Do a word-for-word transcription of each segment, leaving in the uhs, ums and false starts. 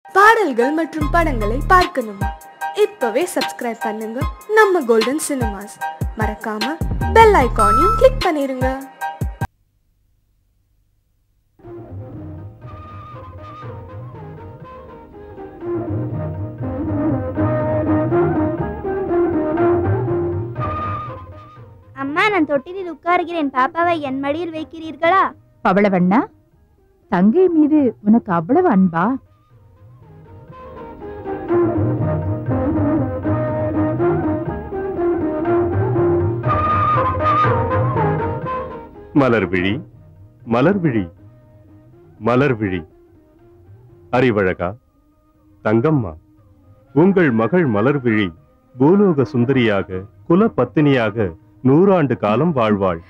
பாடல்கள் மற்றும் படங்களை பார்க்கணுமா? இப்பவே சப்ஸ்கிரைப் பண்ணுங்க நம்ம கோல்டன் சினிமாஸ். மறக்காம பெல் ஐகானையும் கிளிக் பண்ணிருங்க. அம்மா, நான் தொட்டிலில் உட்காருகிறேன். பாப்பாவை என் மடியில் வைக்கிறீர்களா? பவளவண்ணா, தங்கை மீது உனக்கு அவ்வளவு அன்பா? மலர்விழி, மலர்விழி, மலர்விழி. அறிவழகா, தங்கம்மா, உங்கள் மகள் மலர்விழி பூலோக சுந்தரியாக குல பத்தினியாக நூறாண்டு காலம் வாழ்வாள்.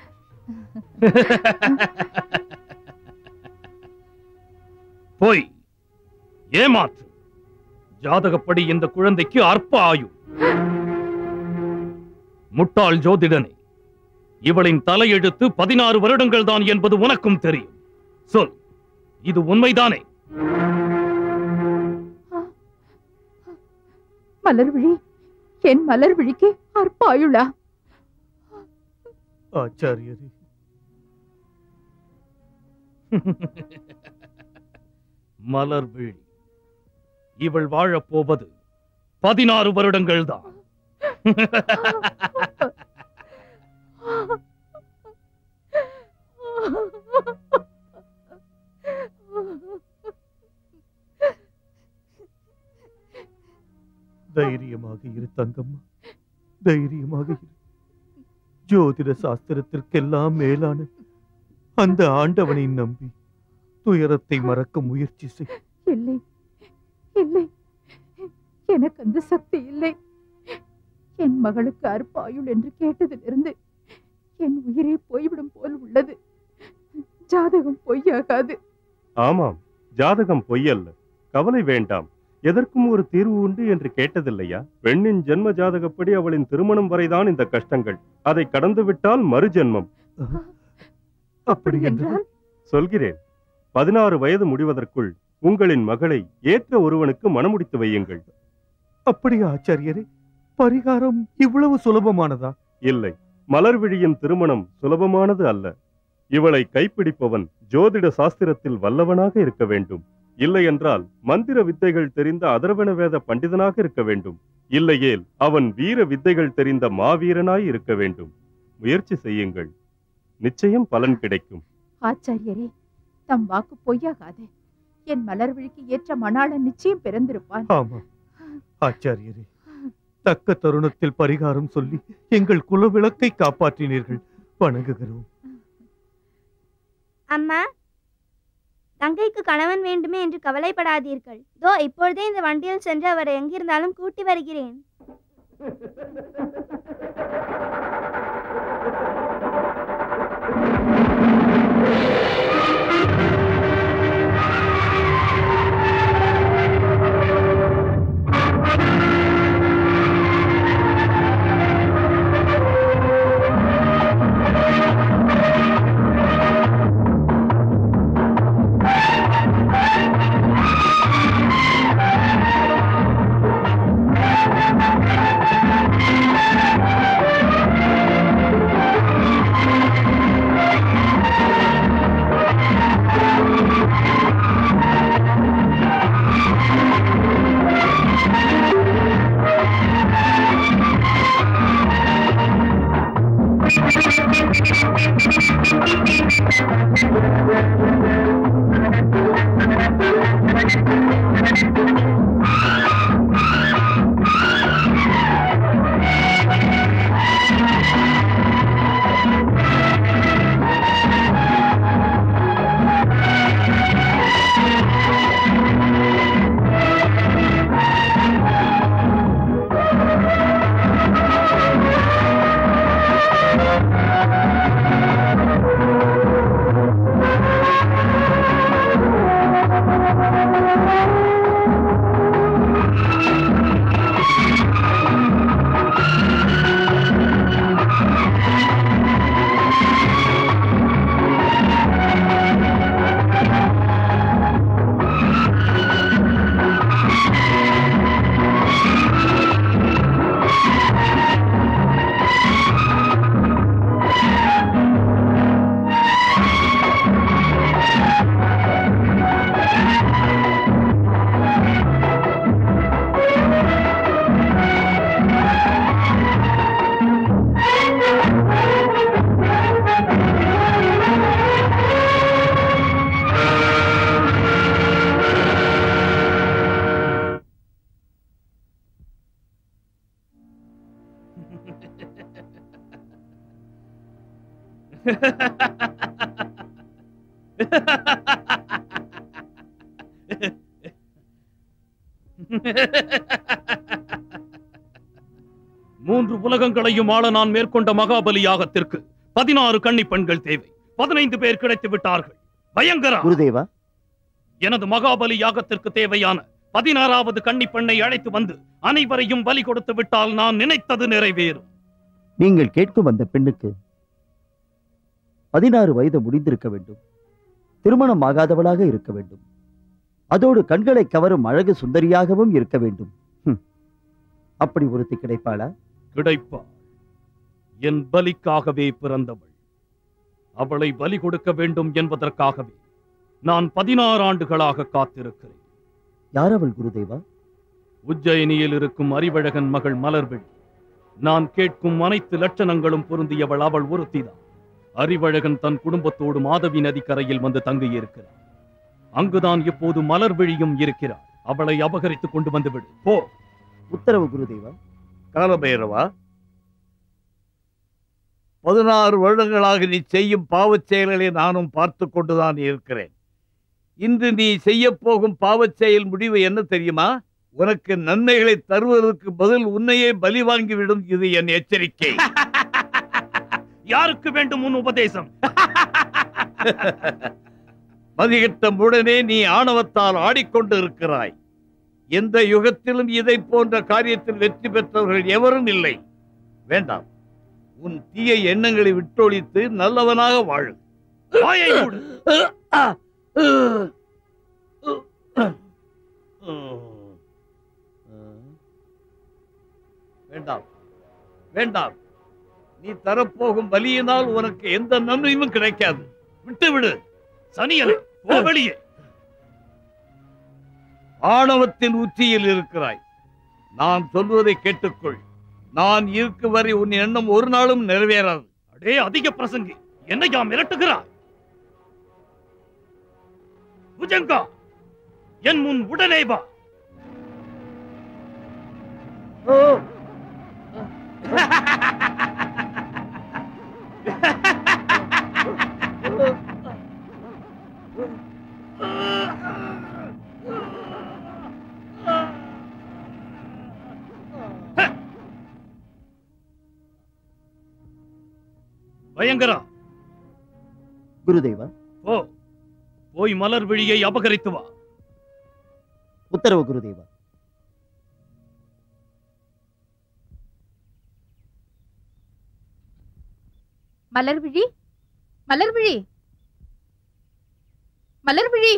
போய் ஏமாற்று. ஜாதகப்படி இந்த குழந்தைக்கு அற்ப ஆயு. முட்டாள் ஜோதிடனே, இவளின் தலையெழுத்து பதினாறு வருடங்கள் தான் என்பது உனக்கும் தெரியும். சொல், இது உண்மைதானே? மலர்விழி, என் மலர்விழிக்கு அற்ப ஆயுளா? ஆச்சாரியரே, மலர்விழி, இவள் வாழப்போவது பதினாறு வருடங்கள் தான். தைரியமாக இரு தங்கம்மா, தைரியமாக இரு. ஜோதிட சாஸ்திரத்திற்கெல்லாம் மேலான அந்த ஆண்டவனை நம்பி துயரத்தை மறக்க முயற்சி செய். இல்லை, இல்லை, எனக்கு அந்த சக்தி இல்லை. என் மகளுக்கு அற்ப ஆயுள் என்று கேட்டதிலிருந்து என் உயிரே போய்விடும் போல் உள்ளது. ஜாதகம் பொய்யாகாது. ஆமாம், ஜாதகம் பொய்யல்ல. கவலை வேண்டாம். எதற்கும் ஒரு தீர்வு உண்டு என்று கேட்டதில்லையா? பெண்ணின் ஜென்ம ஜாதகப்படி அவளின் திருமணம் வரைதான் இந்த கஷ்டங்கள். அதை கடந்து விட்டால் மறு ஜென்மம். அப்படி என்றால் சொல்கிறேன். பதினாறு வயது முடிவதற்குள் உங்களின் மகளை ஏற்ற ஒருவனுக்கு மணமுடித்து வையுங்கள். அப்படியா ஆச்சாரியரே? பரிகாரம் இவ்வளவு சுலபமானதா? இல்லை, மலர்விழியின் திருமணம் சுலபமானது அல்ல. இவளை கைப்பிடிப்பவன் ஜோதிட சாஸ்திரத்தில் வல்லவனாக இருக்க வேண்டும். இல்லை என்றால் மந்திர வித்தைகள் தெரிந்த அதர்வன வேத பண்டிதனாக இருக்க வேண்டும். இல்லையேல் அவன் வீர வித்தைகள் தெரிந்த மாவீரனாய் இருக்க வேண்டும். முயற்சி செய்யுங்கள், நிச்சயம் பலன் கிடைக்கும். ஆச்சாரியரே, தம் வாக்கு பொய்யாகாது. என் மலர்விழிக்கு ஏற்ற மணாளன் நிச்சயம் பிறந்திருப்பான். ஆமா ஆச்சாரியரே, தக்க தருணத்தில் பரிகாரம் சொல்லி எங்கள் குல விளக்கை காப்பாற்றினீர்கள். வணங்குகிறோம். அம்மா, தங்கைக்கு கணவன் வேண்டுமே என்று கவலைப்படாதீர்கள். தோ இப்பொழுதே இந்த வண்டியில் சென்று அவரை எங்கிருந்தாலும் கூட்டி வருகிறேன். மூன்று உலகங்களையும் ஆள நான் மேற்கொண்ட மகாபலி யாகத்திற்கு பதினாறு கன்னி பெண்கள் தேவை. பதினைந்து பேர் கிடைத்து விட்டார்கள். பயங்கரா குருதேவா, எனது மகாபலி யாகத்திற்கு தேவையான பதினாறாவது கன்னி பெண்ணை அழைத்து வந்து அனைவரையும் பலி கொடுத்து விட்டால் நான் நினைத்தது நிறைவேறும். நீங்கள் கேட்கும் அந்த பெண்ணுக்கு பதினாறு வயது முடிந்திருக்க வேண்டும். திருமணம் ஆகாதவளாக இருக்க வேண்டும். அதோடு கண்களை கவரும் அழகு சுந்தரியாகவும் இருக்க வேண்டும். அப்படி ஒருத்தி கிடைப்பாளா? கிடைப்பாள். என் பலிக்காகவே பிறந்தவள். அவளை பலி கொடுக்க வேண்டும் என்பதற்காகவே நான் பதினாறு ஆண்டுகளாக காத்திருக்கிறேன். யார் அவள் குருதேவா? உஜ்ஜயினியில் இருக்கும் அறிவழகன் மகள் மலர்விழி. நான் கேட்கும் அனைத்து லட்சணங்களும் பொருந்தியவள் அவள் ஒருத்திதான். அறிவழகன் தன் குடும்பத்தோடு மாதவி நதிக்கரையில் வந்து தங்கியிருக்கிறார். அங்குதான் இப்போது மலர்விழியும் இருக்கிறார். அவளை அபகரித்துக் கொண்டு வந்து விடு. போ. உத்தரவு குருதேவா. காலபைரவா, பதினாறு வருடங்களாக நீ செய்யும் பாவச் செயல்களை நானும் பார்த்து கொண்டுதான் இருக்கிறேன். இன்று நீ செய்ய போகும் பாவச் செயல் முடிவு என்ன தெரியுமா? உனக்கு நன்மைகளை தருவதற்கு பதில் உன்னையே பலி வாங்கிவிடும். இது என் எச்சரிக்கை. யாருக்கு வேண்டும் உன் உபதேசம்? மதிகட்டம் உடனே நீ ஆணவத்தால் ஆடிக்கொண்டு இருக்கிறாய். எந்த யுகத்திலும் இதை போன்ற காரியத்தில் வெற்றி பெற்றவர்கள் எவரும் இல்லை. வேண்டாம், உன் தீய எண்ணங்களை விட்டொழித்து நல்லவனாக வாழு. வேண்டாம் வேண்டாம், நீ தரப்போகும் பலியினால் உனக்கு எந்த நன்மையும் கிடைக்காது. விட்டுவிடு. சனியனே, போ வெளியே. ஆணவத்தின் உச்சியில் இருக்கிறாய். நான் சொல்வதை கேட்டுக்கொள். நான் இருக்கு வரை உன் எண்ணம் ஒரு நாளும் நிறைவேறாது. அடே அதிக பிரசங்கி, என்னையா மிரட்டுகிறாய்? புஜங்கா, என் முன் உடனே வா. பயங்கரா, குருதேவா. போ, போய் மலர் விழியை அபகரித்து வா. உத்தரவு குருதேவா. மலர்விழி, மலர்விழி, மலர்விழி.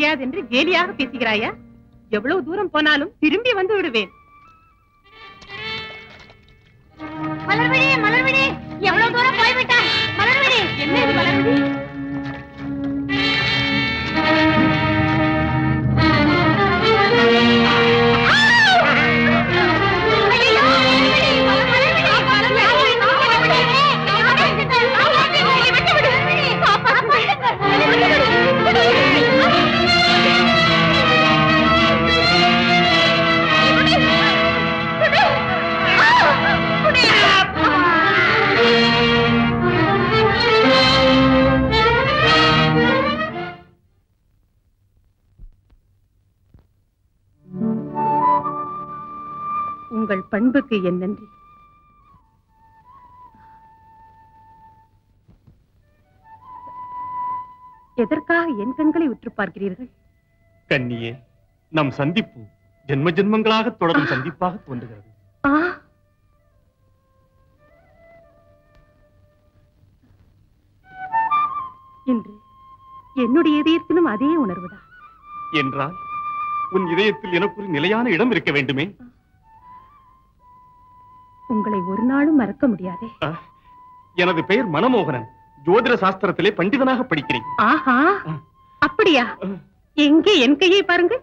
தெரியாது என்று கேலியாக பேசுகிறாயா? எவ்வளவு தூரம் போனாலும் திரும்பி வந்து விடுவேன். மலர்விழி, மலர்விழி, எவ்வளவு தூரம் போய்விட்டாய்? மலர்விழி, என்ன இது மலர்விழி? உங்கள் பண்புக்கு என் நன்றி. எதற்காக என் கண்களை உற்று பார்க்கிறீர்கள்? கண்ணியே, நம் சந்திப்பு ஜென்ம ஜென்மங்களாக தொடரும் சந்திப்பாக தோன்றுகிறது. ஆ, இன்று என்னுடைய இதயத்திலும் அதே உணர்வுதான். என்றால் உன் இதயத்தில் எனக்கு ஒரு நிலையான இடம் இருக்க வேண்டுமே. உங்களை ஒரு நாளும் மறக்க முடியாதே. எனது பெயர் மனமோகனன். ஜோதிட சாஸ்திரத்திலே பண்டிதனாக படிக்கிறேன். ஆஹா, அப்படியா? எங்கே என் கையை பாருங்கள்.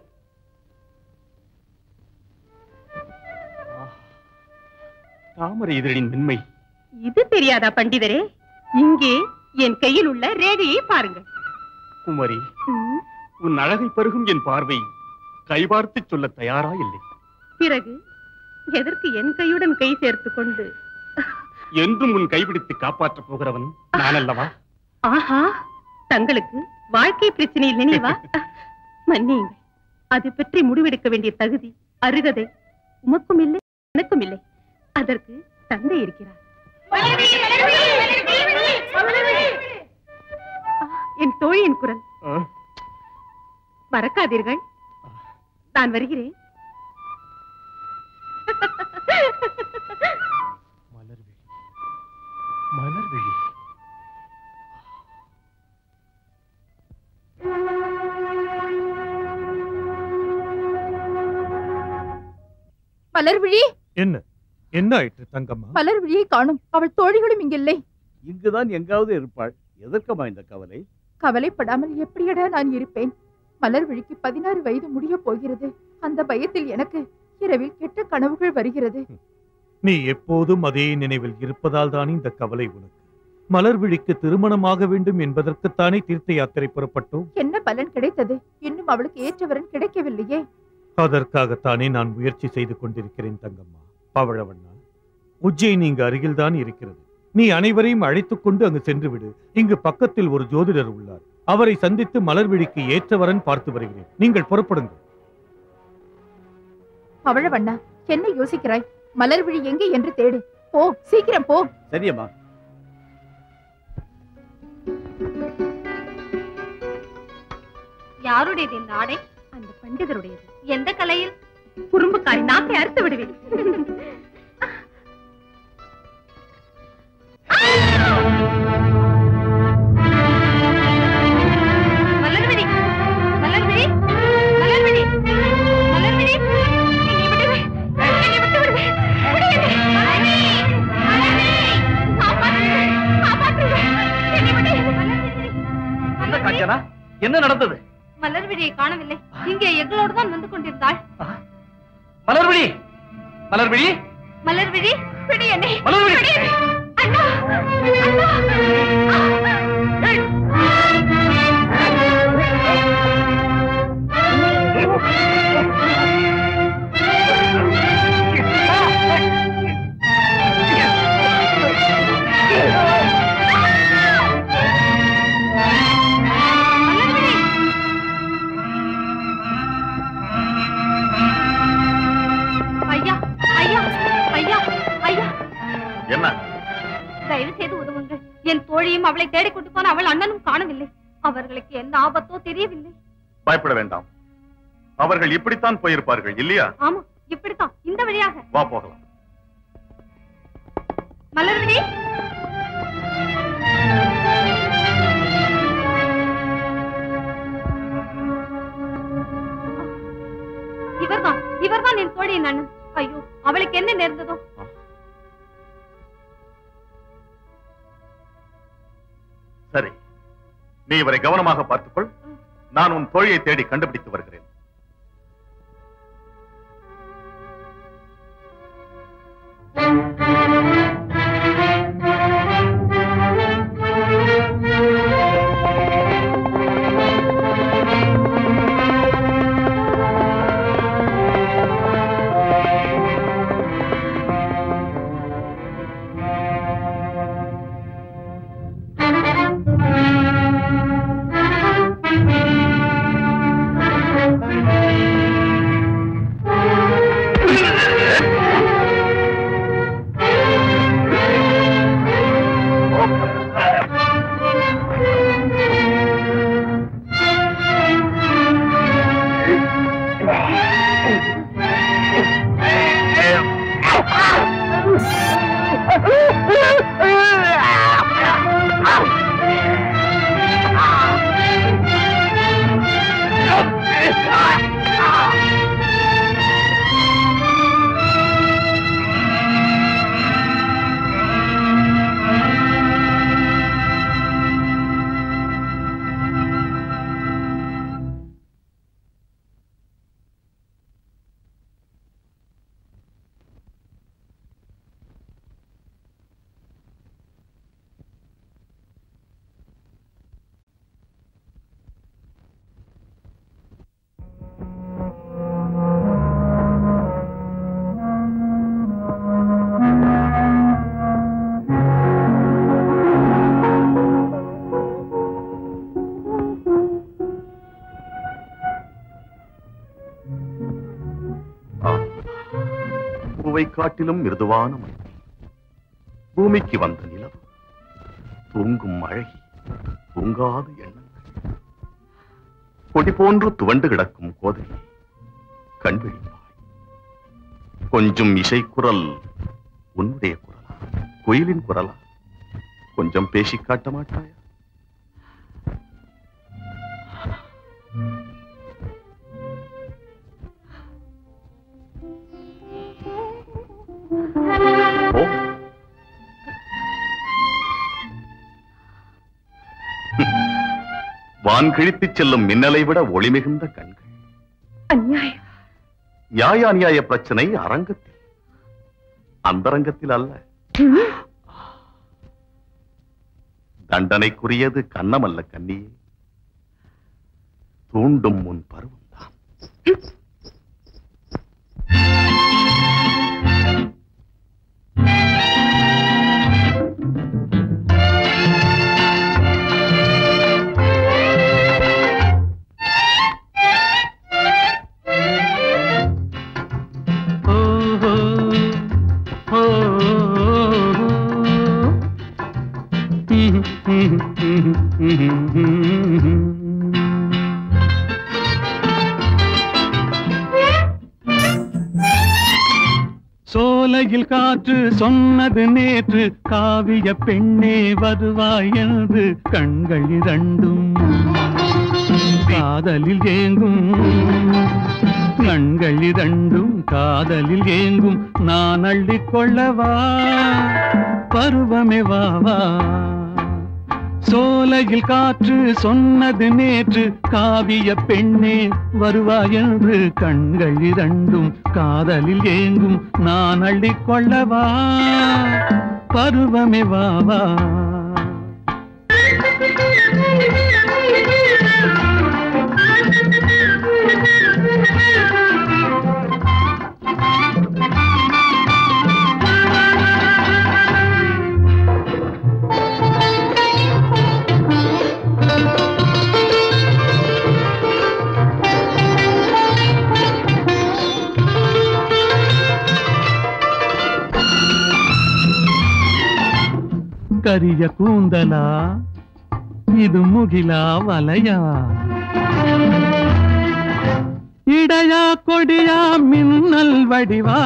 தாமரை இதழின் மென்மை இது தெரியாதா பண்டிதரே? இங்கே என் கையில் உள்ள ரேகையை பாருங்கள். குமரி, ம், உன் அழகை பருகும் என் பார்வை கைபார்த்து சொல்ல தயாரா இல்லை. பிறகு எதற்கு என் கையுடன் கை சேர்த்துக் கொண்டு? என்றும் உன் கைபிடித்து காப்பாற்றப் போகிறவன் நான் அல்லவா? ஆஹா, தங்களுக்கு வாழ்க்கை பிரச்சனையில் நினைவா? மன்னியுங்கள், அது பற்றி முடிவெடுக்க வேண்டிய தகுதி, அருகதை உமக்கும் இல்லை, எனக்கும் இல்லை. அதற்கு தந்தை இருக்கிறார். என் தோழியின் குரல். மறக்காதீர்கள், நான் வருகிறேன். மலர்விழி, மலர்விழி. மலர்விழி, என்ன என்ன ஆயிற்று தங்கம்மா? மலர்விழியை காணும். அவள் தோழிகளும் இங்கில்லை. இங்குதான் எங்காவது இருப்பாள். எதற்கமா இந்த கவலை? கவலைப்படாமல் எப்படியடா நான் இருப்பேன்? மலர்விழிக்கு பதினாறு வயது முடிய போகிறது. அந்த பயத்தில் எனக்கு இரவில் கெட்ட கனவுகள் வருகிறது. நீ எப்போதும் அதே நினைவில் இருப்பதால் தானே இந்த கவலை உனக்கு. மலர்விழிக்கு திருமணமாக வேண்டும் என்பதற்குத்தானே தீர்த்த யாத்திரை புறப்பட்டோம். என்ன பலன் கிடைத்தது? இன்னும் அவளுக்கு ஏற்றவரன் கிடைக்கவில்லையே. அதற்காகத்தானே நான் முயற்சி செய்து கொண்டிருக்கிறேன் தங்கம்மா. பவழவண்ணா, உஜ்ஜயினி இங்கு அருகில்தான் இருக்கிறது. நீ அனைவரையும் அழைத்துக் கொண்டு அங்கு சென்று விடு. இங்கு பக்கத்தில் ஒரு ஜோதிடர் உள்ளார். அவரை சந்தித்து மலர்விழிக்கு ஏற்றவரன் பார்த்து வருகிறேன். நீங்கள் புறப்படுங்கள். பவழவண்ணா, என்ன யோசிக்கிறாய்? மலர்விழி எங்கே என்று தேடு. போ, சீக்கிரம் போ. சரியம்மா. யாருடையது இந்த ஆடை? அந்த பண்டிதருடையது. எந்த கலையில்? குறும்புக்காரி, நாக்கை அறுத்து விடுவேன். மலர்விழி, மலர்விழி, மலர்விழி, மலர்விழி, என்னை விடுவே, என்னை விட்டு விடுவே. விடுவேன். மலர்விழி, மலர்விழி, காப்பாற்றுங்க, காப்பாற்றுங்க, என்னை விடு. என்ன காஞ்சனா, என்ன நடந்தது? மலர்விழியை காணவில்லை. இங்கே எங்களோடு தான் வந்து கொண்டிருந்தாள். மலர்விழி, மலர்விழி, மலர்விழி, விடு என்னை. மலர்விழி. விடு என்னை. அண்ணா, அண்ணா. ஏய். ஐயா, ஐயா, ஐயா, ஐயா. என்ன? தயவு செய்து உதவுங்கள். என் தோழியும் அவளை தேடிக் கொண்டு போன அவள் அண்ணனும் காணவில்லை. அவர்களுக்கு என்ன ஆபத்தோ தெரியவில்லை. பயப்பட வேண்டாம். அவர்கள் இப்படித்தான் போயிருப்பார்கள் இல்லையா? ஆமா, இப்படித்தான், இந்த வழியாக. வா போகலாம். மலர்விழி, ஒப்படையின் அண்ணன். ஐயோ, அவளுக்கு என்ன நேர்ந்ததோ? சரி, நீ இவரை கவனமாக பார்த்துக்கொள். நான் உன் தோழியை தேடி கண்டுபிடித்து வருகிறேன். காட்டிலும் மிருதுவான மனிதன், பூமிக்கு வந்த நிலவு, தூங்கும் அழகி, தூங்காத எண்ணங்கள், கொடி போன்று துவண்டு கிடக்கும் கோதையை கண்விழிப்பாய். கொஞ்சம் இசைக்குரல் உன்னுடைய குரலா, குயிலின் குரலா? கொஞ்சம் பேசி காட்ட மாட்டாயா? வான் கிழித்துச் செல்லும் மின்னலை விட ஒளி மிகுந்த கண்கள். நியாய அநியாய பிரச்சனை அரங்கத்தில், அந்தரங்கத்தில் அல்ல. தண்டனைக்குரியது கன்னமல்ல கண்ணியே, தூண்டும் முன் பருவம்தான். சோலையில் காற்று சொன்னது நேற்று, காவிய பெண்ணே வருவாய் என்று கண்கள் இரண்டும் காதலில் ஏங்கும், கண்கள் இரண்டும் காதலில் ஏங்கும். நான் அள்ளிக் கொள்ளவா பருவமே வாவா. சோலையில் காற்று சொன்னது நேற்று, காவிய பெண்ணே வருவாய் என்று கண்கள் இரண்டும் காதலில் ஏங்கும். நான் அள்ளிக் கொள்ளவா பருவமே வாவா. கரிய கூந்தலா இது முகிலா வலையா, இடையா கொடியா மின்னல் வடிவா,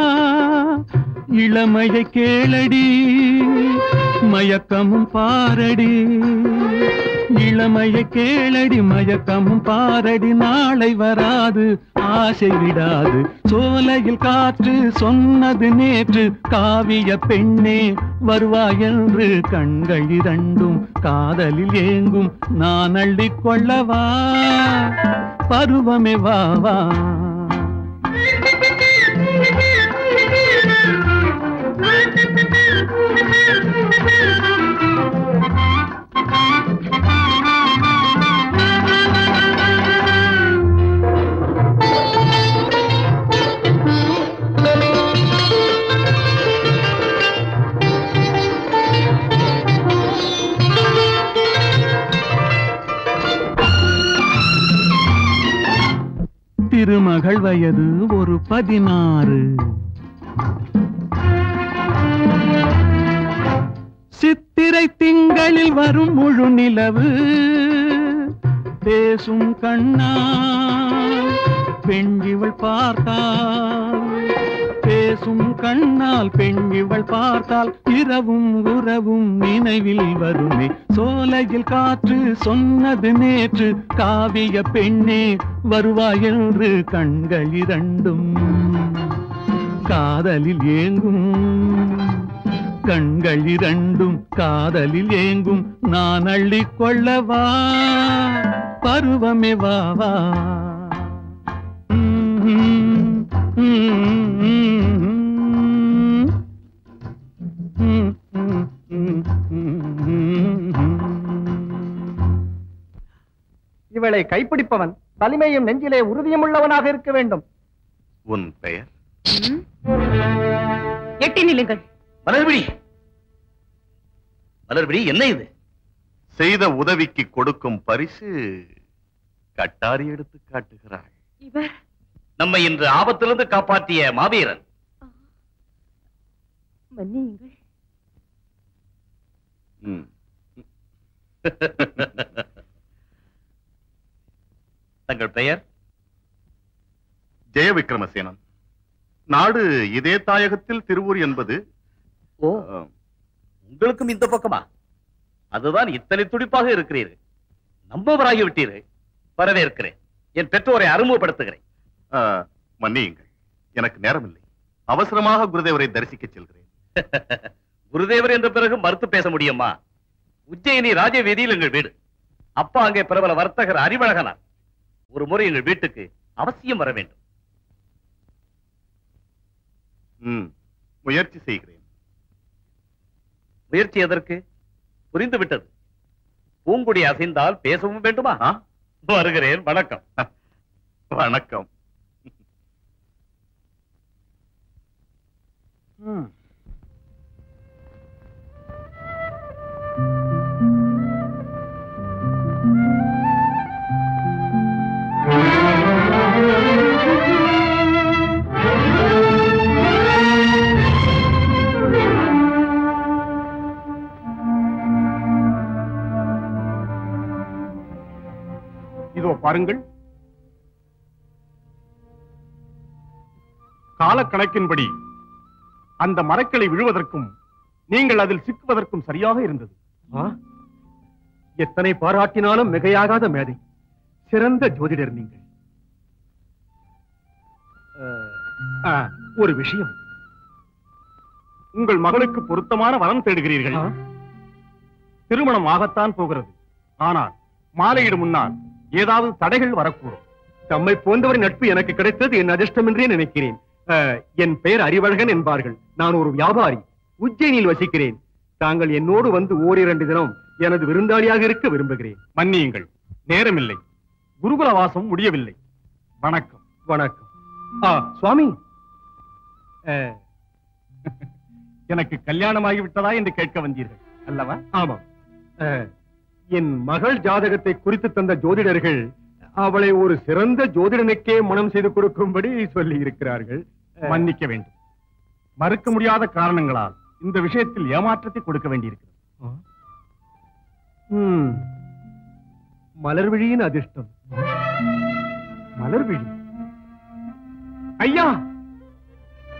இளமையை கேளடி மயக்கமும் பாரடி, இளமைய கேளடி மயக்கமும் பாரடி நாளை வராது ஆசை விடாது சோலையில் காற்று சொன்னது நேற்று காவிய பெண்ணே வருவாயென்று கண்கள் இரண்டும் காதலில் ஏங்கும் நான் அள்ளிக் கொள்ளவா பருவமே வா வா திருமகள் வயது ஒரு பதினாறு சித்திரை திங்களில் வரும் முழு நிலவு பேசும் கண்ணால் பெண் இவள் பார்த்தால் பேசும் கண்ணால் பெண் இவள் பார்த்தால் இரவும் உறவும் நினைவில் வருமே சோலையில் காற்று சொன்னது நேற்று காவிய பெண்ணே வருவாயென்று கண்கள் இரண்டும் காதலில் ஏங்கும் கண்கள் இரண்டும் காதலில் ஏங்கும் நான் அள்ளிக் கொள்ளவா பருவமே வா வா இவளை கைப்பிடிப்பவன் தலைமையும் நெஞ்சிலே உறுதியும் உள்ளவனாக இருக்க வேண்டும். உன் பெயர்? எட்டி நில்லுங்கள். மலர்விழி, மலர்விழி, என்ன இது? செய்த உதவிக்கு கொடுக்கும் பரிசு கட்டாரி எடுத்து காட்டுகிறாள். இவர் நம்மை இன்று ஆபத்திலிருந்து காப்பாற்றிய மாவீரன். மன்னியுங்கள். தங்கள் பெயர்? ஜெய விக்ரமசேனன். நாடு இதே தாயகத்தில் திருவூர் என்பது. ஓ, உங்களுக்கும் இந்த பக்கமா? அதுதான் இத்தனை துடிப்பாக இருக்கிறீர்கள். நம்பவராகி விட்டீர்கள். வரவேற்கிறேன். என் பெற்றோரை அறிமுகப்படுத்துகிறேன். மன்னியுங்கள், எனக்கு நேரமில்லை. அவசரமாக குருதேவரை தரிசிக்க செல்கிறேன். குருதேவர் என்ற பிறகு மறுத்து பேச முடியுமா? உஜ்ஜயினி ராஜ வீதியில் எங்கள் வீடு. அப்பா அங்கே பிரபல வர்த்தகர் அறிவழகனார். ஒரு முறை எங்கள் வீட்டுக்கு அவசியம் வர வேண்டும். முயற்சி செய்கிறேன். முயற்சி எதற்கு? புரிந்து விட்டது. பூங்குடி அசைந்தால் பேசவும் வேண்டுமா? வருகிறேன். வணக்கம். வணக்கம். இதோ பாருங்கள். காலக்கணக்கின்படி அந்த மரக்கிளை விழுவதற்கும் நீங்கள் அதில் சிக்குவதற்கும் சரியாக இருந்தது. எத்தனை பாராட்டினாலும் மிகையாகாத மேதை, சிறந்த ஜோதிடர் நீங்கள். ஒரு விஷயம், உங்கள் மகளுக்கு பொருத்தமான வரம் தேடுகிறீர்கள். திருமணம் ஆகத்தான் போகிறது. ஆனால் மாலையிடும் முன்னால் ஏதாவது தடைகள் வரக்கூடும். தம்மை போன்றவரின் நட்பு எனக்கு கிடைத்தது என் அதிர்ஷ்டம் என்றே நினைக்கிறேன். என் பெயர் அறிவழகன் என்பார்கள். நான் ஒரு வியாபாரி. உஜ்ஜயினியில் வசிக்கிறேன். தாங்கள் என்னோடு வந்து ஓரிரண்டு தினம் எனது விருந்தாளியாக இருக்க விரும்புகிறேன். மன்னியுங்கள், நேரமில்லை. குருகுல வாசம் முடியவில்லை. வணக்கம். வணக்கம். சுவாமி, எனக்கு கல்யாணமாகிவிட்டதா என்று கேட்க வந்தீர்கள் அல்லவா? ஆமாம். என் மகள் ஜாதகத்தை குறித்து தந்த ஜோதிடர்கள் அவளை ஒரு சிறந்த ஜோதிடனுக்கே மனம் செய்து கொடுக்கும்படி சொல்லி இருக்கிறார்கள். மன்னிக்க வேண்டும். மறுக்க முடியாத காரணங்களால் இந்த விஷயத்தில் ஏமாற்றத்தை கொடுக்க வேண்டியிருக்கிறது. மலர்விழியின் அதிர்ஷ்டம். மலர்விழி ஐயா,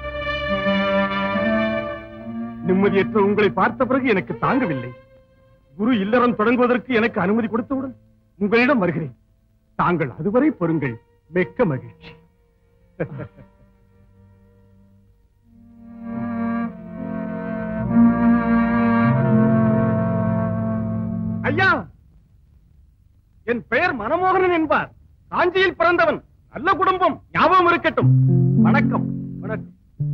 நிம்மதியற்ற உங்களை பார்த்த பிறகு எனக்கு தாங்கவில்லை. குரு இல்லறம் தொடங்குவதற்கு எனக்கு அனுமதி கொடுத்தவுடன் உங்களிடம் வருகிறேன். தாங்கள் அதுவரை பொறுங்கள். மிக்க மகிழ்ச்சி. ஐயா, என் பெயர் மனமோகனன் என்பார். காஞ்சியில் பிறந்தவன். நல்ல குடும்பம். ஞாபகம் இருக்கட்டும். வணக்கம். வணக்கம்.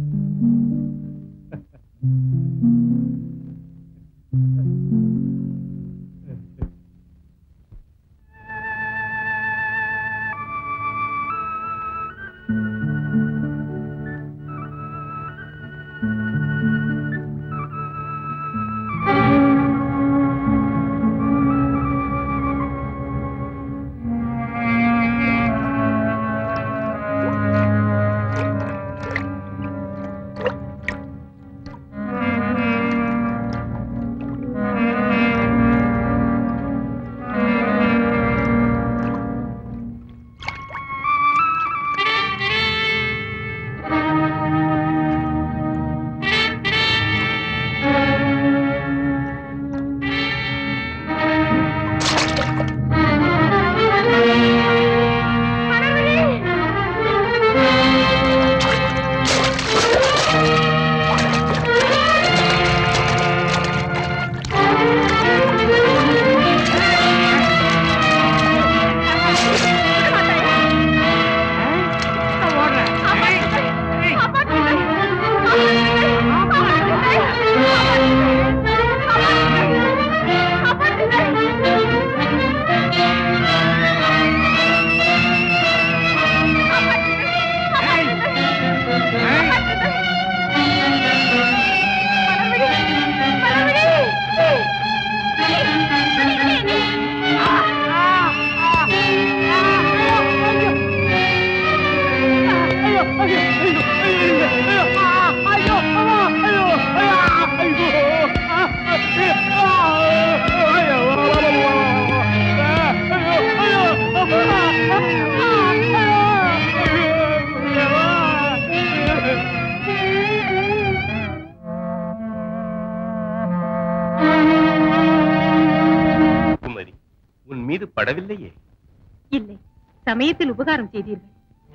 படவில்லையே. இல்லை, சமயத்தில் உபகாரம் செய்தீர்கள்.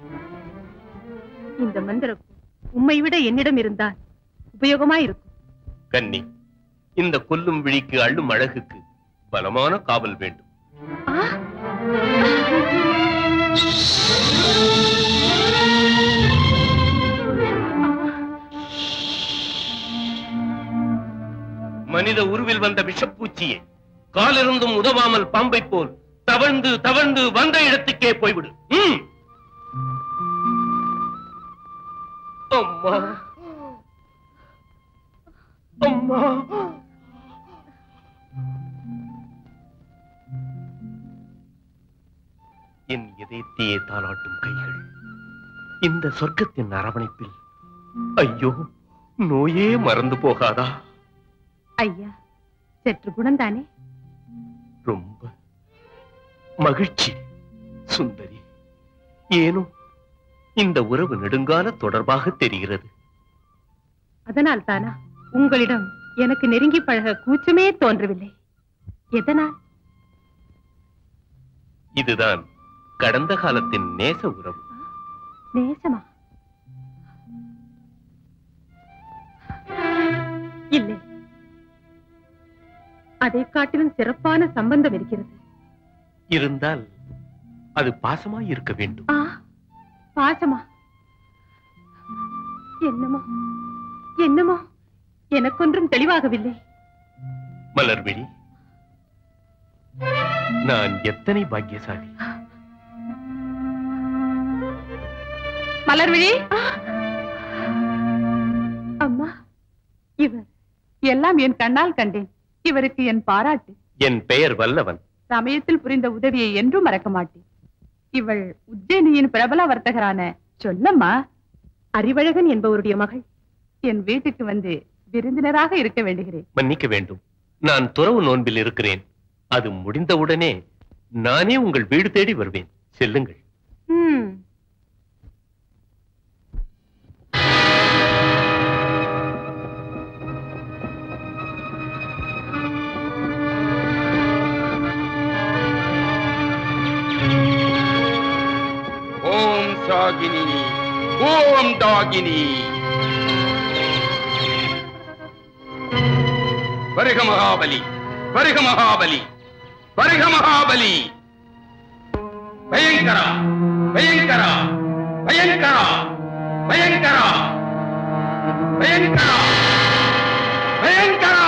இந்த மந்திரம் உம்மை விட என்னிடம் இருந்தால் உபயோகமாயிருக்கும். கன்னி, இந்த கொல்லும் விழிக்கு அள்ளும் அழகுக்கு பலமான காவல் வேண்டும். மனித உருவில் வந்த விஷப்பூச்சியே, காலிருந்தும் உதவாமல் பாம்பை போல் தவழ்ந்து தவழ்ந்து வந்த இடத்துக்கே போய்விடு. அம்மா அம்மா, என் இதயத்தையே தாளாட்டும் கைகள் இந்த சொர்க்கத்தின் அரவணைப்பில் ஐயோ நோயே மறந்து போகாதா? ஐயா, சற்று குணந்தானே? ரொம்ப மகிழ்ச்சி சுந்தரி. ஏனோ இந்த உறவு நெடுங்கால தொடர்பாக தெரிகிறது. அதனால் தானா உங்களிடம் எனக்கு நெருங்கி பழக கூச்சமே தோன்றவில்லை? எதனால்? இதுதான் கடந்த காலத்தின் நேச உறவு. நேசமா? இல்லை, அதை காட்டிலும் சிறப்பான சம்பந்தம் இருக்கிறது. இருந்தால் அது பாசமாய் இருக்க வேண்டும். பாசமா? என்னமோ என்னமோ எனக்கொன்றும் தெளிவாகவில்லை. மலர்விழி, நான் எத்தனை பாக்கியசாலி. மலர்விழி, அம்மா, இவர் எல்லாம் என் கண்ணால் கண்டேன். இவருக்கு என் பாராட்டு. என் பெயர் வல்லவன். சமயத்தில் புரிந்த உதவியை என்றும் மறக்க மாட்டேன். இவள் உஜ்ஜயினியின் பிரபல வர்த்தகரான சொல்லம்மா அறிவழகன் என்பவருடைய மகள். என் வீட்டுக்கு வந்து விருந்தினராக இருக்க வேண்டுகிறேன். மன்னிக்க வேண்டும், நான் துறவு நோன்பில் இருக்கிறேன். அது முடிந்தவுடனே நானே உங்கள் வீடு தேடி வருவேன். செல்லுங்கள். மந்தாகினி. வருக மகாபலி, வருக மகாபலி, வருக மகாபலி. பயங்கரா, பயங்கரா, பயங்கரா, பயங்கரா, பயங்கரா, பயங்கரா.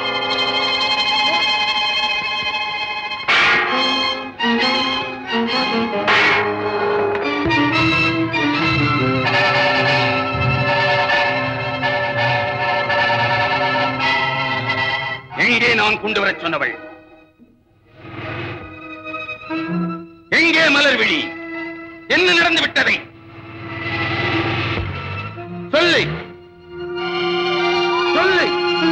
எங்கே நான் கொண்டு வரச் சொன்னவள்? எங்கே மலர்விழி? என்ன நடந்து விட்டதை சொல்லு, சொல்லு.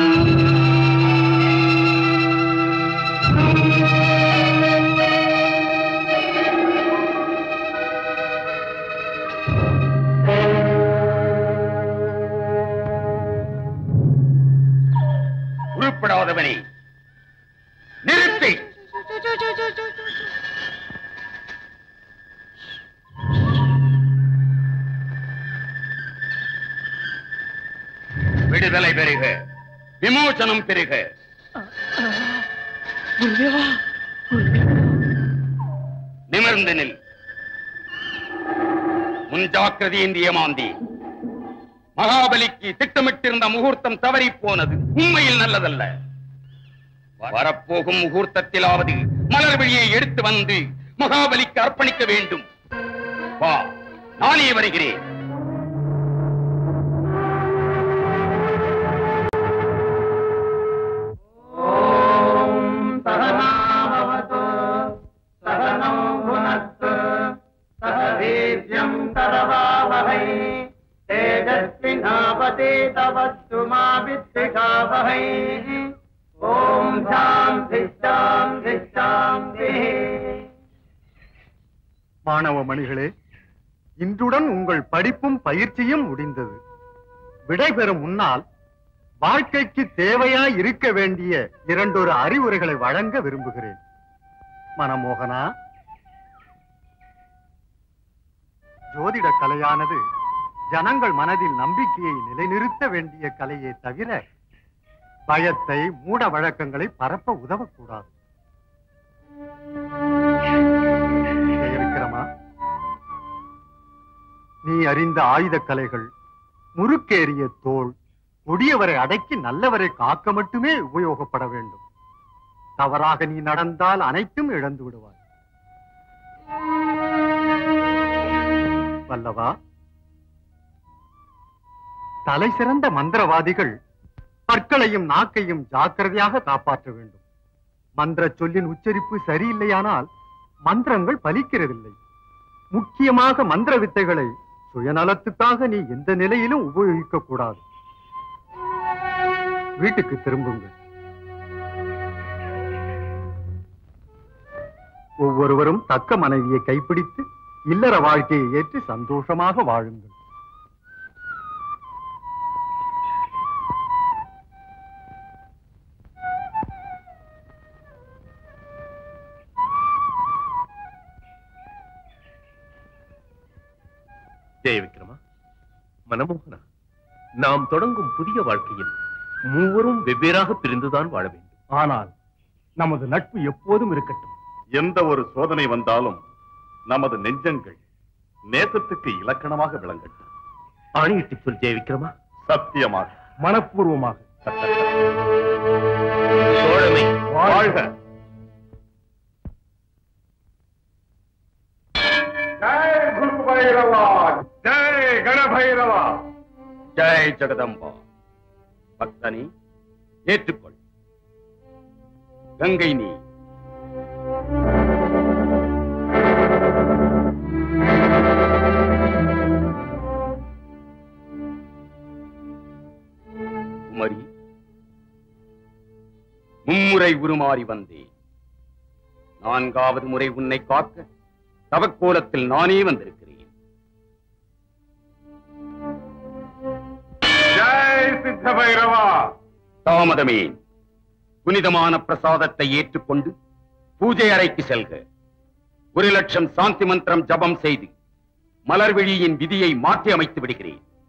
உருப்படாதவனே, நிறுத்தி. விடுதலை பெறுக, விமோசனம் பெறுக. நிமிர்ந்து நில். முன்ஜாக்கிரதையின்றி ஏமாந்தி. மகாபலிக்கு திட்டமிட்டிருந்த முகூர்த்தம் தவறி போனது உண்மையில் நல்லதல்ல. வரப்போகும் முகூர்த்தத்திலாவது மலர்விழியை எடுத்து வந்து மகாபலிக்கு அர்ப்பணிக்க வேண்டும். வா, நானே வருகிறேன். மாணவ மணிகளே, இன்றுடன் உங்கள் படிப்பும் பயிற்சியும் முடிந்தது. விடைபெறும் முன்னால் வாழ்க்கைக்கு தேவையாய் இருக்க வேண்டிய இரண்டொரு அறிவுரைகளை வழங்க விரும்புகிறேன். மனமோகனா, ஜோதிட கலையானது ஜனங்கள் மனதில் நம்பிக்கையை நிலைநிறுத்த வேண்டிய கலையே தவிர பயத்தை, மூட வழக்கங்களை பரப்ப உதவக்கூடாது. ஜெயவிக்ரமா, நீ அறிந்த ஆயுத கலைகள் முறுக்கேறிய தோள், கொடியவரை அடக்கி நல்லவரை காக்க மட்டுமே உபயோகப்பட வேண்டும். தவறாக நீ நடந்தால் அனைத்தும் இழந்து விடுவாய். வல்லவா, தலை சிறந்த மந்திரவாதிகள் பற்களையும் நாக்கையும் ஜாக்கிரதையாக காப்பாற்ற வேண்டும். மந்திர சொல்லின் உச்சரிப்பு சரியில்லையானால் மந்திரங்கள் பலிக்கிறதில்லை. முக்கியமாக மந்திர வித்தைகளை சுயநலத்துக்காக நீ எந்த நிலையிலும் உபயோகிக்க கூடாது. வீட்டுக்கு திரும்புங்கள். ஒவ்வொருவரும் தக்க மனைவியை கைப்பிடித்து இல்லற வாழ்க்கையை ஏற்று சந்தோஷமாக வாழுங்கள். ஜெயவிக்ரமா, மனமோகனா, நாம் தொடங்கும் புதிய வாழ்க்கையில் மூவரும் வெவ்வேறாக பிரிந்துதான் வாழ வேண்டும். ஆனால் நமது நட்பு எப்போதும் இருக்கட்டும். எந்த ஒரு சோதனை வந்தாலும் நமது நெஞ்சங்கள் நேசத்துக்கு இலக்கணமாக விளங்கட்டும். ஆணையிட்டு சொல் ஜெயவிக்ரமா. சத்தியமாக, மனப்பூர்வமாக. தோழமை வாழ்க. ஜெய் குரு பைரவா, ஜெய் கணபைரவா, ஜெய் ஜெகதம்பா. பக்தனி ஏற்றுக்கொள். கங்கை நீ. குமரி, மும்முறை உருமாறி வந்தேன். நான்காவது முறை உன்னை காக்க தவக்கோலத்தில் நானே வந்திருக்கிறேன். ஜெய் சித்த பைரவா. தாமதமே. புனிதமான பிரசாதத்தை ஏற்றுக்கொண்டு பூஜை அறைக்கு செல்க. ஒரு லட்சம் சாந்தி மந்திரம் ஜபம் செய்து மலர்விழியின் விதியை மாற்றி அமைத்து விடுகிறேன்.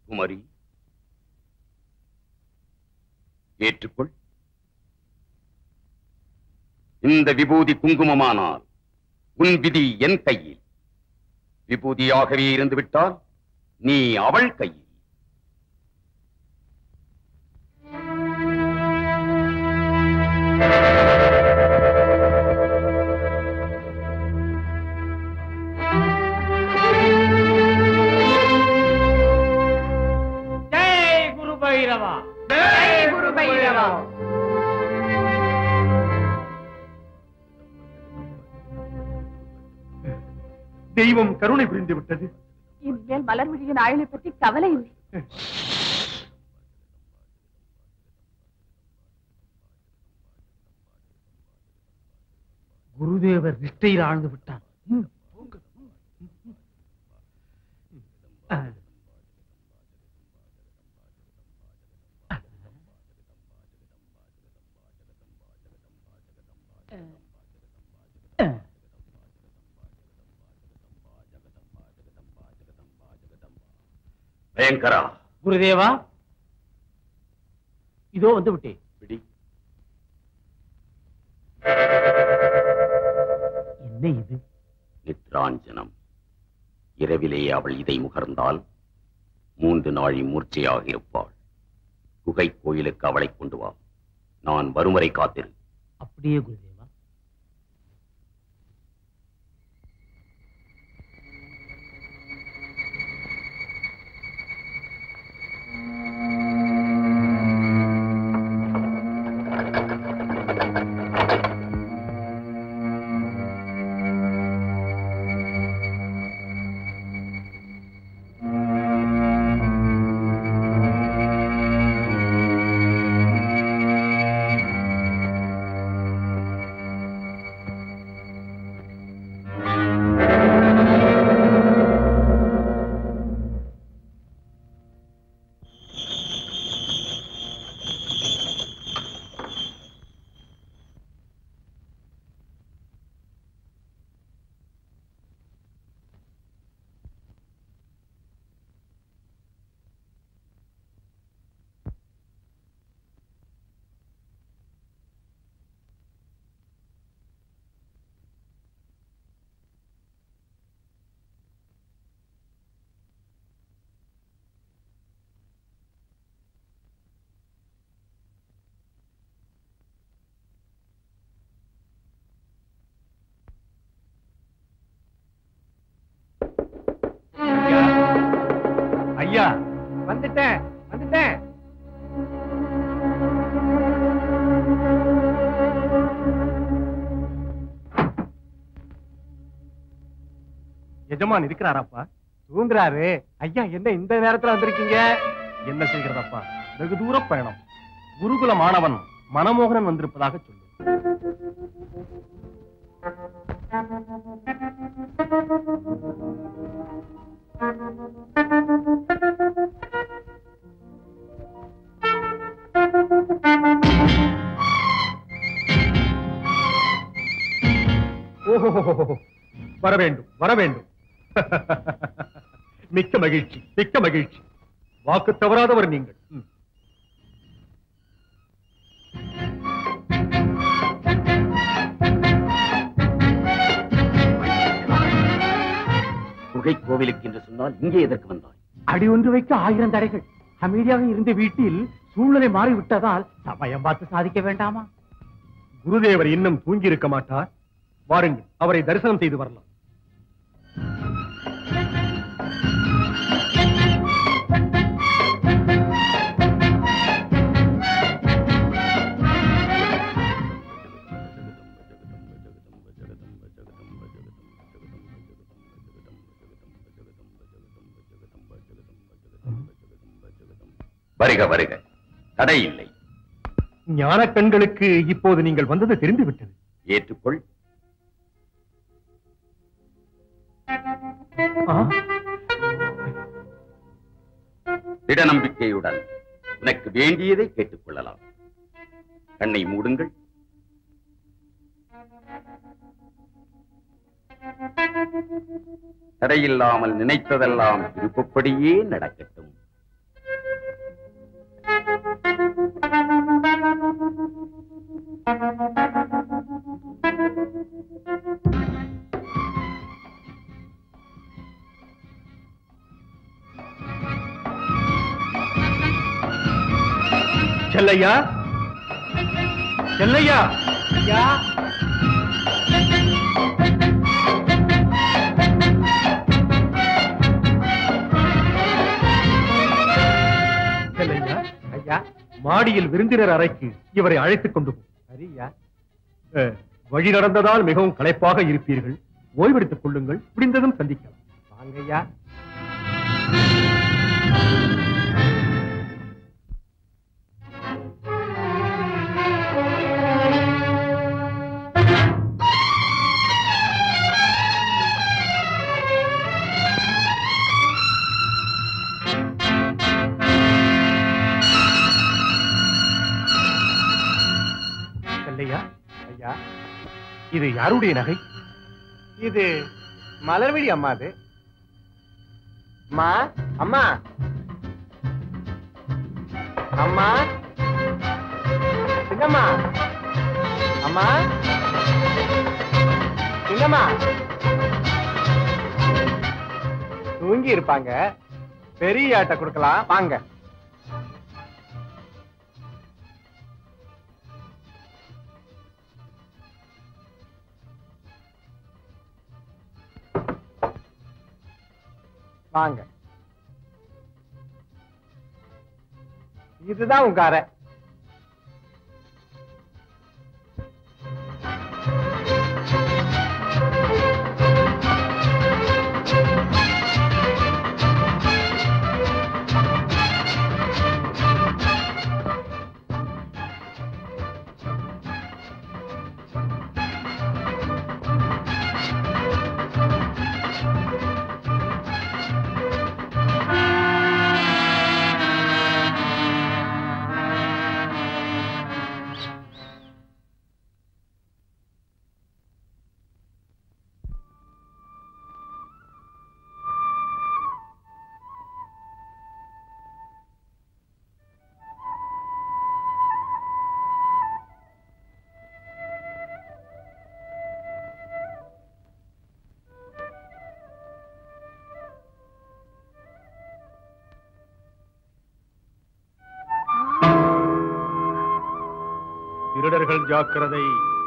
குமரி, ஏற்றுக்கொள். இந்த விபூதி குங்குமமானால் உன் விதி என் கையில். விபூதியாகவே இருந்து விட்டால் நீ அவள் கையில். ஜெய் குரு பைரவா, ஜெய் குரு பைரவா. தெய்வம் கருணை புரிந்து விட்டது. இனிமேல் மலர்விழியின் ஆயுளை பற்றி கவலை இல்லை. குருதேவர் நிஷ்டையில் ஆழ்ந்து விட்டார். பயங்கரா, குருதேவா, இதோ வந்து விட்டேன். என்ன இது? நித்ராஞ்சனம். இரவிலே அவள் இதை முகர்ந்தால் மூன்று நாழி மூர்ச்சையாக இருப்பாள். குகை கோயிலுக்கு அவளை கொண்டு வா. நான் வரும் வரை காத்திரு. அப்படியே குருதேவா. ஐயா, வந்துட்டேன் வந்துட்டேன். எஜமான் இருக்கிறாராப்பா? தூங்குறாரு. ஐயா, என்ன இந்த நேரத்துல வந்திருக்கீங்க? என்ன செய்கிறதப்பா, வெகு தூர பயணம். குருகுல மாணவன் மனமோகனன் வந்திருப்பதாக சொல்லு. வர வேண்டும் வர வேண்டும். மிக்க மகிழ்ச்சி மிக்க மகிழ்ச்சி. வாக்கு தவறாதவர் நீங்கள். குகை கோவிலுக்கு என்று சொன்னால் இங்கே எதற்கு வந்தாய்? அடி ஒன்று வைக்க ஆயிரம் தடைகள். அமைதியாக இருந்த வீட்டில் சூழ்நிலை மாறிவிட்டதால் சமயம் பார்த்து சாதிக்க வேண்டாமா? குருதேவர் இன்னும் தூங்கி இருக்க மாட்டார். வாருங்கள், அவரை தரிசனம் செய்து வரலாம். வருக வருக, தடை இல்லை. ஞான கண்களுக்கு இப்போது நீங்கள் வந்தது தெரிந்துவிட்டது. ஏற்றுக்கொள். திட நம்பிக்கையுடன் உனக்கு வேண்டியதை கேட்டுக் கொள்ளலாம். கண்ணை மூடுங்கள். தடையில்லாமல் நினைத்ததெல்லாம் விருப்பப்படியே நடக்கட்டும். செல்லையா, செல்லையா, ஐயா. செல்லையா, ஐயா, மாடியில் விருந்தினர் அறைக்கு இவரை அழைத்துக் கொண்டு போ. சரியா. வழி நடந்ததால் மிகவும் களைப்பாக இருப்பீர்கள். ஓய்வெடுத்துக் கொள்ளுங்கள். முடிந்ததும் சந்திக்கலாம். வாங்கய்யா. ஐயா, இது யாருடைய நகை? இது மலர்விழி அம்மாது. அம்மா, அம்மா, அம்மா, சின்னம்மா, அம்மா, சின்னம்மா தூங்கி இருப்பாங்க. பெரிய ஆட்டை கொடுக்கலாம், வாங்க. வாங்க. இதுதான் உங்க அறை. திருடர்கள் ஜாக்கிரதை.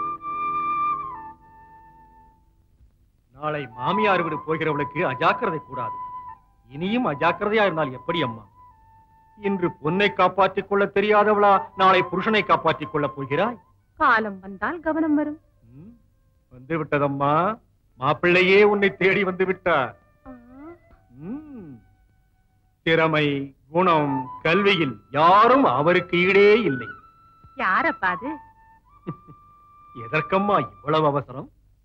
நாளை மாமியார் வீடு போகிறவளுக்கு அஜாக்கிரதை கூடாது. இனியும் அஜாக்கிரதையா இருந்தால் எப்படி அம்மா? இன்று பொன்னை காப்பாற்றிக் கொள்ள தெரியாதவளா நாளை புருஷனை காப்பாற்றிக் கொள்ள போகிறாய்? காலம் வந்தால் கவனம் வரும். வந்து விட்டதம்மா. மாப்பிள்ளையே உன்னை தேடி வந்து விட்டார். திறமை, குணம், கல்வியில் யாரும் அவருக்கு ஈடே இல்லை. யாரப்பா அது? எதற்கம்மா இவ்வளவு அவசரம்?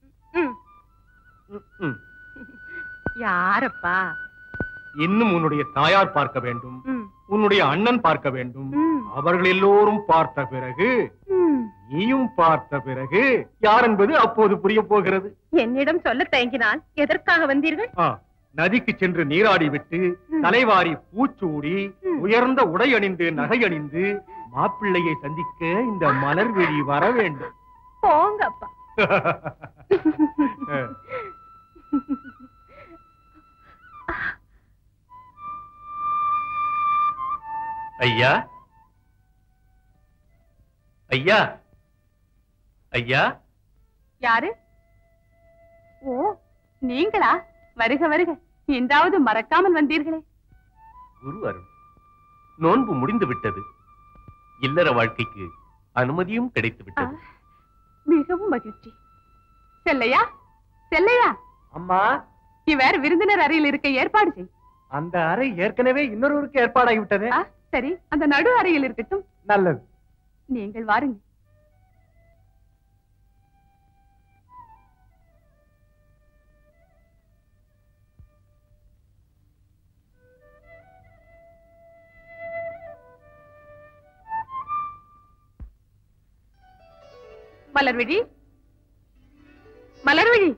யாரப்பா? இன்னும் உன்னுடைய தாயார் பார்க்க வேண்டும், உன்னுடைய அண்ணன் பார்க்க வேண்டும். அவர்கள் எல்லோரும் பார்த்த பிறகு, நீயும் பார்த்த பிறகு யார் என்பது அப்போது புரிய போகிறது. என்னிடம் சொல்ல தயங்கினால் எதற்காக வந்தீர்கள்? நதிக்கு சென்று நீராடி விட்டு தலைவாரி பூச்சூடி உயர்ந்த உடை அணிந்து நகை அணிந்து மாப்பிள்ளையை சந்திக்க இந்த மலர்விழி வர வேண்டும். போங்கப்பா. ஐயா, ஐயா, ஐயா. யாரு? ஓ, நீங்களா? வருக வருக. இன்றாவது மறக்காமல் வந்தீர்களே. குரு அருள். நோன்பு முடிந்து விட்டது. இல்லற வாழ்க்கைக்கு அனுமதியும் கிடைத்து விட்டது. மிகவும் மகிழ்ச்சி. செல்லையா, செல்லையா. அம்மா, இவர் விருந்தினர் அறையில் இருக்க ஏற்பாடு செய். அந்த அறை ஏற்கனவே இன்னொருவருக்கு ஏற்பாடாகிவிட்டது. சரி, அந்த நடு அறையில் இருக்கட்டும். நல்லது. நீங்கள் வாருங்கள். மலர்விழி, மலர்விழி,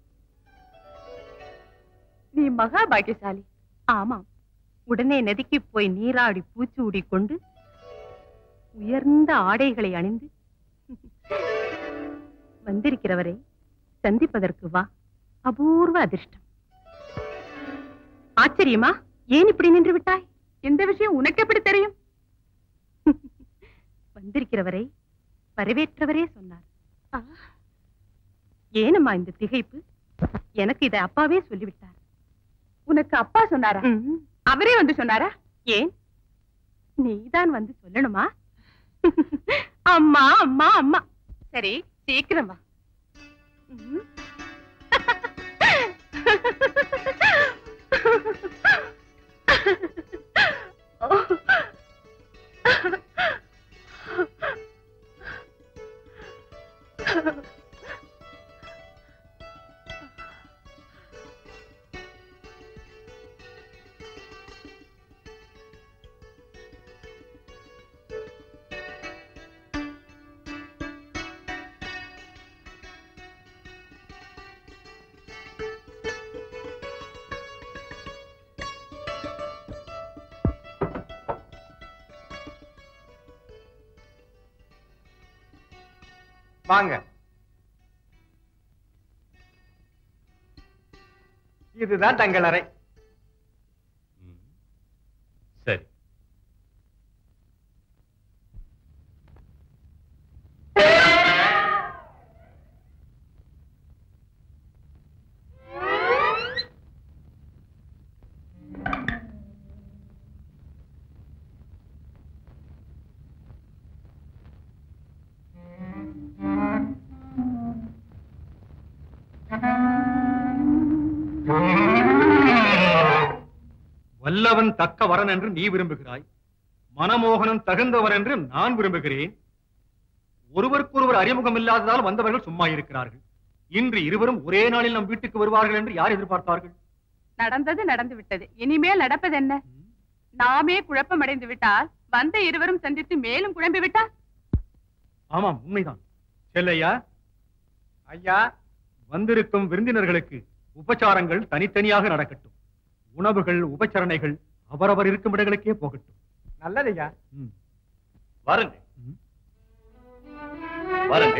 நீ மகா பாக்கியசாலி. ஆமாம், உடனே நதிக்கு போய் நீராடி பூச்சூடி கொண்டு உயர்ந்த ஆடைகளை அணிந்து வந்திருக்கிறவரை சந்திப்பதற்கு வா. அபூர்வ அதிர்ஷ்டம். ஆச்சரியமா? ஏன் இப்படி நின்று விட்டாய்? இந்த விஷயம் உனக்கு எப்படி தெரியும்? வந்திருக்கிறவரை வரவேற்றவரே சொன்னார். ஏனம்மா இந்த திகைப்பு? எனக்கு இதை அப்பாவே சொல்லிவிட்டார். உனக்கு அப்பா சொன்னாரா? அவரே வந்து சொன்னாரா? ஏன் நீதான் வந்து சொல்லணுமா? அம்மா அம்மா அம்மா. சரி சீக்கிரமா. வாங்க. இதுதான் தங்கள் அறை. சரி. வல்லவன் தக்க வரன் என்று நீ விரும்புகிறாய், மனமோகனம் தகுந்தவர் என்று நான் விரும்புகிறேன். ஒருவருக்கொருவர் அறிமுகம் இல்லாததால் வந்தவர்கள் சும்மா இருக்கிறார்கள். இன்று இருவரும் ஒரே நாளில் நம் வீட்டுக்கு வருவார்கள் என்று யார் எதிர்பார்த்தார்கள்? நடந்தது நடந்து விட்டது. இனிமேல் நடப்பது என்ன? நாமே குழப்பம் அடைந்து விட்டால் வந்த இருவரும் சந்தித்து மேலும் குழம்பி விட்டால்? ஆமாம், உண்மைதான். செல்லையா, ஐயா, வந்திருக்கும் விருந்தினர்களுக்கு உபச்சாரங்கள் தனித்தனியாக நடக்கட்டும். உணவுகள் உபச்சரணைகள் அவரவர் இருக்கும் இடங்களுக்கே போகட்டும். நல்லதையா. வாருங்க வாருங்க.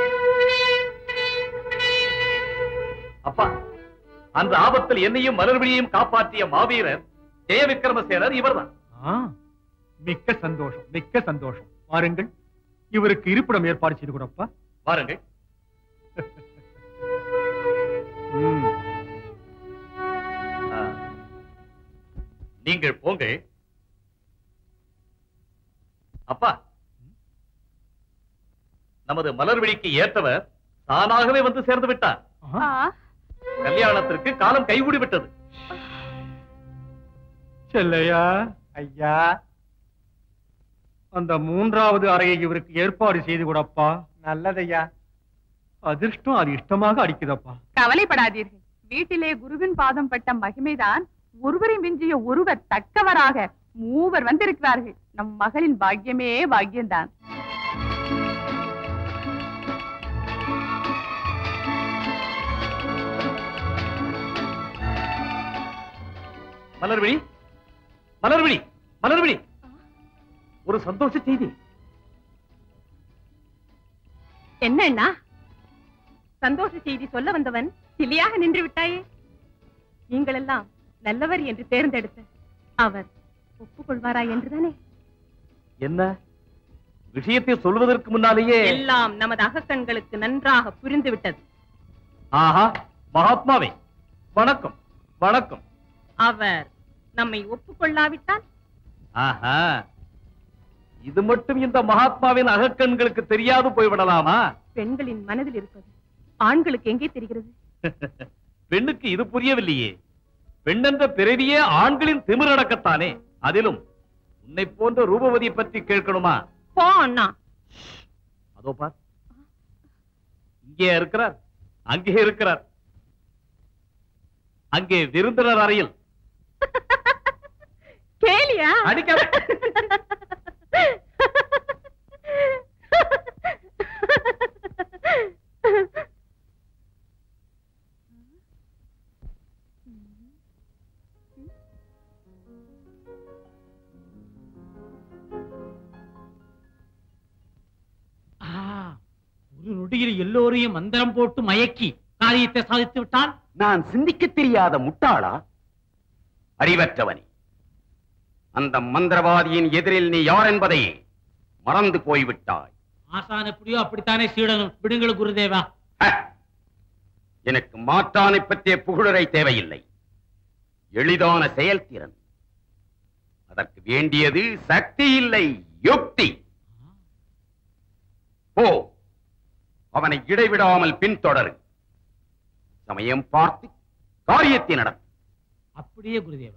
அப்பா, அந்த ஆபத்தில் என்னையும் மலர்விழியையும் காப்பாற்றிய மாவீரர் ஜெய விக்ரமசேனர் இவர்தான். மிக்க சந்தோஷம், மிக்க சந்தோஷம். வாருங்கள், இவருக்கு இருப்பிடம் ஏற்பாடு செய்து கொடுப்பா. வாருங்கள். நீங்கள் போங்க. அப்பா, நமது மலர்விழிக்கு ஏற்றவர் தானாகவே வந்து சேர்ந்து விட்டார். கல்யாணத்திற்கு காலம் கைகூடி விட்டது. செல்லையா, ஐயா, அந்த மூன்றாவது அறையை இவருக்கு ஏற்பாடு செய்து கொடுப்பா. நல்லதையா. அதிர்ஷ்டம் அது இஷ்டமாக அடிக்குதப்பா. கவலைப்படாதீர்கள். வீட்டிலே குருவின் பாதம் பட்ட மகிமைதான் ஒருவரை மிஞ்சிய ஒருவர் தக்கவராக மூவர் வந்திருக்கிறார்கள். நம் மகளின் பாக்கியமே பாக்கியம்தான். மலர்விழி, மலர்விழி, மலர்விழி, ஒரு சந்தோஷ செய்தி. என்ன அண்ணா? சந்தோஷ செய்தி சொல்ல வந்தவன் சிலியாக நின்று விட்டாயே. நீங்கள் எல்லாம் நல்லவர் என்று தேர்ந்தெடுத்த அவர் ஒப்புக்கொள்வாரா என்றுதானே? என்ன விஷயத்தை சொல்வதற்கு முன்னாலேயே எல்லாம் நமது அகக்கண்களுக்கு நன்றாக புரிந்து விட்டது. ஆஹா, மகாத்மாவே வணக்கம் வணக்கம். அவர் நம்மை ஒப்புக்கொள்ளாவிட்டால்? ஆஹா, இது மட்டும் இந்த மகாத்மாவின் அகக்கண்களுக்கு தெரியாது போய்விடலாமா? பெண்களின் மனதில் இருப்பது ஆண்களுக்கு எங்கே தெரிகிறது? பெண்ணுக்கு இது புரியவில்லையே. பெண்ணென்ற பிறவியே ஆண்களின் திமிரடக்கத்தானே. அதிலும் உன்னை போன்ற ரூபவதியை பற்றி கேட்கணுமா? போ அண்ணா. அதோ பார், இங்கே இருக்கிறார், அங்கே இருக்கிறார். அங்கே விருந்தினர் அறையில். கேலியா? அடிக்காத. குட்டியில் எல்லோரையும் மந்திரம் போட்டு மயக்கி காரியத்தை சாதித்து விட்டால் நான் சிந்திக்க தெரியாத முட்டாளா? அறிவற்றவனே, அந்த மந்திரவாதியின் எதிரில் நீ யார் என்பதை மறந்து போய்விட்டாய். ஆசான் எப்படியோ அப்படித்தானே சீடனும். விடுங்கள் குருதேவா. எனக்கு மாற்றானை பற்றிய புகழுரை தேவையில்லை. எளிதான செயல்திறன். அதற்கு வேண்டியது சக்தி இல்லை, யுக்தி. போ, அவனை இடைவிடாமல் பின்தொடரு. சமயம் பார்த்து காரியத்தை நடத்து. அப்படியே குருதேவா.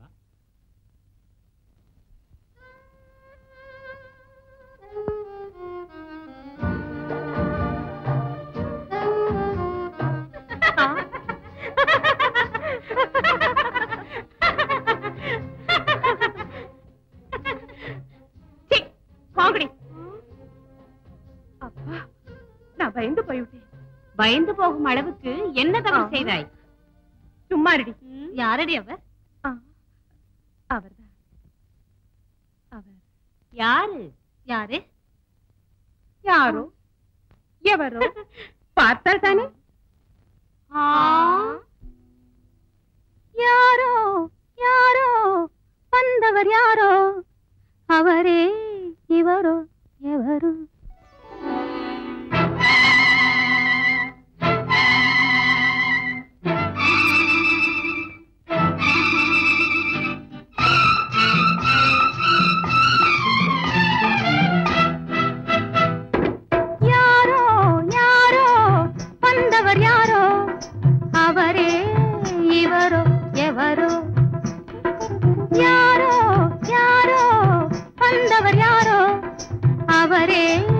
அப்பா, நான் பயந்து போய்விட்டேன். பயந்து போகும் அளவுக்கு என்ன தவறு செய்தாய்? சும்மா ரெடி. யாரடி அவர்? அவர்தான். அவர் யாரு? யாரு? யாரோ எவரோ பார்த்தால் தானே. யாரோ யாரோ வந்தவர் யாரோ, அவரே இவரோ எவரோ. யாரோ யாரோ வந்தவர் யாரோ, அவரே இவரோ எவரோ. யாரோ யாரோ வந்தவர் யாரோ, அவரே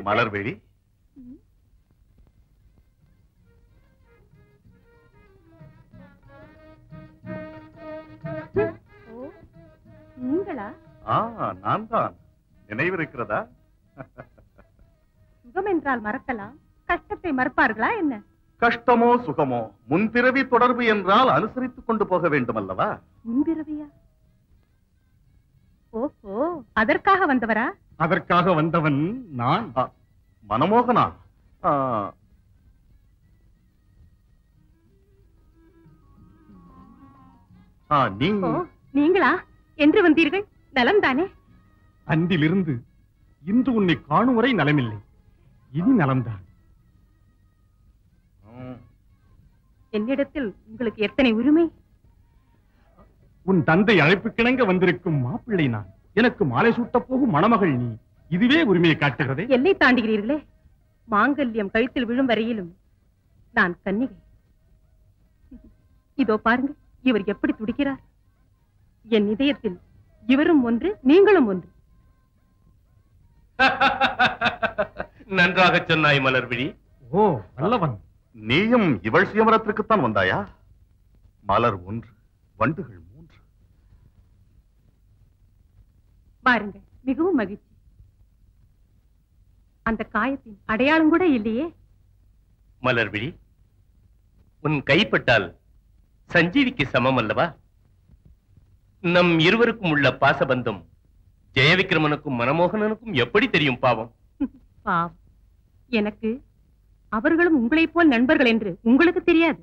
மலர்விழி, நீங்களா? ஆ, நான் தான். நினைவிருக்கிறதா? சுகம் என்றால் மறக்கலாம், கஷ்டத்தை மறப்பார்களா என்ன? கஷ்டமோ சுகமோ முன்பிறவி தொடர்பு என்றால் அனுசரித்துக் கொண்டு போக வேண்டும் அல்லவா? முன்பிறவியா? ஓஹோ, அதற்காக வந்தவரா? அதற்காக வந்தவன் நான். மனமோகனா, ஆ, ஆ, நீ ஓ, நீங்களா? என்று வந்தீர்கள்? நலம் தானே? அன்றிலிருந்து இன்று உன்னை காணும் வரை நலமில்லை. இனி நலம்தான். என்னிடத்தில் உங்களுக்கு எத்தனை உரிமை? உன் தந்தை அழைப்புக்கிணங்க வந்திருக்கும் மாப்பிள்ளை நான். எனக்கு மாலை சூட்டப் போகும் மணமகள் நீ. இதுவே உரிமையை காட்டுகிறதே. எல்லை தாண்டுகிறீர்களே. மாங்கல்யம் கழுத்தில் விழும் வரையிலும் நான் கன்னிகை. இதோ பாருங்க, இவர் எப்படி துடிக்கிறார். என் இதயத்தில் இவரும் ஒன்று, நீங்களும் ஒன்று. நன்றாக சொன்னாய் மலர்விழி. ஓ நல்லவன். நீயும் இவள் சுயமரத்திற்குத்தான் வந்தாயா? மலர் ஒன்று, வண்டுகள் மூன்று. பாருங்கள், மிகவும் மகிழ்ச்சி. அந்த காயத்தின் அடையாளம் கூட இல்லையே. மலர்விழி, உன் கைப்பட்டால் சஞ்சீவிக்கு சமம் அல்லவா? நம் இருவருக்கும் உள்ள பாசபந்தம் ஜெயவிக்ரமனுக்கும் மனமோகனனுக்கும் எப்படி தெரியும்? பாவம் பாவம். எனக்கு அவர்களும் உங்களைப் போல் நண்பர்கள் என்று உங்களுக்கு தெரியாது.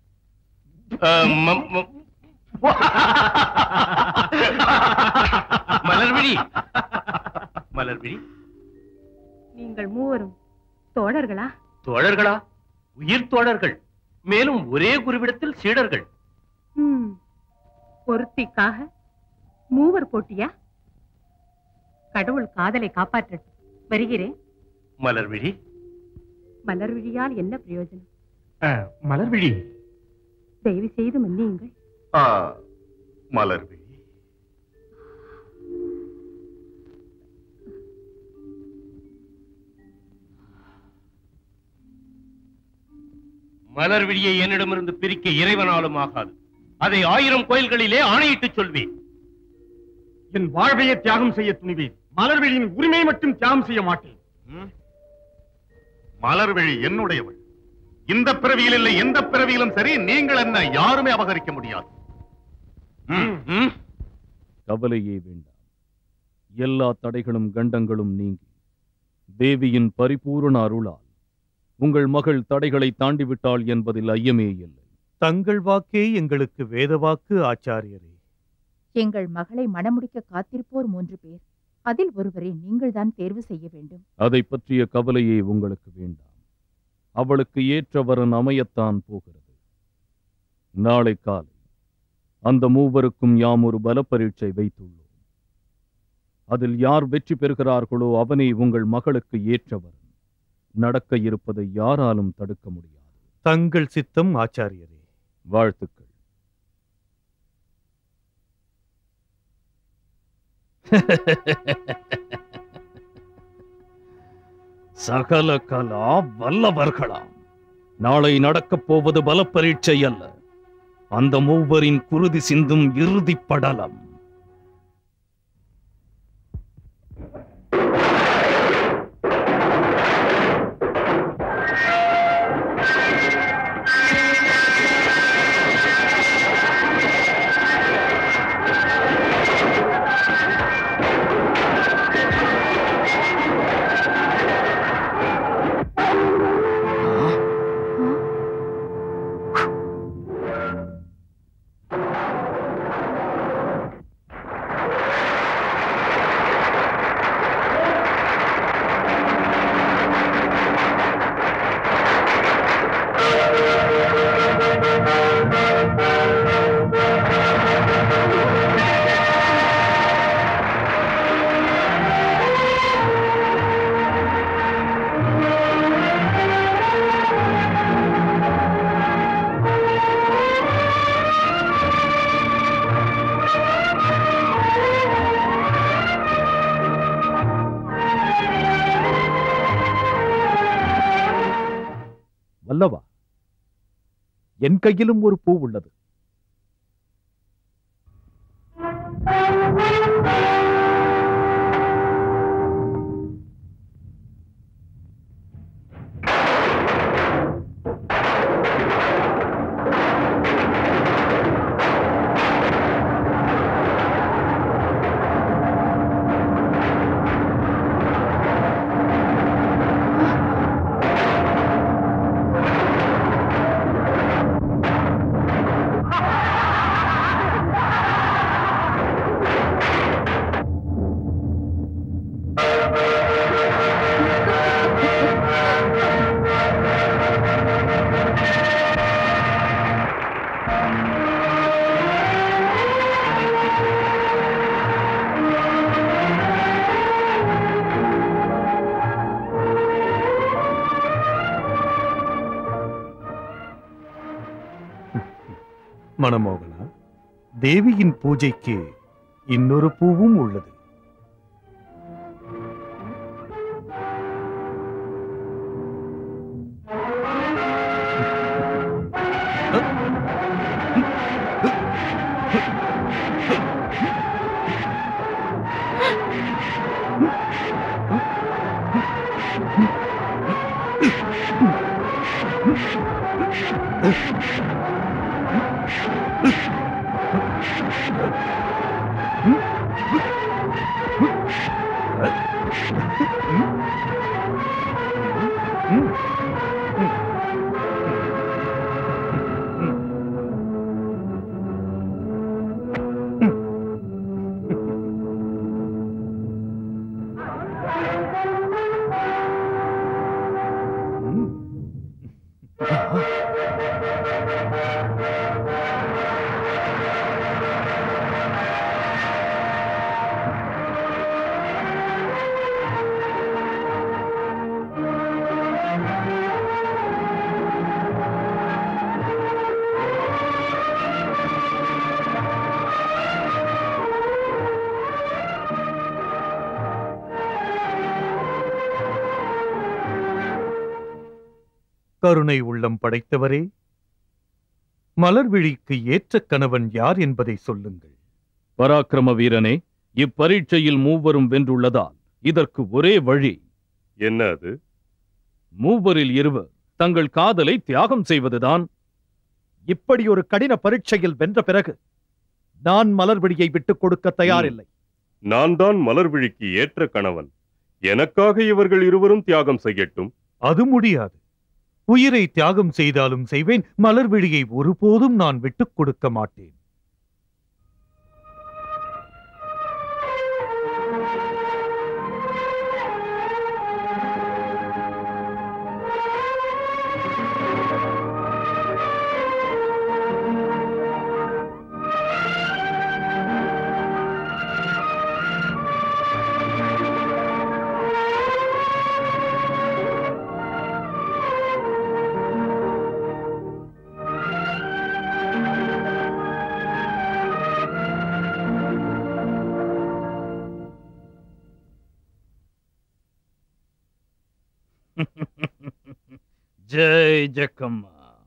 மலர்விழி, மலர்விழி, நீங்கள் மூவரும் தோழர்களா? தோழர்களா? உயிர் தோழர்கள். மேலும் ஒரே குருவிடத்தில் சீடர்கள். ம், பொருத்திக்காக மூவர் போட்டியா? கடவுள் காதலை காப்பாற்றட்டும். வருகிறேன். மலர்விழி, மலர்விழியால் என்ன பிரயோஜனம்? மலர்விழி, தயவு செய்து மன்னியுங்கள். ஆ, மலர்விழி, மலர்விழியை என்னிடமிருந்து பிரிக்க இறைவனாலும் ஆகாது. அதை ஆயிரம் கோயில்களிலே ஆணையிட்டு சொல்வேன். என் வாழ்வையை தியாகம் செய்ய துணிவேன். மலர்விழியின் உரிமையை மட்டும் தியாகம் செய்ய மாட்டேன். மலர்விழி என்னுடையவள். இந்த பிறவியில் இல்லை, எந்த பிறவியிலும் சரி, நீங்கள் என்ன யாருமே அபகரிக்க முடியாது. கவலையே வேண்டாம். எல்லா தடைகளும் கண்டங்களும் நீங்கி தேவியின் பரிபூரண அருளால் உங்கள் மகள் தடைகளை தாண்டிவிட்டாள் என்பதில் ஐயமே இல்லை. தங்கள் வாக்கே எங்களுக்கு வேத வாக்கு ஆச்சாரியரே. எங்கள் மகளை மணமுடிக்க காத்திருப்போர் மூன்று பேர். அதில் ஒருவரை நீங்கள்தான் தேர்வு செய்ய வேண்டும். அதை பற்றிய கவலையே உங்களுக்கு வேண்டாம். அவளுக்கு ஏற்ற வரன் அமையத்தான் போகிறது. நாளை காலை அந்த மூவருக்கும் யாம் ஒரு பல பரீட்சை வைத்துள்ளோம். அதில் யார் வெற்றி பெறுகிறார்களோ அவனே உங்கள் மகளுக்கு ஏற்றவர். நடக்க இருப்பதை யாராலும் தடுக்க முடியாது. தங்கள் சித்தம் ஆச்சாரியரே. வாழ்த்துக்கள். சகல கலா வல்லவர்களாம். நாளை நடக்கப் போவது பல பரீட்சை அல்ல, அந்த மூவரின் குருதி சிந்தும் இறுதி படலம். அல்லவா? என் கையிலும் ஒரு பூ உள்ளது. மனமோகனா, தேவியின் பூஜைக்கு இன்னொரு பூவும் உள்ளது. கருணை உள்ளம் படைத்தவரே, மலர்விழிக்கு ஏற்ற கணவன் யார் என்பதை சொல்லுங்கள். பராக்கிரம வீரனே, இப்பரீட்சையில் மூவரும் வென்றுள்ளதால் இதற்கு ஒரே வழி. என்ன அது? மூவரில் இருவர் தங்கள் காதலை தியாகம் செய்வதுதான். இப்படி ஒரு கடின பரீட்சையில் வென்ற பிறகு நான் மலர்விழியை விட்டுக் கொடுக்க தயாரில்லை. நான் தான் மலர்விழிக்கு ஏற்ற கணவன். எனக்காக இவர்கள் இருவரும் தியாகம் செய்யட்டும். அது முடியாது. உயிரை தியாகம் செய்தாலும் செய்வேன். மலர்விழியை ஒருபோதும் நான் விட்டுக் கொடுக்க மாட்டேன். ஜெய் ஜக்கம்மா.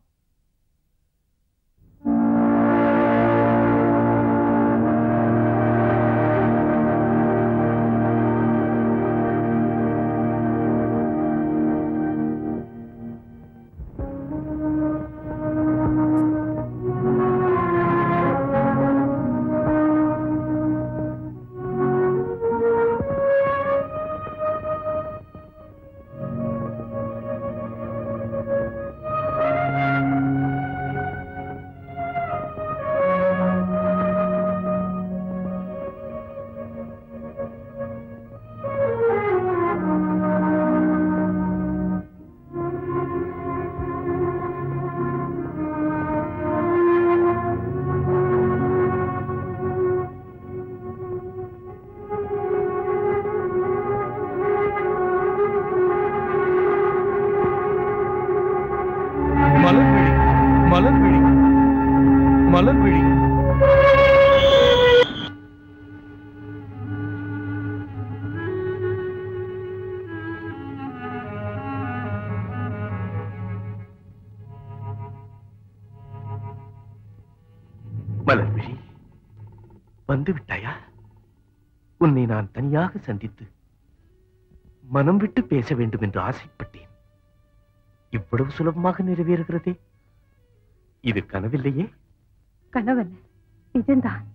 மலர்விழி, மலர்விழி. மலர்விழி, வந்து விட்டாயா? உன்னை நான் தனியாக சந்தித்து மனம் விட்டு பேச வேண்டும் என்று ஆசைப்பட்டேன். இவ்வளவு சுலபமாக நிறைவேறுகிறதே. இது கனவில்லையே? கனவல்ல, நிஜம்தான்.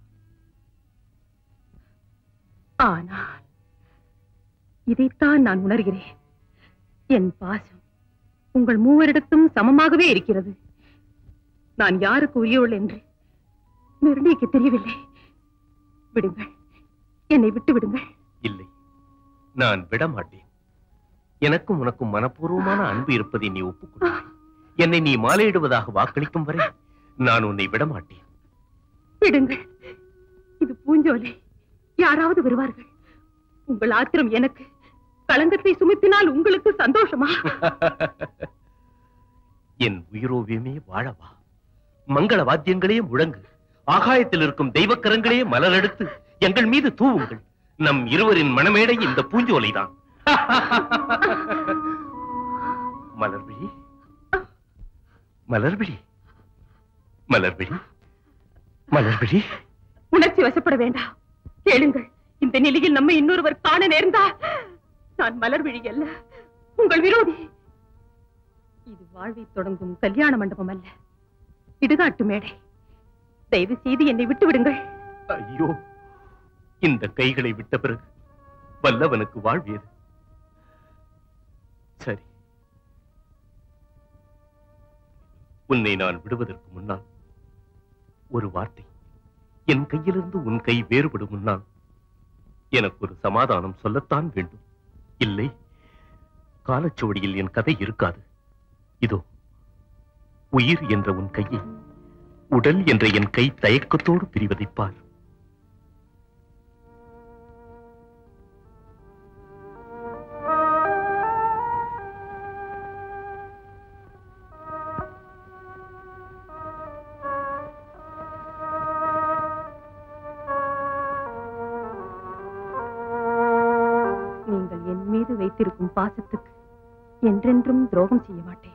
ஆனால் இதைத்தான் நான் உணர்கிறேன். என் பாசம் உங்கள் மூவரிடத்தும் சமமாகவே இருக்கிறது. நான் யாருக்கு உரியவள் என்று நிர்ணயிக்க தெரியவில்லை. விடுங்கள், என்னை விட்டு விடுங்கள். இல்லை, நான் விடமாட்டேன். எனக்கும் உனக்கும் மனப்பூர்வமான அன்பு இருப்பதை நீ ஒப்புக்கொள்வாய். என்னை நீ மாலையிடுவதாக வாக்களிக்கும் வரை நான் உன்னை விடமாட்டேன். விடுங்கள், இது பூஞ்சோலை. யாராவது வருவார்கள். உங்கள் ஆத்திரம் எனக்கு, களங்கத்தை சுமத்தினால் உங்களுக்கு சந்தோஷமா? என் உயிரோவியமே வாழவா. மங்கள வாத்தியங்களே முழங்கு, ஆகாயத்தில் இருக்கும் தெய்வக்கரங்களே மலரெடுத்து எங்கள் மீது தூவுங்கள். நம் இருவரின் மணமேடை இந்த பூஞ்சோலைதான். மலர்விழி, மலர்விழி, மலர்விழி, மலர்விழி. உணர்ச்சி வசப்பட வேண்டாம். கேளுங்கள், இந்த நிலையில் நம்ம இன்னொருவர் காண நேர்ந்தா நான் மலர்விழி அல்ல, உங்கள் விரோதி. இது வாழ்வை தொடங்கும் கல்யாண மண்டபம் அல்ல, இடுகாட்டு மேடை. தயவு செய்து என்னை விட்டு விடுங்கள். ஐயோ, இந்த கைகளை விட்ட பிறகு வல்லவனுக்கு வாழ்வியது. சரி, உன்னை நான் விடுவதற்கு முன்னால் ஒரு வார்த்தை. என் கையிலிருந்து உன் கை வேறுபடும் முன்னால் எனக்கு ஒரு சமாதானம் சொல்லத்தான் வேண்டும். இல்லை, காலச்சுவடியில் என் கதை இருக்காது. இதோ உயிர் என்ற உன் கையை உடல் என்ற என் கை தயக்கத்தோடு பிரிவதைப்பார். நீங்கள் என் மீது வைத்திருக்கும் பாசத்துக்கு என்றென்றும் துரோகம் செய்ய மாட்டேன்.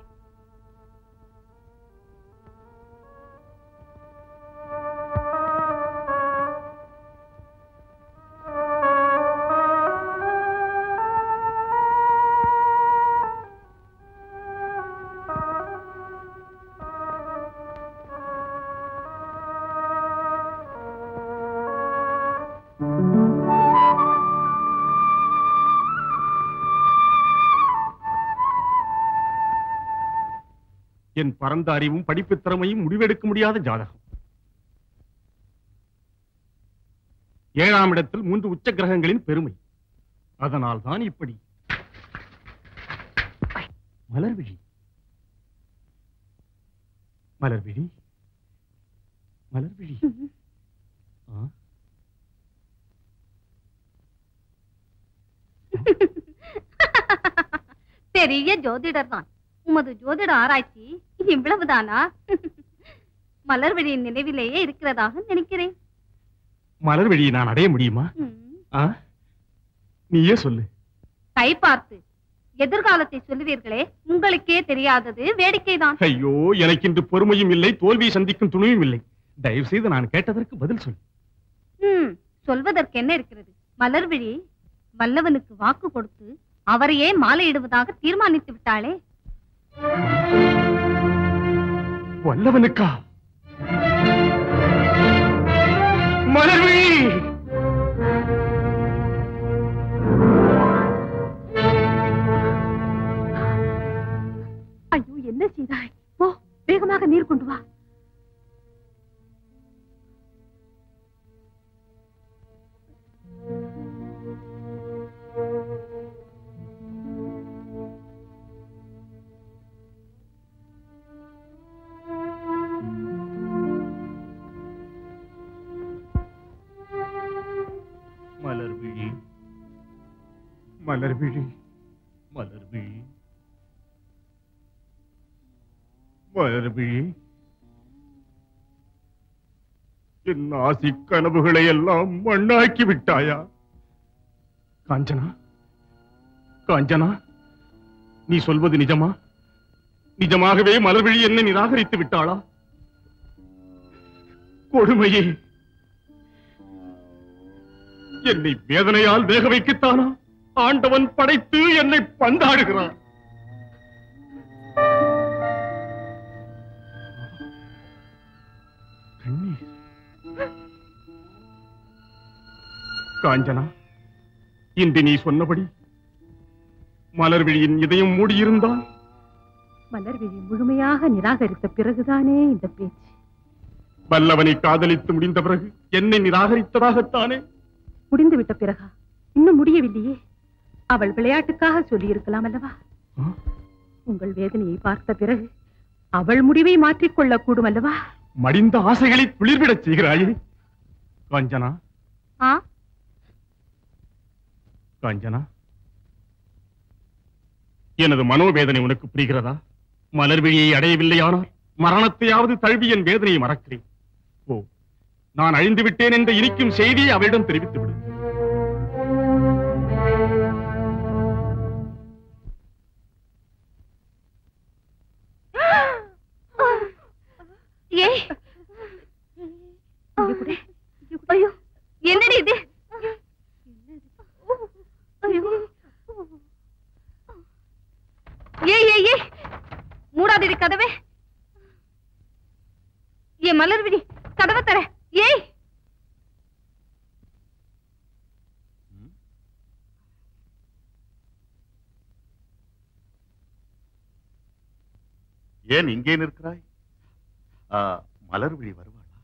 என் பரந்த அறிவும் படிப்பு திறமையும் முடிவெடுக்க முடியாத ஜாதகம். ஏழாம் இடத்தில் மூன்று உச்ச கிரகங்களின் பெருமை. அதனால் தான் இப்படி. மலர்விழி, மலர்விழி, மலர்விழி. ஆ? பெரிய ஜோதிடர் தான். உமது ஜோதிட ஆராய்ச்சி இவ்வளவுதானா? மலர்விழியின் நினைவிலேயே இருக்கிறதாக நினைக்கிறேன். மலர்விழியை நான் அடைய முடியுமா? ஆ? நீயே சொல்லு. கை பார்த்து எதிர்காலத்தை சொல்லுவீர்களே, உங்களுக்கே தெரியாதது வேடிக்கைதான். ஐயோ, எனக்கு இன்று பொறுமையும் இல்லை, தோல்வியை சந்திக்கும் துணியும் இல்லை. தயவு செய்து நான் கேட்டதற்கு பதில் சொல். ம், சொல்வதற்கு என்ன இருக்கிறது? மலர்விழி வல்லவனுக்கு வாக்கு கொடுத்து அவரையே மாலையிடுவதாக தீர்மானித்து விட்டாளே. வல்லவனுக்கா? மலர்விழி! ஐயோ, என்ன செய்தாய்? போ, வேகமாக நீர் கொண்டு வா. மலர்விழி, மலர்விழி, மலர்விழி, மலர்விழி, என் ஆசி கனவுகளை எல்லாம் மண்ணாக்கி விட்டாயா? காஞ்சனா, காஞ்சனா, நீ சொல்வது நிஜமா? நிஜமாகவே மலர்விழி என்னை நிராகரித்து விட்டாளா? கொடுமையே! என்னை வேதனையால் வேக வைக்கத்தானா ஆண்டவன் படைத்து என்னை பந்தாடுகிறான்? காஞ்சனா, இன்று நீ சொன்னபடி மலர்விழியின் இதயம் மூடியிருந்தால்? மலர்விழி முழுமையாக நிராகரித்த பிறகுதானே இந்த பேச்சு. வல்லவனை காதலித்து முடிந்த பிறகு என்னை நிராகரித்ததாகத்தானே? முடிந்துவிட்ட பிறகா? இன்னும் முடியவில்லையே. அவள் விளையாட்டுக்காக சொல்லி இருக்கலாம் அல்லவா? உங்கள் வேதனையை பார்த்த பிறகு அவள் முடிவை மாற்றிக்கொள்ளக் கூடும் அல்லவா? மடிந்த ஆசைகளை குளிர்விடச் செய்கிறாயே காஞ்சனா. காஞ்சனா, எனது மனோவேதனை உனக்கு புரிகிறதா? மலர்விழியை அடையவில்லையானால் மரணத்தையாவது தழுவி என் வேதனையை மறக்கிறேன். ஓ, நான் அழிந்து விட்டேன் என்ற இனிக்கும் செய்தியை அவளிடம் தெரிவித்து விடு. என்னடி இது? ஏய் ஏய் ஏய், மூடாதடி கதவே. ஏ மலர்விழி, கதவை தர. ஏய், ஏன் இங்கே நிற்கிறாய்? மலர்விழி வருவாளா?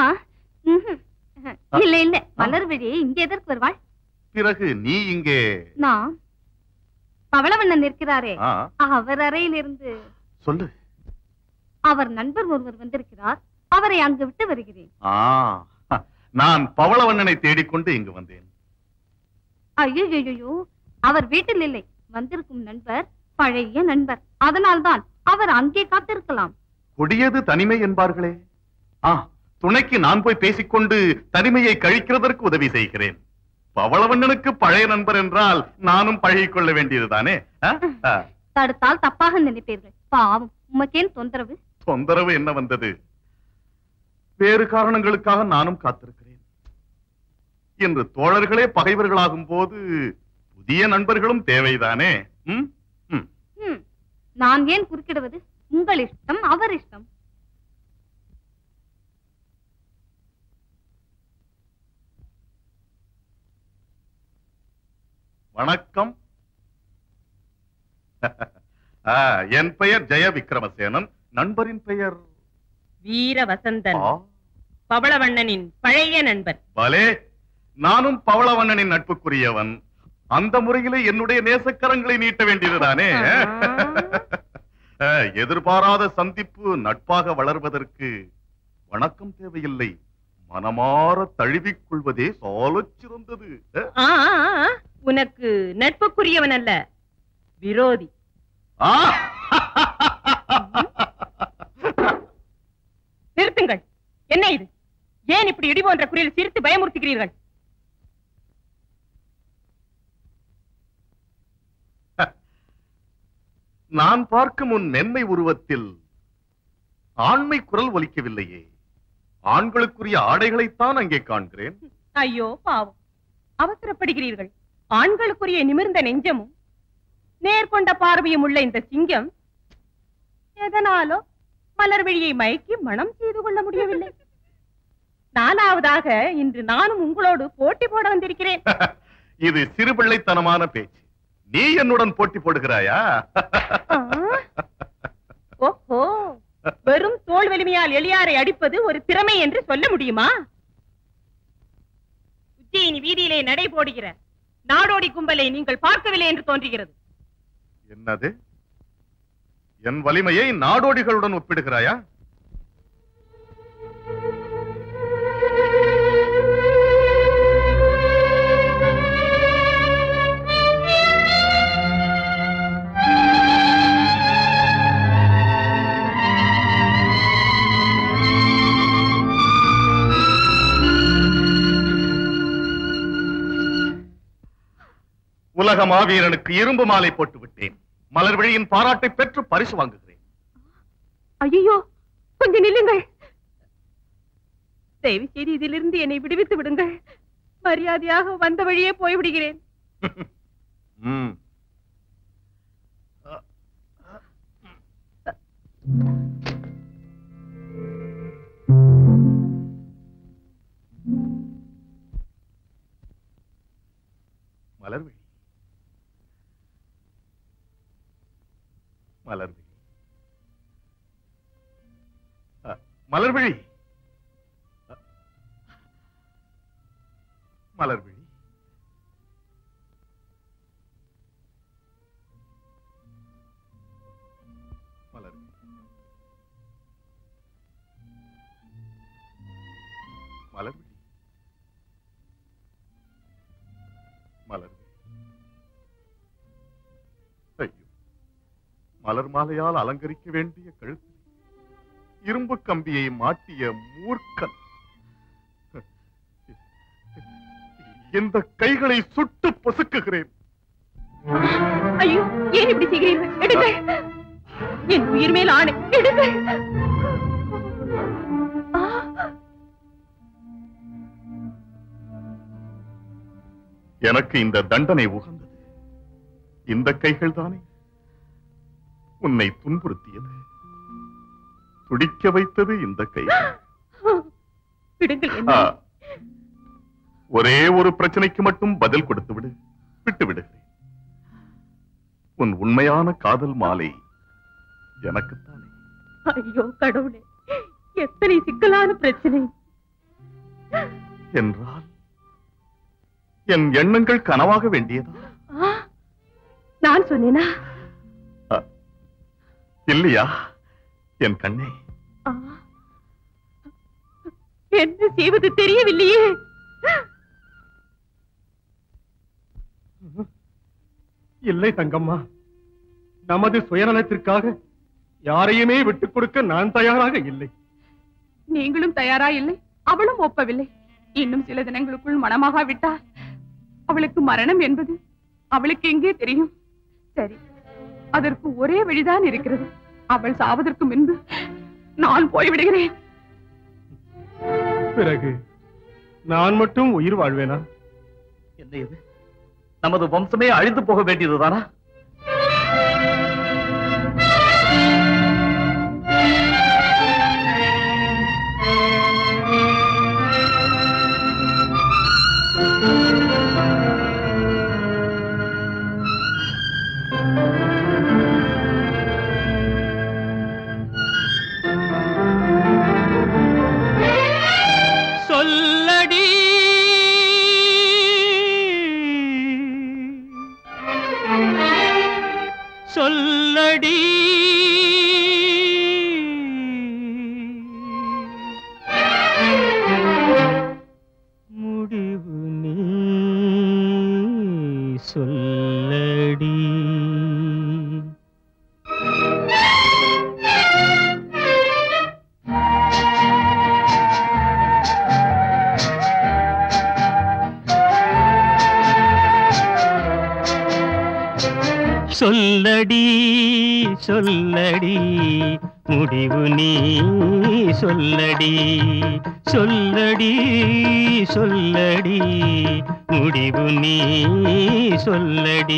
இல்ல இல்ல, மலர்விழி இங்கே எதற்கு வருவாள்? பிறகு நீ இங்கே? நான் பவளவண்ணன் நிற்கிறாரே, ஆ. அவர் அறையில் இருந்து. சொல்லு. அவர் நண்பர் ஒருவர் வந்திருக்கிறார், அவரை அங்கு விட்டு வருகிறேன். ஆ, நான் பவளவண்ணனை தேடிக்கொண்டு இங்கு வந்தேன். ஐயோ, அவர் வீட்டில் இல்லை. வந்திருக்கும் நண்பர் பழைய நண்பர், அதனால்தான் அவர் அங்கே காத்திருக்கலாம். கொடியது தனிமை என்பார்களே. ஆ, துணைக்கு நான் போய் பேசிக்கொண்டு தனிமையை கழிக்கிறதற்கு உதவி செய்கிறேன். பவளவண்ணனுக்கு பழைய நண்பர் என்றால் நானும் பழகிக் கொள்ள வேண்டியதுதானே? தடுத்தால் தப்பாக நினைப்பீர்கள். பாவம், உமக்கேன் தொந்தரவு? தொந்தரவு என்ன வந்தது? வேறு காரணங்களுக்காக நானும் காத்திருக்கிறேன். இன்று தோழர்களே பகைவர்களாகும் போது புதிய நண்பர்களும் தேவைதானே? ம்? ம். நான் ஏன் குறுக்கிடுவது? உங்கள் இஷ்டம், அவர் இஷ்டம். வணக்கம். என் பெயர் ஜெய விக்ரமசேனன். நண்பரின் பெயர் வீர வசந்தன், பவளவண்ணனின் பழைய நண்பர். பலே, நானும் பவளவண்ணனின் நட்புக்குரியவன். அந்த முறையிலே என்னுடைய நேசக்கரங்களை நீட்ட வேண்டியதுதானே? எதிர்பாராத சந்திப்பு நட்பாக வளர்வதற்கு வணக்கம் தேவையில்லை, மனமாற தழுவிக் கொள்வதே சாலச் சிறந்தது. உனக்கு நட்புக்குரியவன் அல்ல, விரோதி. நிறுத்துங்கள். என்ன இது? ஏன் இப்படி இடி போன்ற குரலில் சிரித்து பயமுறுத்துகிறீர்கள்? நான் பார்க்கும் உன் மென்மை உருவத்தில் ஆண்மை குரல் ஒலிக்கவில்லையே. ஆண்களுக்குரிய ஆடைகளைத்தான் அங்கே காண்கிறேன். ஐயோ பாவம், அவசரப்படுகிறீர்கள். ஆண்களுக்குரிய நிமிர்ந்த நெஞ்சமும் நேர்கொண்ட பார்வையும் உள்ள இந்த சிங்கம் எதனாலோ மலர்விழியை மயக்கி மனம் செய்து கொள்ள முடியவில்லை. நாலாவதாக இன்று நானும் உங்களோடு போட்டி போட வந்திருக்கிறேன். இது சிறுபிள்ளைத்தனமான பேச்சு. நீ என்னுடன் போட்டி போடுகிறாயா? ஓஹோ, வெறும் தோல் வலிமையால் எளியாரை அடிப்பது ஒரு திறமை என்று சொல்ல முடியுமா? உஜ்ஜயினி வீதியிலே நடை போடுகிற நாடோடி கும்பலை நீங்கள் பார்க்கவில்லை என்று தோன்றுகிறது. என்னது? என் வலிமையை நாடோடிகளுடன் ஒப்பிடுகிறாயா? உலக மாவீரனுக்கு இரும்பு மாலை போட்டு விட்டேன். மலர்விழியின் பாராட்டை பெற்று பரிசு வாங்குகிறேன். ஐயோ, கொஞ்சம் நில்லுங்கள். தயவு செய்து இதிலிருந்து என்னை விடுவித்து விடுங்கள். மரியாதையாக வந்த வழியே போய்விடுகிறேன். மலர்விழி, மலர்விழி, மலர்விழி, மலர்விழி, மலர்விழி, மலர்விழி, மலர்விழி. ஐயோ, மலர் மாலையால் அலங்கரிக்க வேண்டிய கழுத்து இரும்பு கம்பியை மாட்டிய மூர்க்கன் இந்த கைகளை சுட்டு பொசுக்குகிறேன். ஐயோ, ஏன் இப்படி செய்கிறீர்கள்? எடுங்கள். என் உயிர் மேல் ஆணை, எடுங்கள். எனக்கு இந்த தண்டனை உகந்தது. இந்த கைகள் தானே உன்னை துன்புறுத்தியது, துடிக்க வைத்தது இந்த கைகள். ஒரே ஒரு பிரச்சனைக்கு மட்டும் பதில் கொடுத்து விடு, விட்டு விடுகிறேன். உன் உண்மையான காதல் மாலை எனக்குத்தானே. ஐயோ கடவுளே, எத்தனை சிக்கலான பிரச்சனை என்றால் என் எண்ணங்கள் கனவாக வேண்டியதா? நான் சொன்னேனா? இல்லையா என் கண்ணே? என்ன செய்வது தெரியவில்லையே. இல்லை தங்கம்மா, நமது சுயநலத்திற்காக யாரையுமே விட்டுக் கொடுக்க நான் தயாராக இல்லை. நீங்களும் தயாரா இல்லை, அவளும் ஒப்பவில்லை. இன்னும் சில தினங்களுக்குள் மனமாகாவிட்டால் அவளுக்கு மரணம் என்பது அவளுக்கு எங்கே தெரியும்? சரி, அதற்கு ஒரே வழிதான் இருக்கிறது. அவள் சாவதற்கு முன்பு நான் போய்விடுகிறேன். பிறகு நான் மட்டும் உயிர் வாழ்வேனா? என்ன இது? நமது வம்சமே அழிந்து போக வேண்டியதுதானா? சொல்லடி சொல்லடி முடிவு நீ சொல்லடி. சொல்லடி சொல்லடி முடிவு நீ சொல்லடி. சொல்லடி சொல்லடி முடிவு நீ சொல்லடி.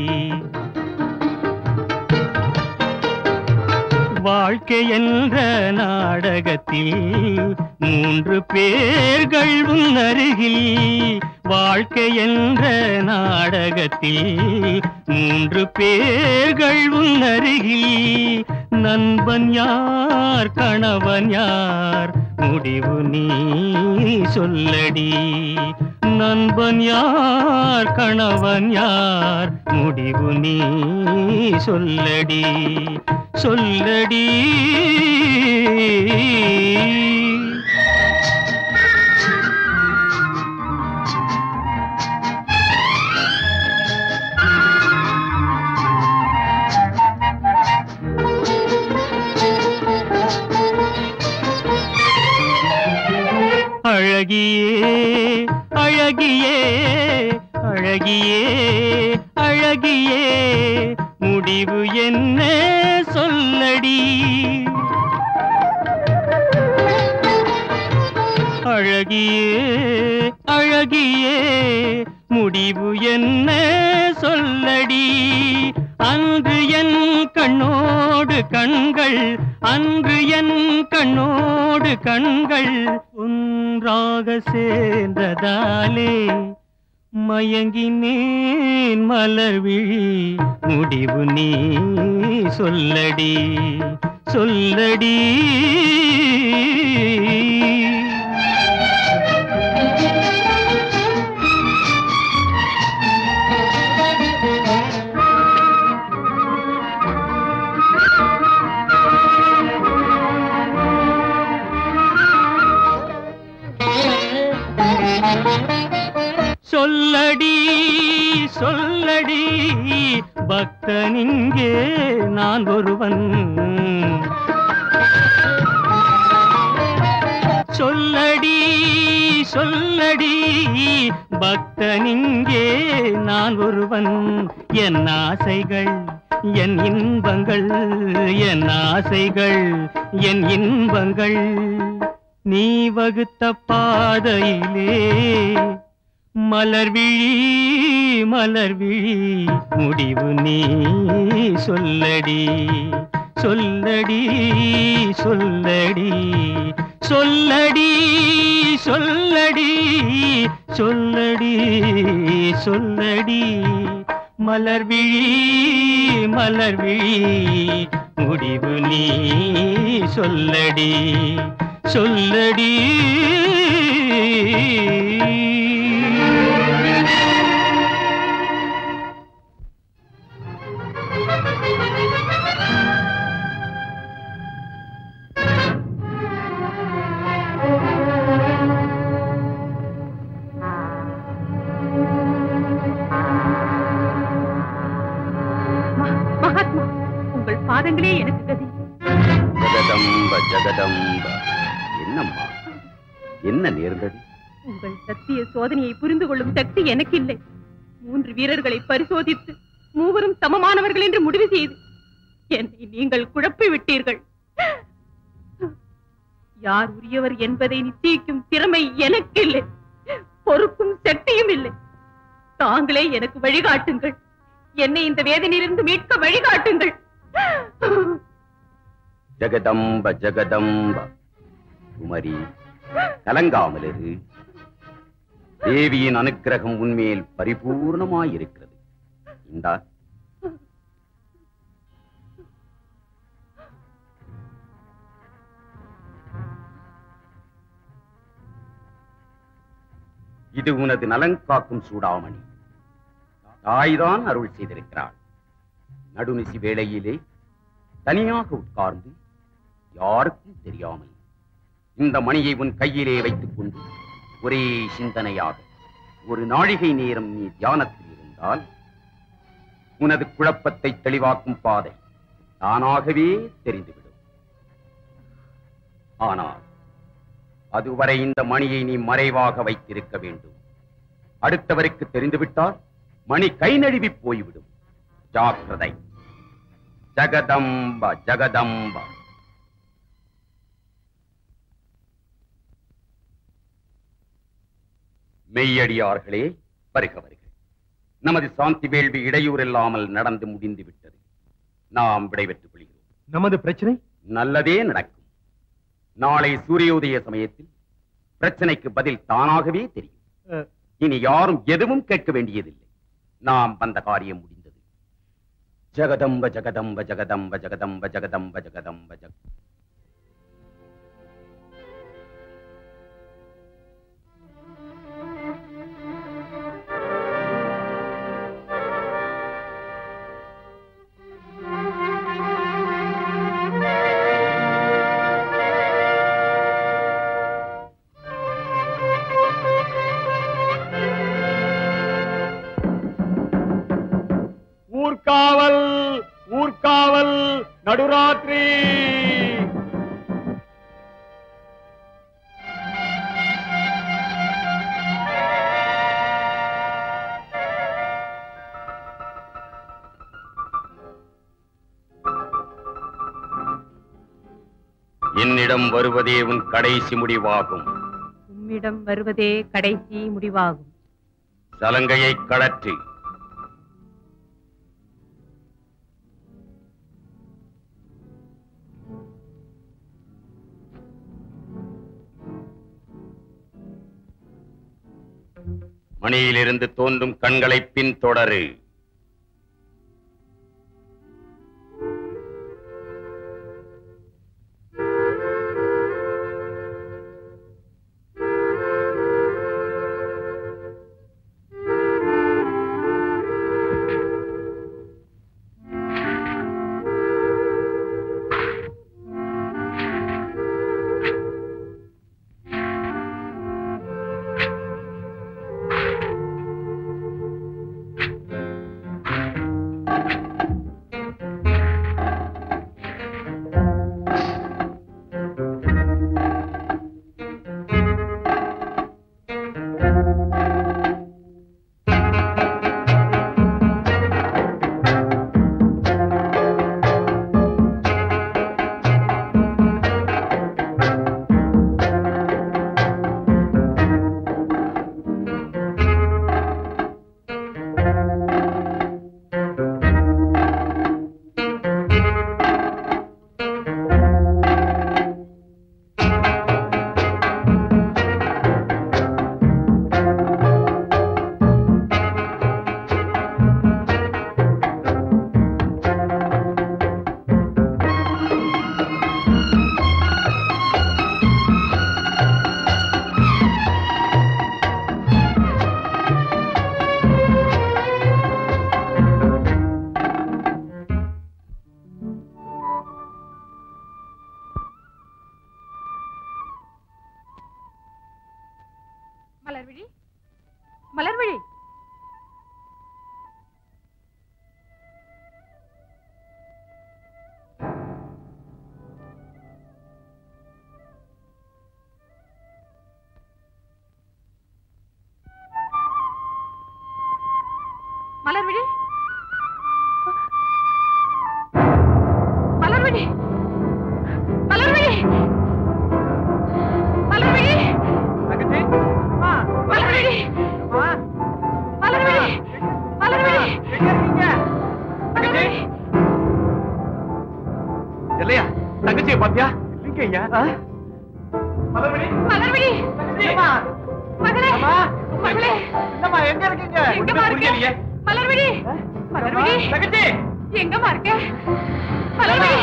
வாழ்க்கை என்ற நாடகத்தில் மூன்று பேர்கள் உன் அருகில். வாழ்க்கை என்ற நாடகத்தில் மூன்று பேர்கள் உன் அருகில். நண்பன் யார் கணவன் யார் முடிவு நீ சொல்லடி. நண்பன் யார் கணவன் யார் முடிவு நீ சொல்லடி. சொல்லடி அழகியே அழகியே அழகியே அழகியே முடிவு என்ன சொல்லடி. அழகியே அழகியே முடிவு என்ன சொல்லடி அன்று என் கண்ணோடு கண்கள் அன்று என் கண்ணோடு கண்கள் ஒன்றாக சேர்ந்ததாலே மயங்கினேன் மலர் விழி முடிவு நீ சொல்லடி சொல்லடி சொல்லடி சொல்லடி பக்தனிங்கே நான் ஒருவன் சொல்லடி சொல்லடி பக்தனிங்கே நான் ஒருவன் என் ஆசைகள் என் இன்பங்கள் என் ஆசைகள் என் இன்பங்கள் நீ வகுத்த பாதையிலே மலர் விழி மலர் விழி முடிவு நீ சொல்லடி சொல்லடி சொல்லடி சொல்லடி சொல்லடி சொல்லடி சொல்லடி மலர் விழி மலர் விழி முடிவு நீ சொல்லடி சொல்லடி மகாத்மா, உங்கள் பாதங்களே எனக்கு கதி. ஜெகதம்ப ஜெகதம்ப என்னம்மா என்ன நேர்ந்தது? உங்கள் சத்திய சோதனையை புரிந்து கொள்ளும் சக்தி எனக்கு இல்லை. மூன்று வீரர்களை பரிசோதித்து மூவரும் சமமானவர்கள் என்று முடிவு செய்து என்னை நீங்கள் குழப்பி விட்டீர்கள். யார் உரியவர் என்பதை நிச்சயிக்கும் திறமை எனக்கு இல்லை, பொறுப்பும் சக்தியும் இல்லை. தாங்களே எனக்கு வழிகாட்டுங்கள், என்னை இந்த வேதனையிலிருந்து மீட்க வழிகாட்டுங்கள். ஜெகதம்ப ஜெகதம்ப குமரி கலங்காமலிரு. தேவியின் அனுக்கிரகம் உன்மேல் பரிபூர்ணமாயிருக்கிறது. இந்தா இது உனது நலன் காக்கும் சூடாமணி. தாய்தான் அருள் செய்திருக்கிறாள். நடுநிசி வேளையிலே தனியாக உட்கார்ந்து யாருக்கும் தெரியாமல் இந்த மணியை உன் கையிலே வைத்துக் கொண்டு ஒரே சிந்தனையாக ஒரு நாழிகை நேரம் நீ தியானத்தில் இருந்தால் உனது குழப்பத்தை தெளிவாக்கும் பாதை தானாகவே தெரிந்துவிடும். ஆனால் அதுவரை இந்த மணியை நீ மறைவாக வைத்திருக்க வேண்டும். அடுத்தவருக்கு தெரிந்துவிட்டால் மணி கை நழுவி போய்விடும். ஜாக்கிரதை. ஜகதம்ப ஜகதம்ப. மெய்யடியார்களே, வருக வருக. நமது சாந்தி வேள்வி இடையூறு இல்லாமல் நடந்து முடிந்து விட்டது. நாம் விடைபெற்றுக் கொள்கிறோம். நமது பிரச்சனை நல்லதே நடக்கும். நாளை சூரியோதய சமயத்தில் பிரச்சனைக்கு பதில் தானாகவே தெரியும். இனி யாரும் எதுவும் கேட்க வேண்டியதில்லை. நாம் வந்த காரியம் முடிந்தது. ஜகதம்ப ஜகதம்ப ஜகதம்ப ஜகதம்ப ஜகதம்ப ஜகதம்ப ஜக ஊர்காவல் ஊர்காவல் நடுராத்திரி. என்னிடம் வருவதே உன் கடைசி முடிவாகும். உம்மிடம் வருவதே கடைசி முடிவாகும். சலங்கையை கழற்றி. மணியிலிருந்து தோன்றும் கண்களை பின்தொடரு. மலர்விழி, மலர்விழி. மலர்விழி, மலர்விழி, மலர்விழி, மலர்விழி. தங்கச்சி, அம்மா, மலர்விழி, அம்மா, மலர்விழி, மலர்விழி. எங்க இருக்கீங்க? தங்கச்சி. இல்லையா தங்கச்சியை பாத்தியா? இல்லைங்க ஐயா. மலர்விழி, மலர்விழி. அம்மா, மகளே, அம்மா, மகளே. என்னம்மா எங்க இருக்கீங்க? எங்கம்மா இருக்க? மலர்விழி, மலர்விழி. தங்கச்சி, எங்கம்மா இருக்க? மலர்விழி.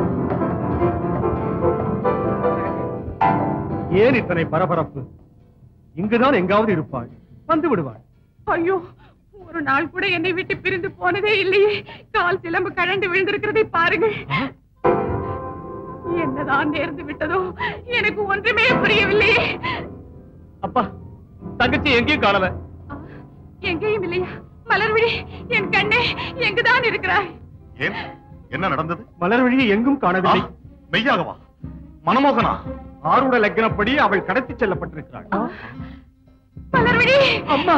ஏன் இத்தனை பரபரப்பு? இங்குதான் எங்காவது இருப்பாள், வந்து விடுவாள். ஐயோ, ஒரு நாள் கூட என்னை விட்டு பிரிந்து போனதே இல்லையே. கால் சிலம்பு கழண்டு விழுந்திருக்கிறதை பாருங்கள். என்னதான் நேர்ந்து விட்டதோ எனக்கு ஒன்றுமே புரியவில்லையே. அப்பா, தங்கச்சி எங்கேயும் காணல. எங்கேயும் இல்லையா? மலர்விழி, என் கண்ணே, எங்குதான் இருக்கிறாய்? ஏன், என்ன நடந்தது? மலர்விழியை எங்கும் காணவில்லை. மெய்யாகவா? மனமோகனா? ஆருட லக்னப்படி அவள் கடத்தி செல்லப்பட்டிருக்கிறாள். மலர்விழி, அம்மா.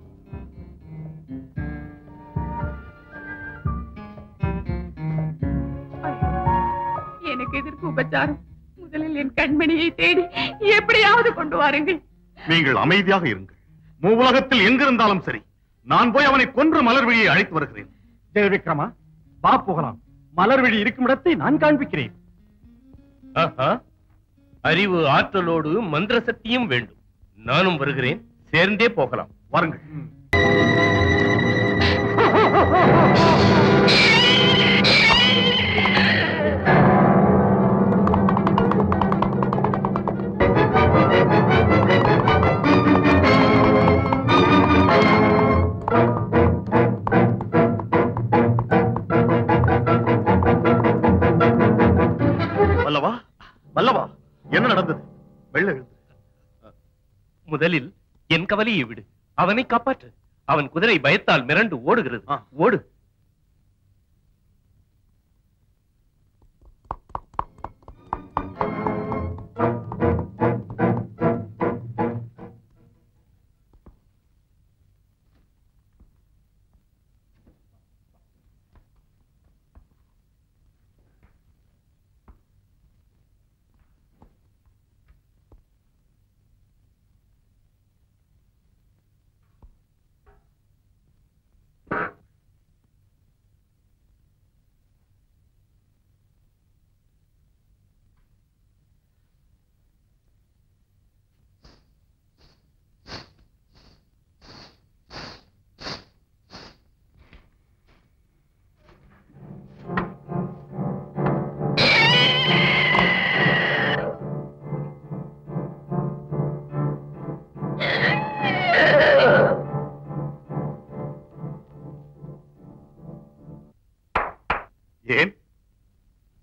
எனக்கு எதற்கு உபச்சாரம்? முதலில் என் கண்மணியை தேடி எப்படியாவது கொண்டு வாருங்கள். நீங்கள் அமைதியாக இருங்கள். மூவுலகத்தில் எங்கிருந்தாலும் சரி, நான் போய் அவனை கொன்று மலர்விழியை அழைத்து வருகிறேன். ஜெயவிக்ரமா, வா போகலாம். மலர்விழி இருக்கும் இடத்தை நான் காண்பிக்கிறேன். ஆஹா, அறிவு ஆற்றலோடு மந்திர சக்தியும் வேண்டும். நானும் வருகிறேன், சேர்ந்தே போகலாம். வாருங்கள். வல்லவா, வல்லவா, என்ன நடந்தது? வெள்ள எழுந்து. முதலில் என் கவலையை விடு, அவனை காப்பாற்று. அவன் குதிரை பயத்தால் மிரண்டு ஓடுகிறது. ஓடு.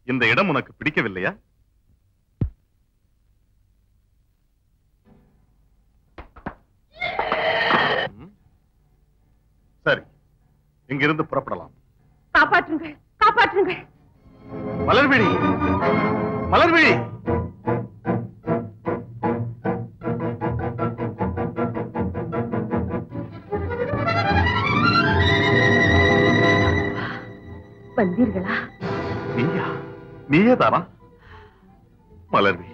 இந்த இடம் உனக்கு பிடிக்கவில்லையா? சரி, இங்கிருந்து புறப்படலாம். காப்பாற்றுங்கள், காப்பாற்றுங்கள். மலர்விழி, மலர்விழி. வந்தீர்களா? நீயா? நீயே தானா? மலர்விழி,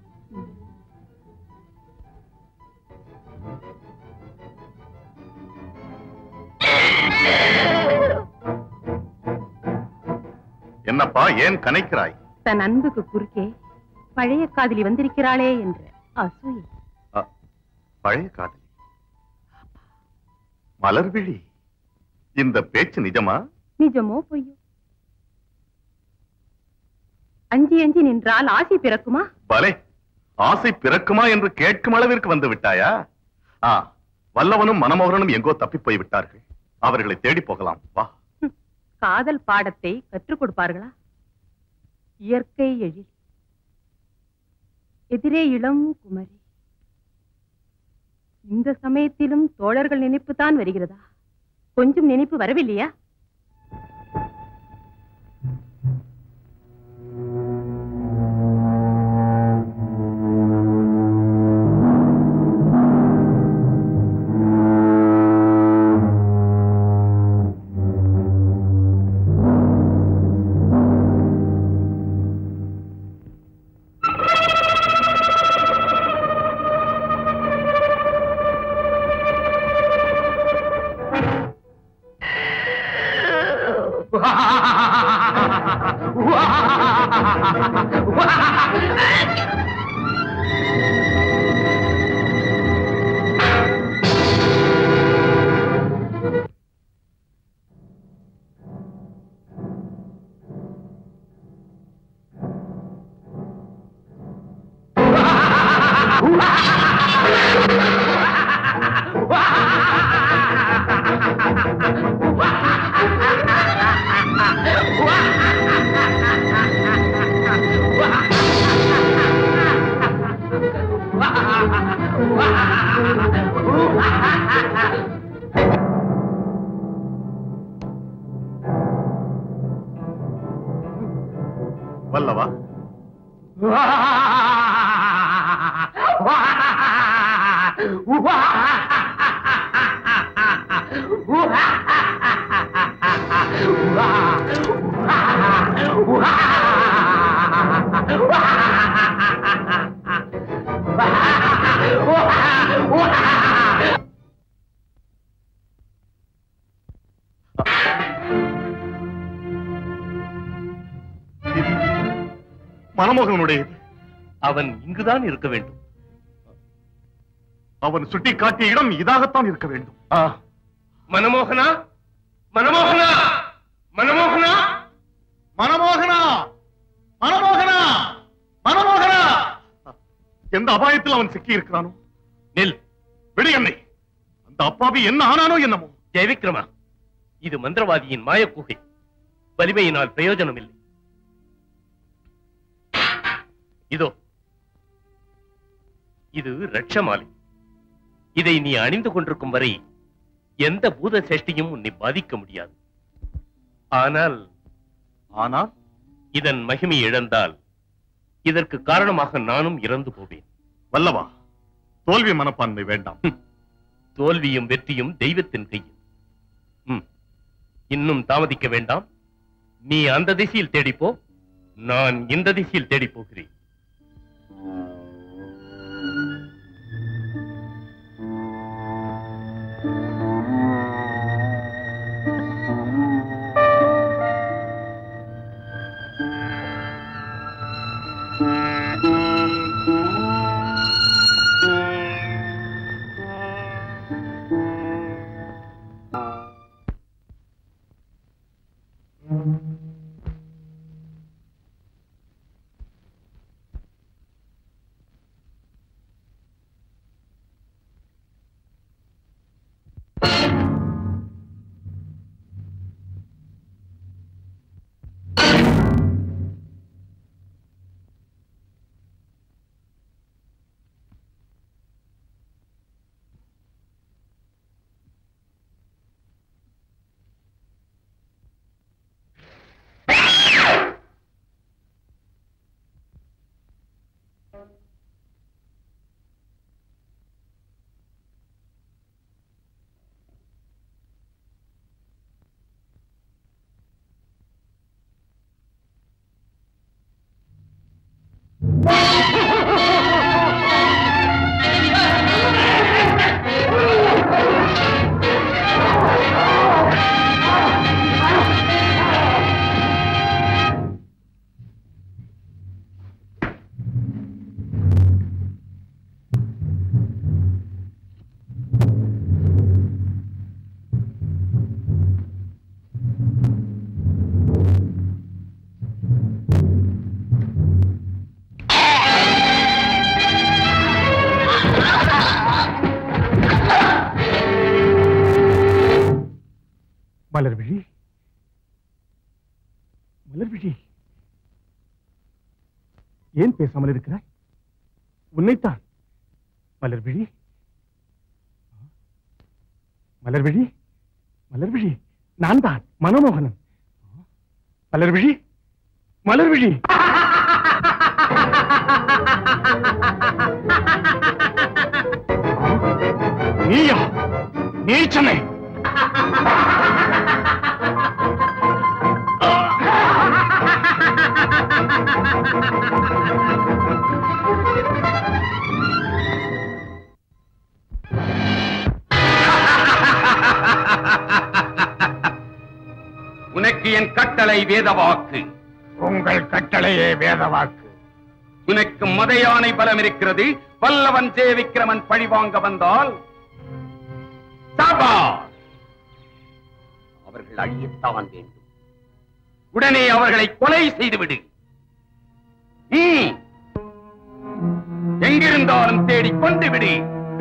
என்னப்பா ஏன் கனைக்கிறாய்? தன் அன்புக்கு குறுக்கே பழைய காதலி வந்திருக்கிறாளே என்ற அசூயை. பழைய காதலி? மலர்விழி, இந்த பேச்சு நிஜமா? நிஜமோ பொய்யோ? அஞ்சி அஞ்சி நின்றால் ஆசை பிறக்குமா? பலே, ஆசை பிறக்குமா என்று கேட்கும் அளவிற்கு வந்து விட்டாயா? ஆ, வல்லவனும் மனமோகனும் எங்கோ தப்பி போய் விட்டார்கள். அவர்களை தேடி போகலாம், வா. காதல் பாடத்தை கற்றுக் கொடுப்பார்களா? இயற்கை எழில், எதிரே இளம் குமரி. இந்த சமயத்திலும் தோழர்கள் நினைப்பு தான் வருகிறதா? கொஞ்சம் நினைப்பு வரவில்லையா? வல்லவா, மனமோகனுடையது. அவன் இங்குதான் இருக்க வேண்டும். அவன் சுட்டி காட்டிய இடம் இதாகத்தான் இருக்க வேண்டும். மனமோகனா, மனமோகனா, மனமோகனா, மனமோகனா, மனமோகனா, மனமோகனா. எந்த அபாயத்தில் அவன் சிக்கி இருக்கிறானோ? நெல் விடு என்னை. அந்த அப்பாவி என்ன ஆனானோ என்னமோ. ஜெயவிக்ரமா, இது மந்திரவாதியின் மாய குகை. வலிமையினால் பிரயோஜனம் இல்லை. இதோ இது ரட்சமாலை. இதை நீ அணிந்து கொண்டிருக்கும் வரை எந்த பூத சேஷ்டியும் உன்னை பாதிக்க முடியாது. ஆனால் ஆனால் இதன் மகிமை இழந்தால் இதற்கு காரணமாக நானும் இறந்து போவேன். வல்லவா, தோல்வி மனப்பான்மை வேண்டாம். தோல்வியும் வெற்றியும் தெய்வத்தின் கையில். இன்னும் தாமதிக்க வேண்டாம். நீ அந்த திசையில் தேடிப்போ, நான் இந்த திசையில் தேடி போகிறேன். மலர்விழி, ஏன் பேசாமல் இருக்கிறாய்? உன்னைத்தான். மலர்விழி, மலர்விழி, மலர்விழி, நான் தான் மனமோகனன். மலர்விழி, மலர்விழி. நீயா? நீச்சனை! உனக்கு என் கட்டளை வேதவாக்கு. உங்கள் கட்டளையே வேதவாக்கு. உனக்கு மத யானை பலம் இருக்கிறது. வல்லவன் ஜெய விக்கிரமன் பழிவாங்க வந்தால் அவர்கள் அழியத்தான் வேண்டும். உடனே அவர்களை கொலை செய்துவிடு. எங்கிருந்தாலும் தேடிக் கொண்டு விடு.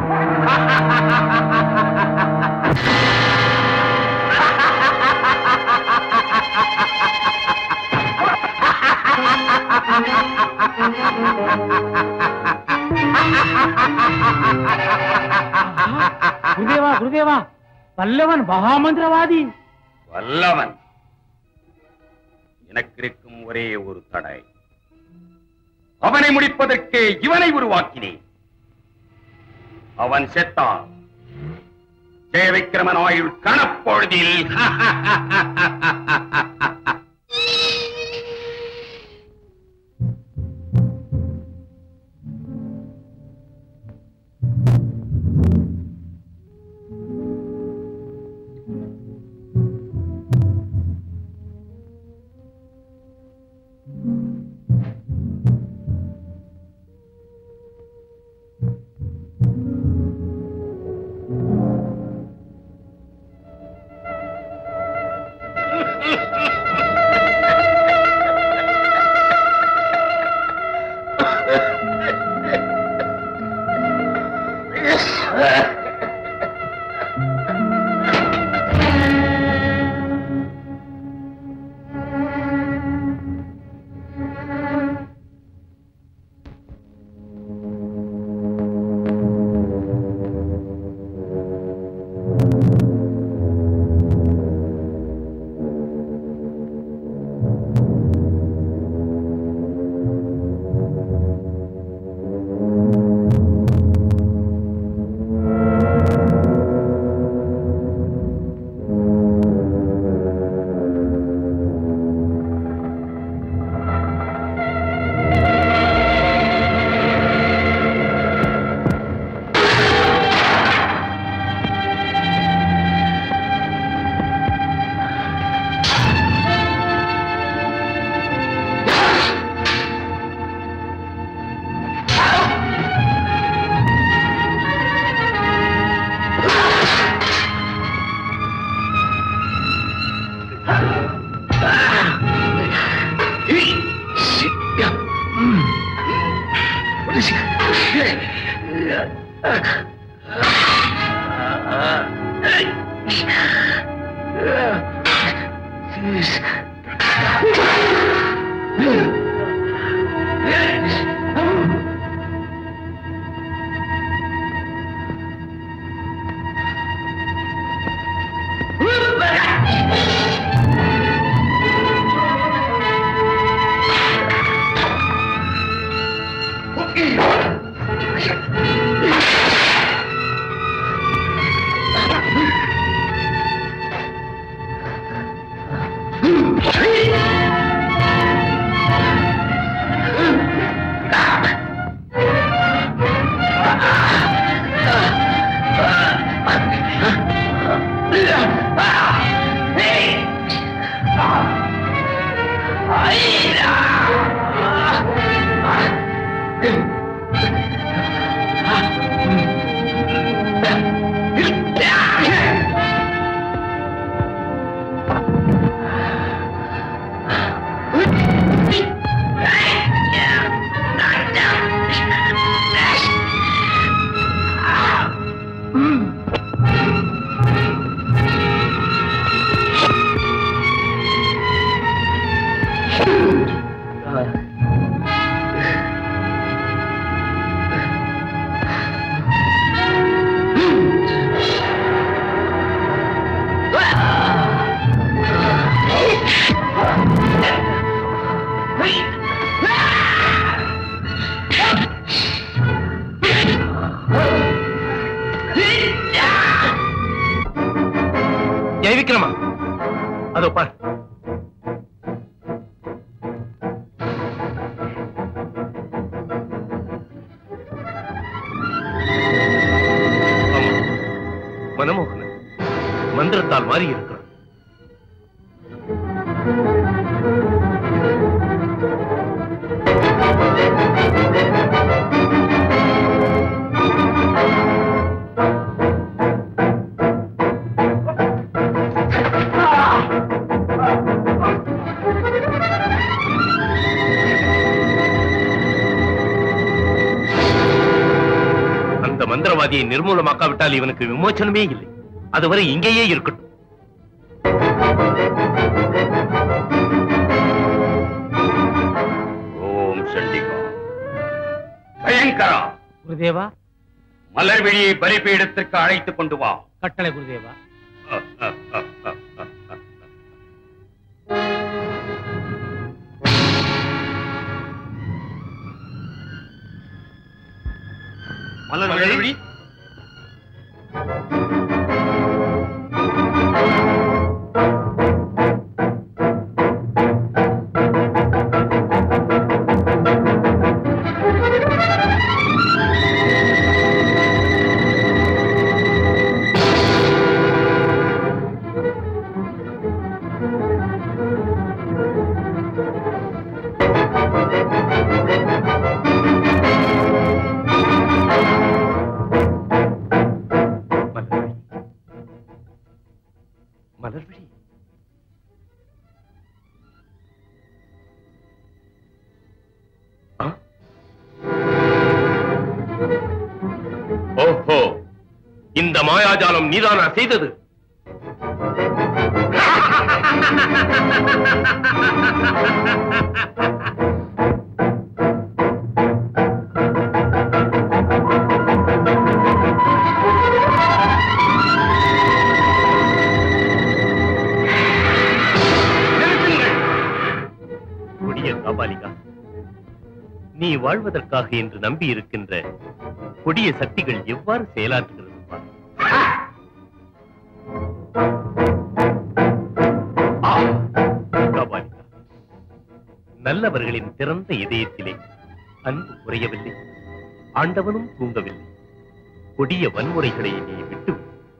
குருதேவா, குருதேவா, வல்லவன் மகாமந்திரவாதி. வல்லவன் எனக்கு இருக்கும் ஒரே ஒரு தடை. அவனை முடிப்பதற்கு இவனை உருவாக்கினேன். அவன் செத்தான். ஜெயவிக்கிரமன் ஆயுள் கணப்பொழுதில் ஜெய் விக்ரமா, அதோ பார். மனமோகனன் மந்திரத்தால் மாறி இருக்கிறான். மந்திரவாதியை நிர்மூலமாக்காவிட்டால் இவனுக்கு விமோச்சனமே இல்லை. அதுவரை இங்கேயே இருக்கட்டும். ஓம் சண்டிகா. பயங்கரா. குருதேவா, மலர்விழியை பலிபீடத்திற்கு அழைத்துக் கொண்டு வா. கட்டளை குருதேவா. மலர்விழி, மலர்விழி, ஓஹோ, இந்த மாயாஜாலம் நீதானா செய்தது? காபாலிகா, நீ வாழ்வதற்காக என்று நம்பி இருக்கின்ற கொடிய சக்திகள் எவ்வாறு செயலாற்றுகிறது பார். காபாலிகா, நல்லவர்களின் திறந்த இதயத்திலே அன்பு குறையவில்லை, ஆண்டவனும் தூங்கவில்லை. கொடிய வன்முறைகளை நீ விட்டு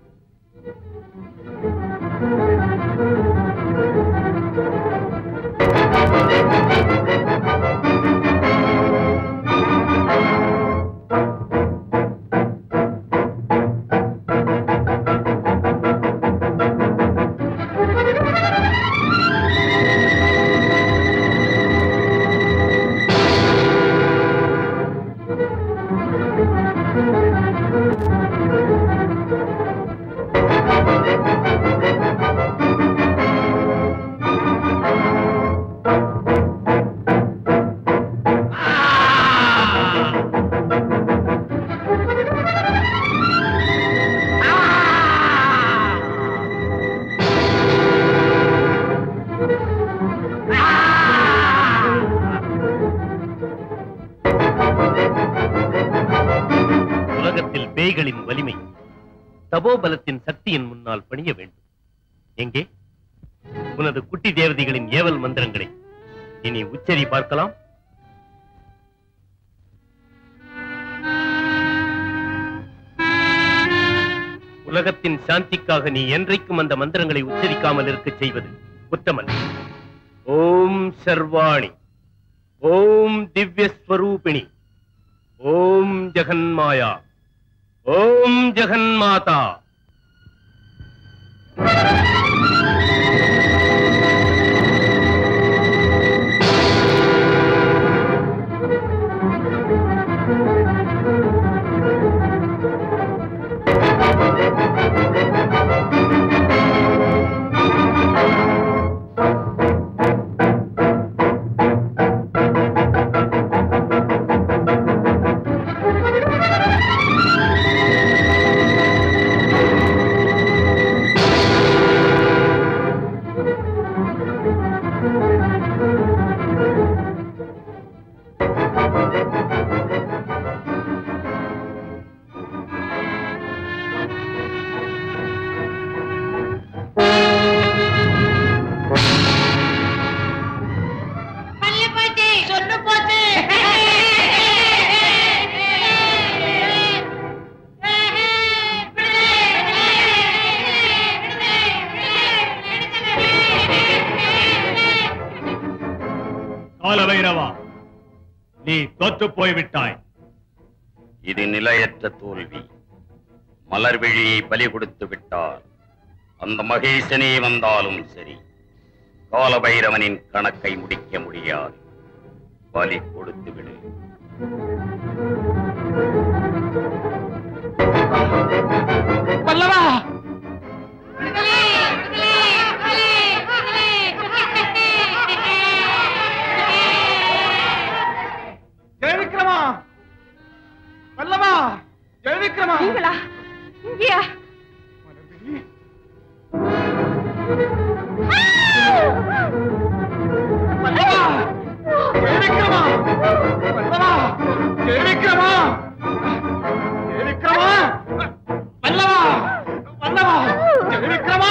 பேய்களின் வலிமை தபோபலத்தின் சக்தியின் முன்னால் பணிய வேண்டும். எங்கே உனது குட்டி தேவதைகளின் ஏவல் மந்திரங்களை இனி உச்சரி பார்க்கலாம். உலகத்தின் சாந்திக்காக நீ என்றைக்கும் அந்த மந்திரங்களை உச்சரிக்காமல் இருக்க செய்வது குற்றமல்ல. ஓம் சர்வாணி, ஓம் திவ்யஸ்வரூபிணி, ஓம் ஜெகன்மாயா, ஓம் ஜெகன்மாதா. சொன்னு போச்சு. காலபைரவா, நீ தோற்று போய்விட்டாய். இது நிலையற்ற தோல்வி. மலர்விழியை பலி கொடுத்து விட்டார். அந்த மகேசனே வந்தாலும் சரி, காலபைரவனின் கணக்கை முடிக்க முடியாது. பலி கொடுத்து விடு. பல்லவா, ஜெயவிக்ரமா, பல்லவா, ஜெயவிக்ரமா. நீங்களா? இங்கேயா? பல்லவா, ஜெயவிக்ரமா, பல்லவா, ஜெயவிக்ரமா, ஜெயவிக்ரமா, பல்லவா, பல்லவா, ஜெயவிக்ரமா,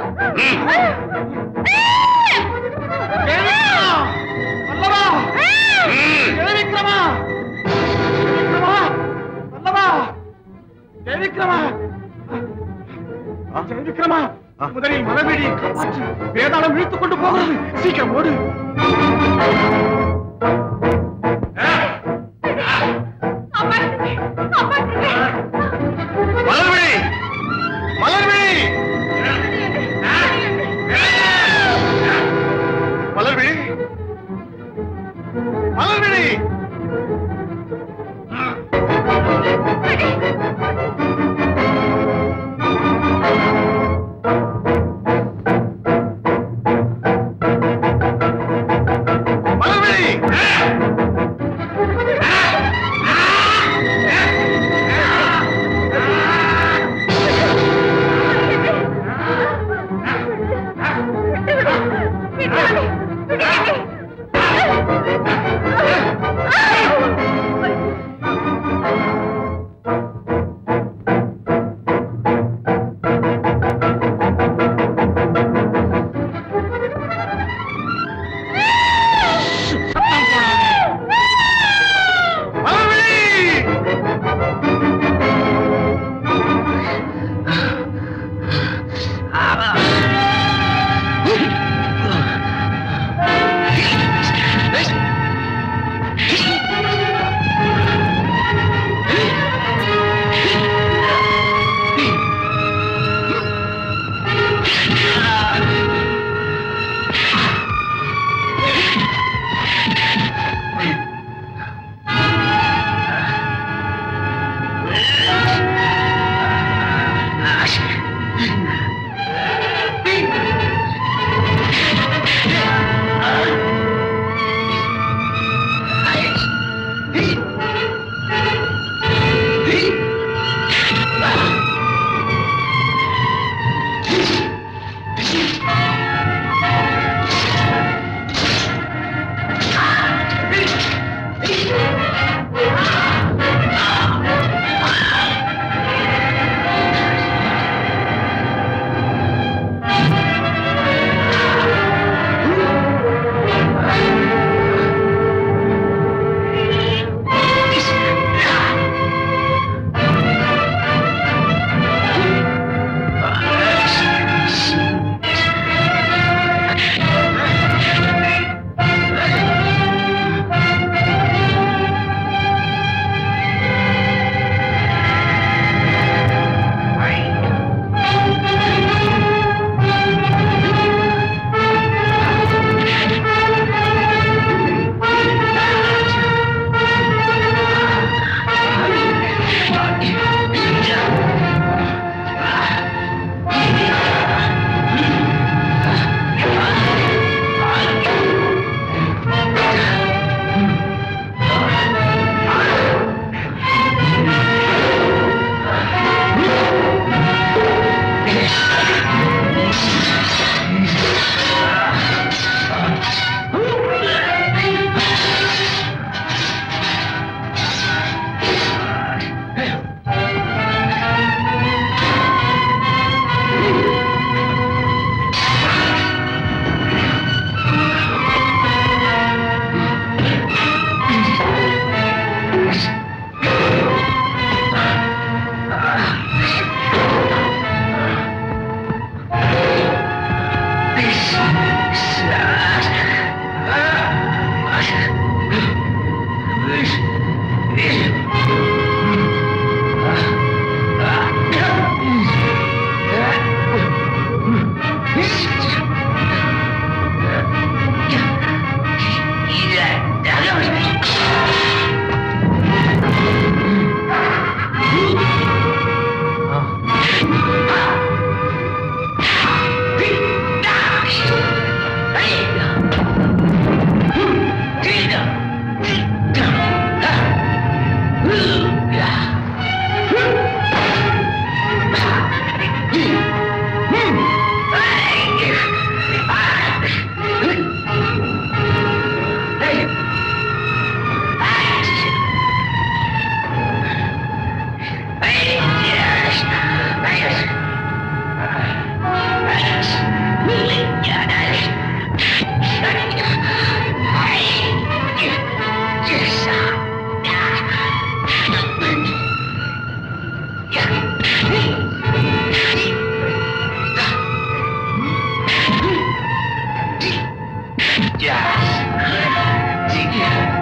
ஜெயவிக்ரமா, பல்லவா, ஜெயவிக்ரமா, ஜெயவிக்ரமா, பல்லவா, ஜெயவிக்ரமா, ஜெயவிக்ரமா, முதலில் மலர்விழியை காப்பாற்று. வேதாளம் இழுத்துக் கொண்டு போகிறது. சீக்கிரம் ஓடு. மலர்விழி, மலர்விழி, மலர்விழி, மலர்விழி.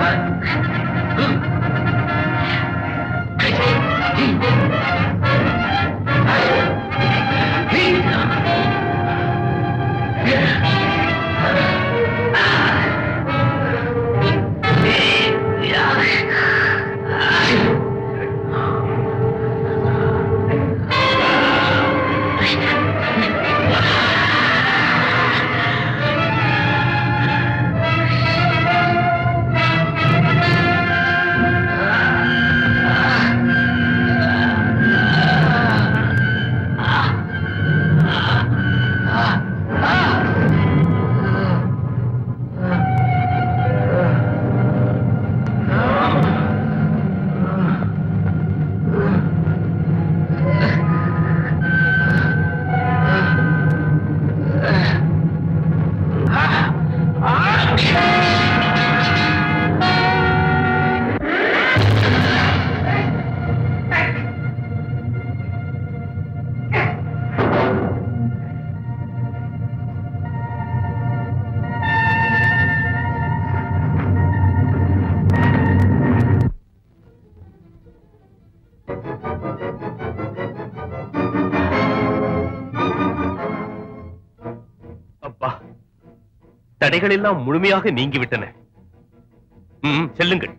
தடைகள் எல்லாம் முழுமையாக நீங்கிவிட்டன. ம், செல்லுங்கள்.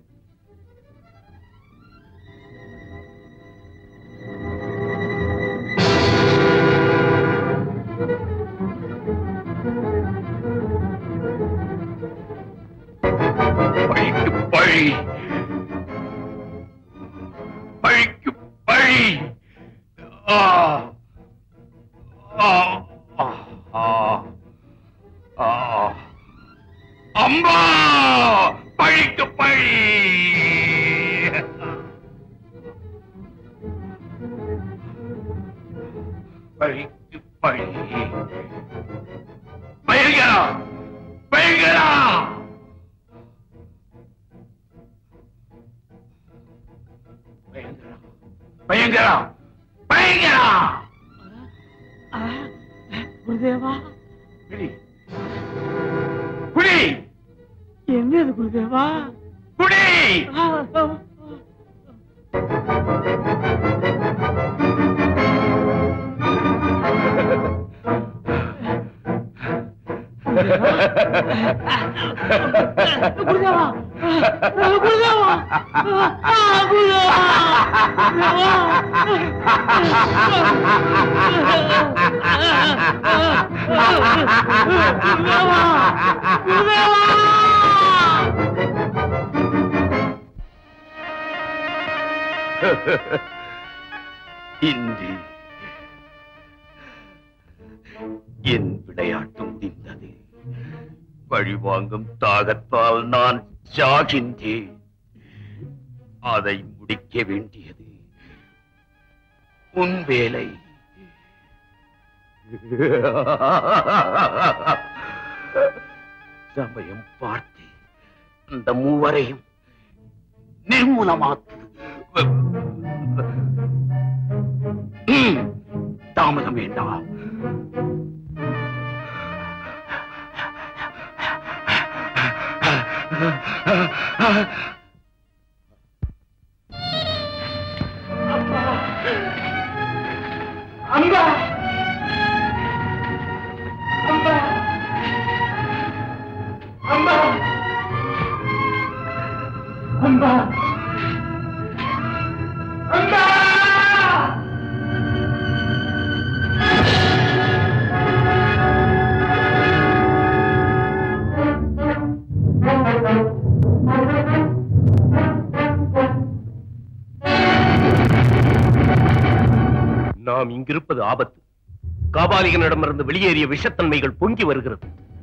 பழிக்கு பழி, பழிக்கு பழி. ஆ ஆ ஆ ஆ அம்பா, பழிக்கு பழி. பழிக்கு பழி. பயங்கரா, பயங்கரா. பயங்கரா, பயங்கரா, பயங்கரா. குருதேவா, குடி. என்னது குருதேவா? குடி. குருதேவா, குருதேவா, இன்று என் விளையாட்டு முடிந்தது. பழிவாங்கும் தாகத்தால் நான் சாகின்றேன். அதை முடிக்க வேண்டியது உன் வேலை. சமயம் பார்த்து அந்த மூவரையும் நிர்மூலமாக்கு. தாமதம் வேண்டாம். அம்பா, அம்பா, அம்பா, அம்பா, அம்பா. நாம் இங்கிருப்பது ஆபத்து. காபாலிகனிடமிருந்து வெளியேறிய விஷத்தன்மைகள் பொங்கி வருகிறது.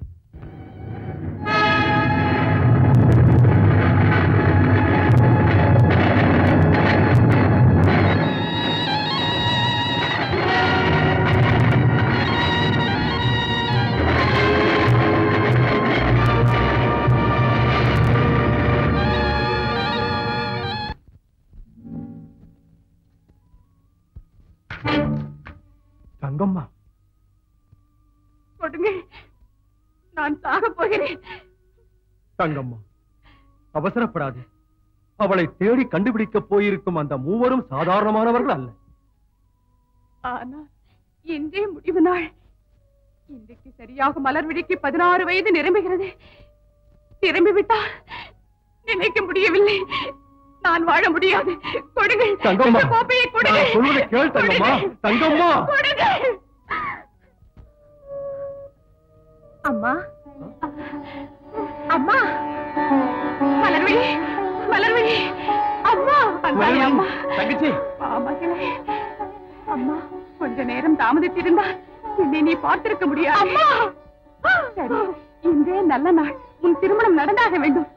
தங்கம்மா, கொடுங்க, நான் சாக போகிறேன். தங்கம்மா, அவசரப்படாது. அவளை தேடி கண்டுபிடிக்க போயிருக்கும் அந்த மூவரும் சாதாரணமானவர்கள் அல்ல. ஆனால் இன்றே முடிவு நாள். இன்றைக்கு சரியாக மலர்விழிக்கு பதினாறு வயது நிரம்புகிறது. நிரம்பி விட்டால் நினைக்க முடியவில்லை. நான் வாழ முடியாது. கொடுங்கள் தங்கம்மா, இந்த கோப்பையை கொடுங்கள். நான் சொல்வதை கேள் தங்கம்மா. தங்கம்மா, கொடுங்கள். அம்மா, அம்மா, மலர்விழி, மலர்விழி, அம்மா, அந்தாளி அம்மா, தங்கச்சி, வா மகளே. அம்மா, கொஞ்ச நேரம் தாமதித்திருந்தால் என்னை நீ பார்த்திருக்க முடியாது. அம்மா, சரி, இன்றே நல்ல நாள். உன் திருமணம் நடந்தாக வேண்டும்.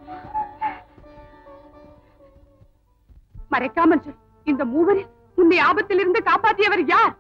மறைக்காமல் சொல், இந்த மூவரில் உன்னை ஆபத்திலிருந்து காப்பாற்றியவர் யார்?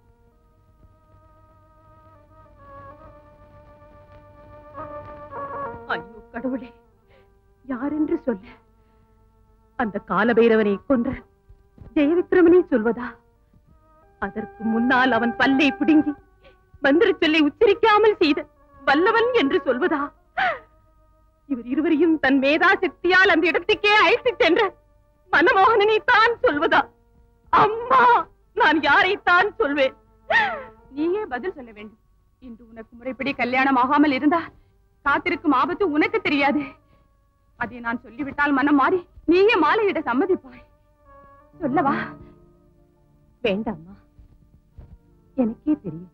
ஐயோ கடவுளே, யார் என்று சொல்ல? அந்த காலபைரவனை கொன்ற ஜெயவிக்ரமனை சொல்வதா? அதற்கு முன்னால் அவன் பல்லை பிடுங்கி மந்திர சொல்லை உச்சரிக்காமல் செய்த வல்லவன் என்று சொல்வதா? இவர் இருவரையும் தன் மேதா சக்தியால் அந்த இடத்துக்கே அழைத்து சென்ற மனமோகனனை தான் சொல்வதா? அம்மா, நான் யாரைத்தான் சொல்வேன்? நீயே பதில் சொல்ல வேண்டும். இன்று உனக்கு முறைப்படி கல்யாணம் ஆகாமல் இருந்தா காத்திருக்கும் ஆபத்து உனக்கு தெரியாது. அதை நான் சொல்லிவிட்டால் மனம் மாறி நீயே மாலையிட சம்மதிப்பாய். சொல்லவா? வேண்டாமா, எனக்கே தெரியும்.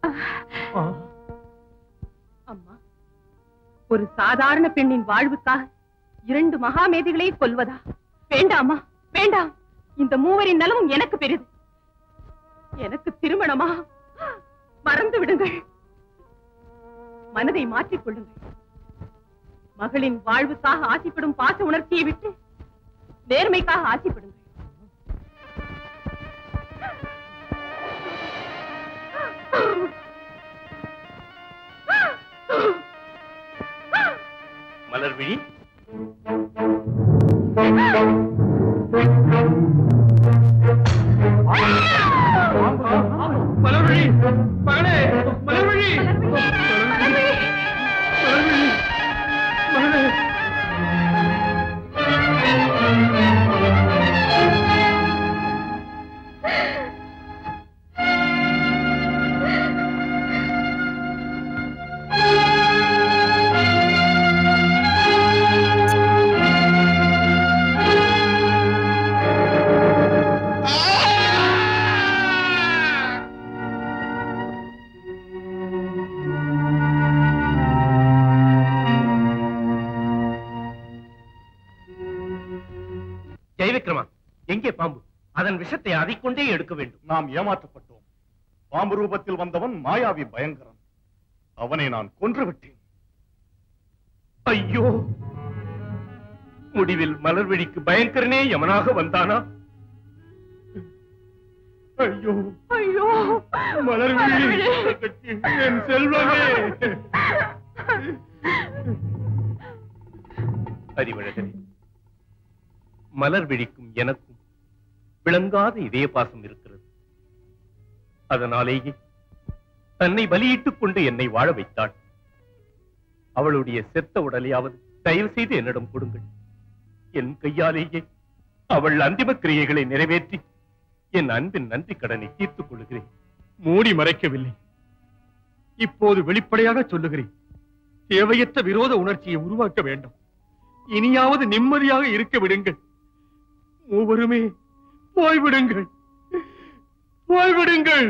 அம்மா, ஒரு சாதாரண பெண்ணின் வாழ்வுக்காக இரண்டு மகாமேதிகளை கொல்வதா? வேண்டாமா, வேண்டாம். இந்த மூவரின் நலமும் எனக்கு பெரிது. எனக்கு திருமணமா? மறந்து விடுங்கள். மனதை மாற்றிக் கொள்ளுங்கள். மகளின் வாழ்வுக்காக ஆசைப்படும் பாச உணர்ச்சியை விட்டு நேர்மைக்காக ஆசைப்படுங்கள். மலர்விழி, மலர்விழி, மகளே, மலர்விழி, மலர்விழி, மகளே. ஜெயவிக்ரமா, எங்கே பாம்பு? அதன் விஷத்தை அதைக்கொண்டே எடுக்க வேண்டும். நாம் ஏமாற்றப்பட்டோம். பாம்பு ரூபத்தில் வந்தவன் மாயாவி பயங்கரன். அவனை நான் கொன்று விட்டேன். ஐயோ, முடிவில் மலர்விழிக்கு பயங்கரனே யமனாக வந்தானா? ஐயோ, ஐயோ, மலர்விழி, என் செல்வமே. அறிவழகரே, மலர்விழிக்கும் எனக்கும் விளங்காத இதய பாசம் இருக்கிறது. அதனாலேயே தன்னை பலியிட்டுக் கொண்டு என்னை வாழ வைத்தாள். அவளுடைய செத்த உடலையாவது தயவு செய்து என்னிடம் கொடுங்கள். என் கையாலேயே அவள் அந்திம கிரியைகளை நிறைவேற்றி என் அன்பின் நன்றி கடனை தீர்த்துக் கொள்கிறேன். மூடி மறைக்கவில்லை, இப்போது வெளிப்படையாக சொல்லுகிறேன். தேவையற்ற விரோத உணர்ச்சியை உருவாக்க வேண்டாம். இனியாவது நிம்மதியாக இருக்க விடுங்கள். மூவருமே போய்விடுங்கள், போய்விடுங்கள்.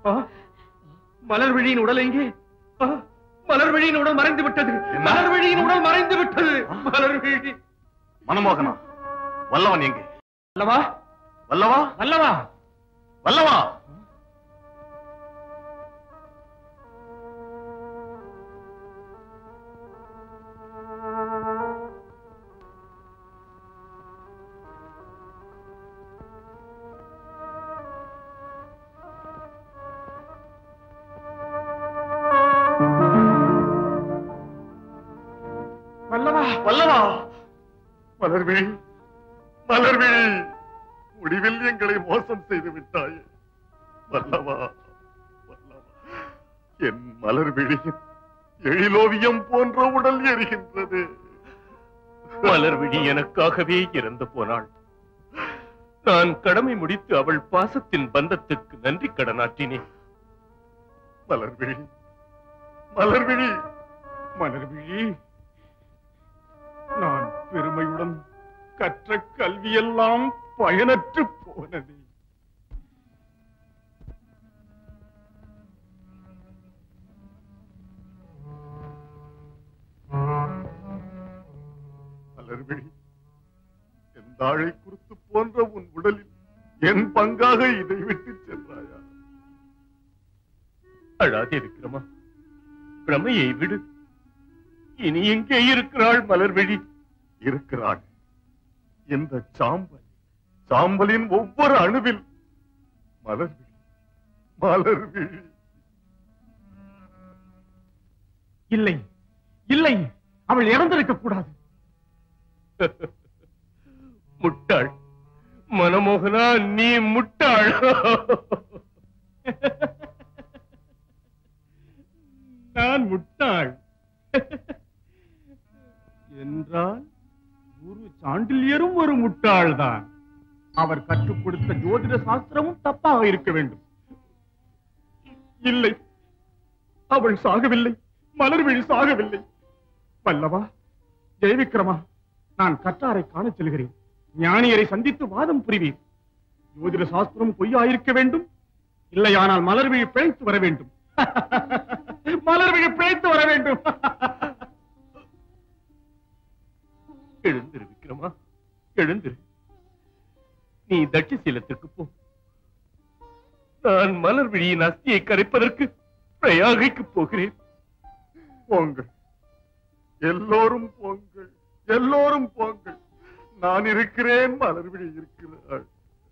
மலர்விழியின் உடல் எங்கே? மலர்விழியின் உடல் மறைந்து விட்டது. மலர்விழியின் உடல் மறைந்து விட்டது. மலர்விழி. மனமோகனா, வல்லவன் எங்கே? வல்லவா, வல்லவா, வல்லவா, வல்லவா. வல்லவா, வல்லவா, மலர்விழி, மலர்விழி, முடிவில் எங்களை மோசம் செய்து விட்டாயே. வல்லவா, வல்லவா, என் மலர்விழியின் எழிலோவியம் போன்ற உடல் எரிகின்றது. மலர்விழி எனக்காகவே இறந்து போனாள். நான் கடமை முடித்து அவள் பாசத்தின் பந்தத்துக்கு நன்றி கடனாற்றினேன். மலர்விழி, மலர்விழி, மலர்விழி, நான் பெருமையுடன் கற்ற கல்வியெல்லாம் பயனற்று போனது. மலர்விழி, என் தாழை குறுத்து போன்ற உன் உடலில் என் பங்காக இதை விட்டு சென்றாயா? அழாதே விக்ரமா, பிரமையை விடு. இனி எங்கே இருக்கிறாள் மலர்விழி? இருக்கிறாள். இந்த சாம்பல், சாம்பலின் ஒவ்வொரு அணுவில் மலர்விழி, மலர்விழி. இல்லை, இல்லை, அவள் இறந்திருக்க கூடாது. முட்டாள் மனமோகனா, நீ முட்டாள். நான் முட்டாள் என்றால் குரு சாண்டில்யரும் ஒரு முட்டாள் தான். அவர் கற்றுக் கொடுத்த ஜோதிட சாஸ்திரமும் தப்பாக இருக்க வேண்டும். இல்லை, அவள் சாகவில்லை, மலர்விழி சாகவில்லை. பல்லவா, ஜெயவிக்ரமா, நான் கற்றாரை காணச் செல்கிறேன். ஞானியரை சந்தித்து வாதம் புரிவீர். ஜோதிட சாஸ்திரம் பொய்யாயிருக்க வேண்டும். இல்லையானால் மலர்விழி பிழைத்து வர வேண்டும். மலர்விழி பிழைத்து வர வேண்டும். எழுந்திரு விக்ரமா, எழுந்திரு. நீ தட்சிசீலத்திற்கு போ. நான் மலர்விழியின் அஸ்தியை கரைப்பதற்கு பிரயாகைக்கு போகிறேன். போங்கள், எல்லோரும் போங்கள், எல்லோரும் போங்கள். நான் இருக்கிறேன், மலர்விழி இருக்கிறாள்.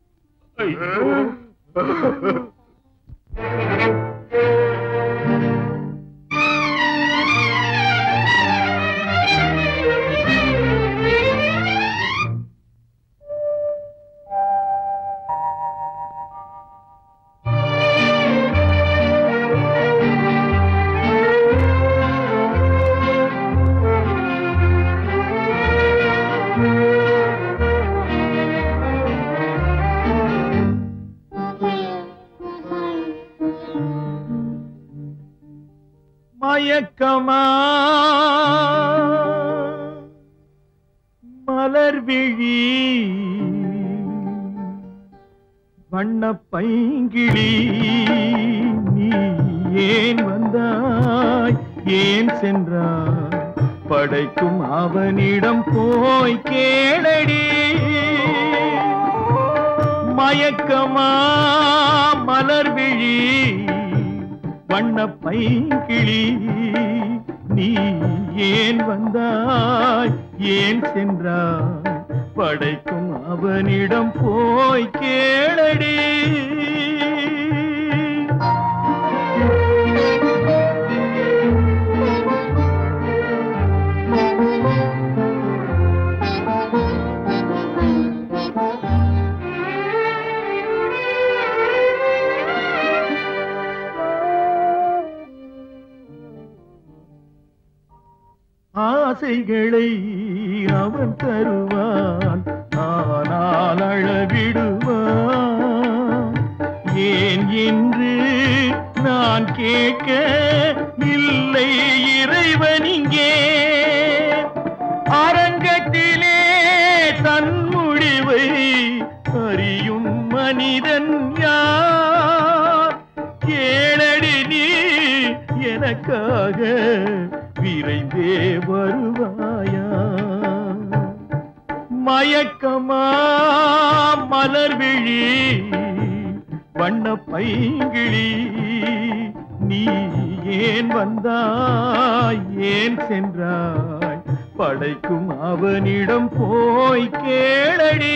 மயக்கமா மலர்விழி, வண்ண பைங்கிளி, நீ ஏன் வந்தாய், ஏன் சென்றாய்? படைக்கும் அவனிடம் போய் கேளடி. மயக்கமா மலர்விழி, வண்ண பைங்கிளி, நீ ஏன் வந்தாய், ஏன் சென்றாய்? படைக்கும் அவனிடம் போய் கேளடி. ஆசைகளை அவன் தருவான், ஆனால் அளவிடுவான். ஏன் என்று நான் கேட்க இல்லை இறைவன் இங்கே. அரங்கத்திலே தன் முடிவை அறியும் மனிதன் யார்? எனக்காக விரைந்தே வருவாயா? மயக்கமா மலர் விழி வண்ண பைங்கிழி, நீ ஏன் வந்தாய் ஏன் சென்றாய்? படைக்கும் அவனிடம் போய் கேளடி.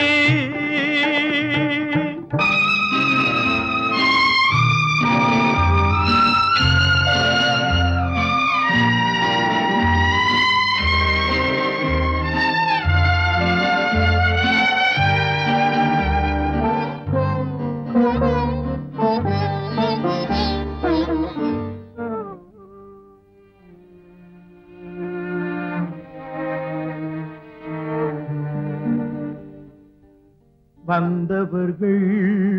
வந்தவர்கள்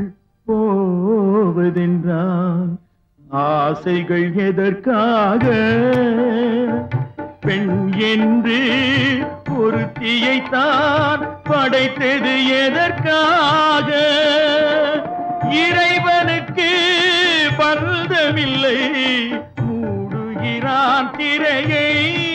போவதென்றால் ஆசைகள் எதற்காக? பெண் என்று ஒருத்தியைத்தான் படைத்தது எதற்காக? இறைவனுக்கு பந்தமில்லை, மூடுகிறான் திரையை.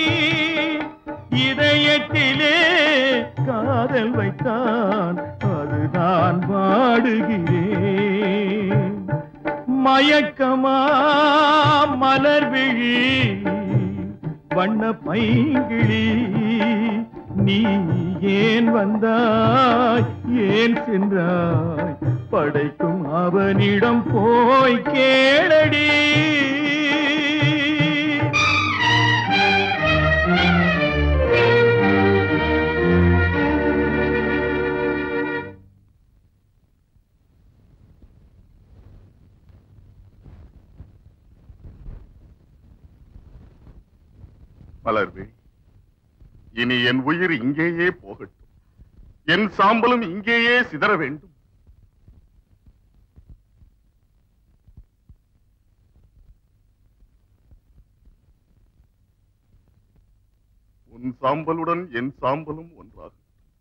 இதயத்திலே காதல் வைத்தான், அதுதான் வாடுகிறேன். மயக்கமா மலர் விழி வண்ண பைங்கிழி, நீ ஏன் வந்தாய் ஏன் சென்றாய்? படைக்கும் அவனிடம் போய் கேளடி. மலர்வே, இனி என் உயிர் இங்கேயே போகட்டும், என் சாம்பலும் இங்கேயே சிதற வேண்டும். உன் சாம்பலுடன் என் சாம்பலும் ஒன்றாகும்.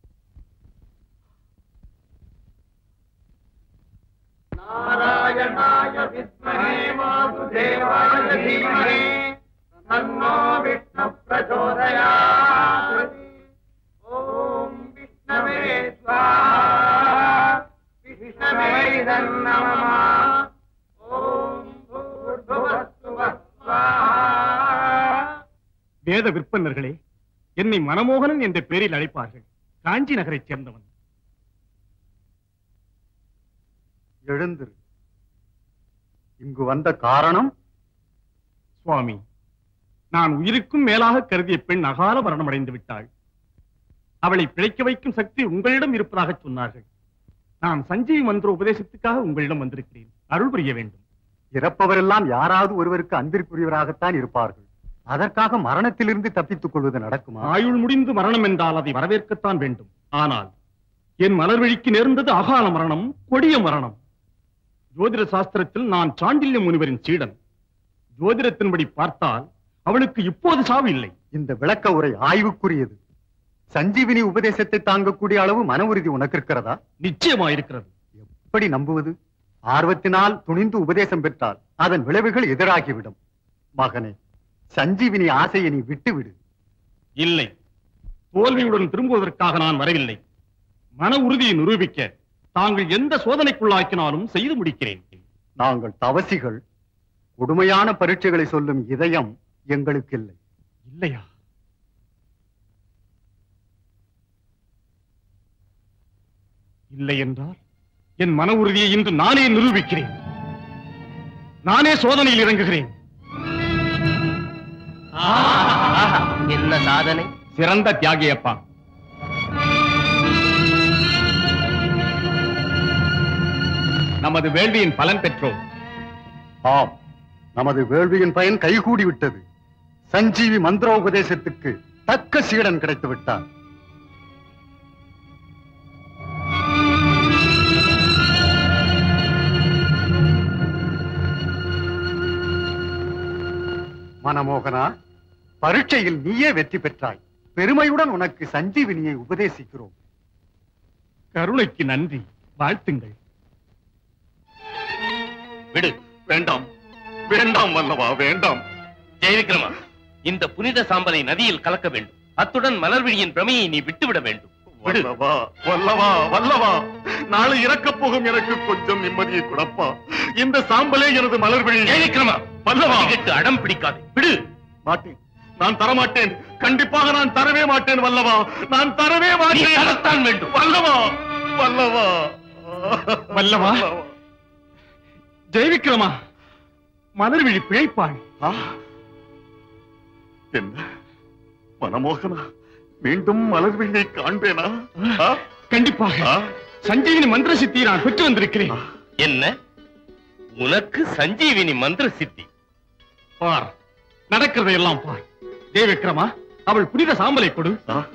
நாராயணாய வித்மஹே வாசுதேவாய தீமஹி தன்னோ விஷ்ணு பிரச்சோதயாத். ஓம் விஷ்ணவே ஸ்வாஹா விஷ்ணவே நமः. ஓம் பூர்வசுவः ஸ்வாஹா. வேத விற்பன்னர்களே, என்னை மனமோகனன் என்ற பெயரில் அழைப்பார்கள். காஞ்சி நகரைச் சேர்ந்தவன். எழுந்திரு. இங்கு வந்த காரணம்? சுவாமி, நான் உயிருக்கும் மேலாக கருதிய பெண் அகால மரணம் அடைந்து விட்டாள். அவளை பிழைக்க வைக்கும் சக்தி உங்களிடம் இருப்பதாக சொன்னார்கள். நான் சஞ்சீவி மந்திர உபதேசத்துக்காக உங்களிடம் வந்திருக்கிறேன். அருள் புரிய வேண்டும். இறப்பவரெல்லாம் யாராவது ஒருவருக்கு அன்பிற்குரியவராகத்தான் இருப்பார்கள். அதற்காக மரணத்திலிருந்து தப்பித்துக் கொள்வது நடக்குமா? ஆயுள் முடிந்து மரணம் என்றால் அதை வரவேற்கத்தான் வேண்டும். ஆனால் என் மலர்வழிக்கு நேர்ந்தது அகால மரணம், கொடிய மரணம். ஜோதிட சாஸ்திரத்தில் நான் சாண்டில்ய முனிவரின் சீடன். ஜோதிடத்தின்படி பார்த்தால் அவளுக்கு இப்போது சாவு இல்லை. இந்த விளக்க உரை ஆய்வுக்குரியது. சஞ்சீவினி உபதேசத்தை தாங்கக்கூடிய அளவு மன உறுதி உனக்கு இருக்கிறதா? நிச்சயமாயிருக்கிறது. எப்படி நம்புவது? ஆர்வத்தினால் துணிந்து உபதேசம் பெற்றால் அதன் விளைவுகள் எதிராகிவிடும். மகனே, சஞ்சீவினி ஆசையை நீ விட்டுவிடு. இல்லை, தோல்வியுடன் திரும்புவதற்காக நான் வரவில்லை. மன உறுதியை நிரூபிக்க தாங்கள் எந்த சோதனைக்குள்ளாக்கினாலும் செய்து முடிக்கிறேன். நாங்கள் தவசிகள். கொடுமையான பரீட்சைகளை சொல்லும் இதயம் எங்களுக்கு இல்லை. இல்லையா? இல்லை என்றால் என் மன உறுதியை இன்று நானே நிரூபிக்கிறேன். நானே சோதனையில் இறங்குகிறேன். என்ன சாதனை! சிறந்த தியாகியப்பா. நமது வேள்வியின் பலன் பெற்றோம். ஆம், நமது வேள்வியின் பயன் கைகூடி விட்டது. சஞ்சீவி மந்திரோபதேசத்துக்கு தக்க சீடன் கிடைத்து விட்டான். மனமோகனா, பரீட்சையில் நீயே வெற்றி பெற்றாய். பெருமையுடன் உனக்கு சஞ்சீவினியை உபதேசிக்கிறோம். கருணைக்கு நன்றி. வாழ்த்துங்கள். விடு. வேண்டாம், வேண்டாம் வல்லவா, வேண்டாம். ஜெயவிக்ரமா, இந்த புனித சாம்பலை நதியில் கலக்க வேண்டும். அத்துடன் மலர்விழியின் பிரமையை நீ விட்டுவிட வேண்டும். வல்லவா வல்லவா வல்லவா, நாளை இறக்கப் போகும் எனக்கு கொஞ்சம் நிம்மதியை கொடுப்பா. இந்த சாம்பலே எனது மலர்விழி. ஜெயவிக்ரமா, வல்லவா, கேட்டு அடம் பிடிக்காதே, விடு. மாட்டேன், நான் தரமாட்டேன். கண்டிப்பாக நான் தரவே மாட்டேன் வல்லவா, நான் தரவே மாட்டேன். தரத்தான் வேண்டும். வல்லவா வல்லவா வல்லவா, ஜெயவிக்ரமா, மலர்விழி பிழைப்பாள். என்ன மனமோகனா, மீண்டும் மலர்விழியை காண்பேனா? கண்டிப்பாக. சஞ்சீவினி மந்திர சித்தியை நான் பெற்று வந்திருக்கிறேன். என்ன, உனக்கு சஞ்சீவினி மந்திர சித்தி? பார், நடக்கிறதை எல்லாம் பார். ஜெயவிக்ரமா, அவள் புனித சாம்பலை கொடு.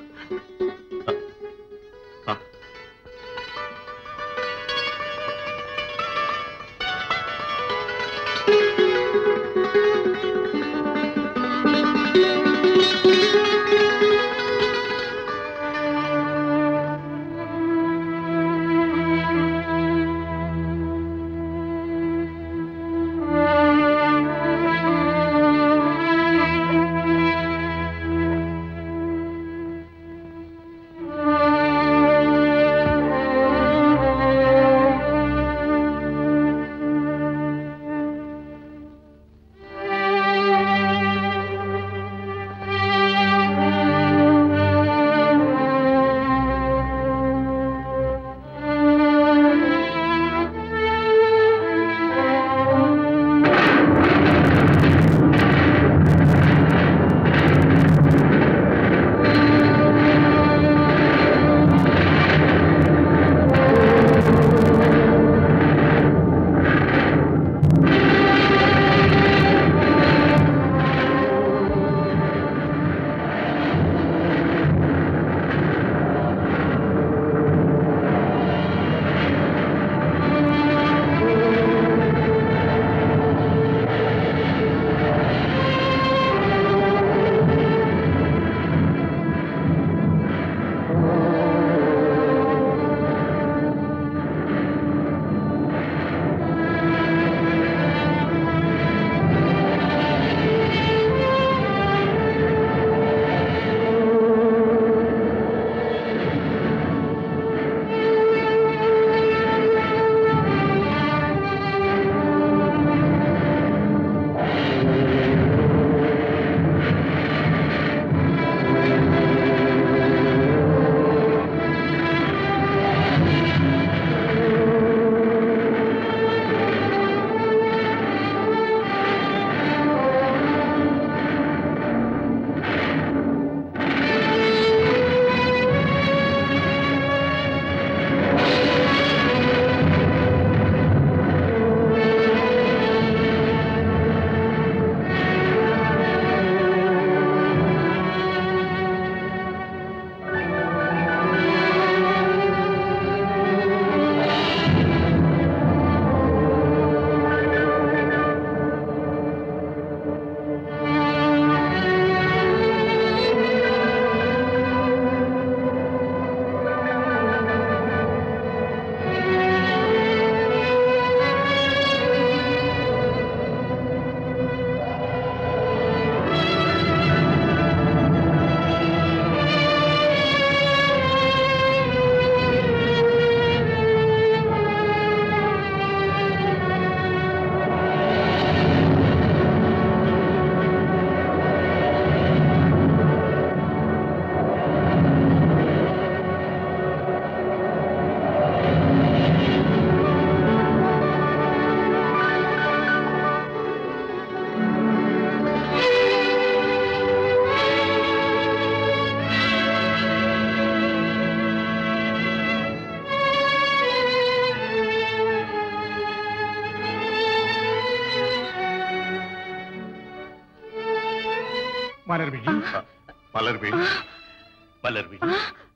மலர்விழி, மலர்விழி, மலர்விழி.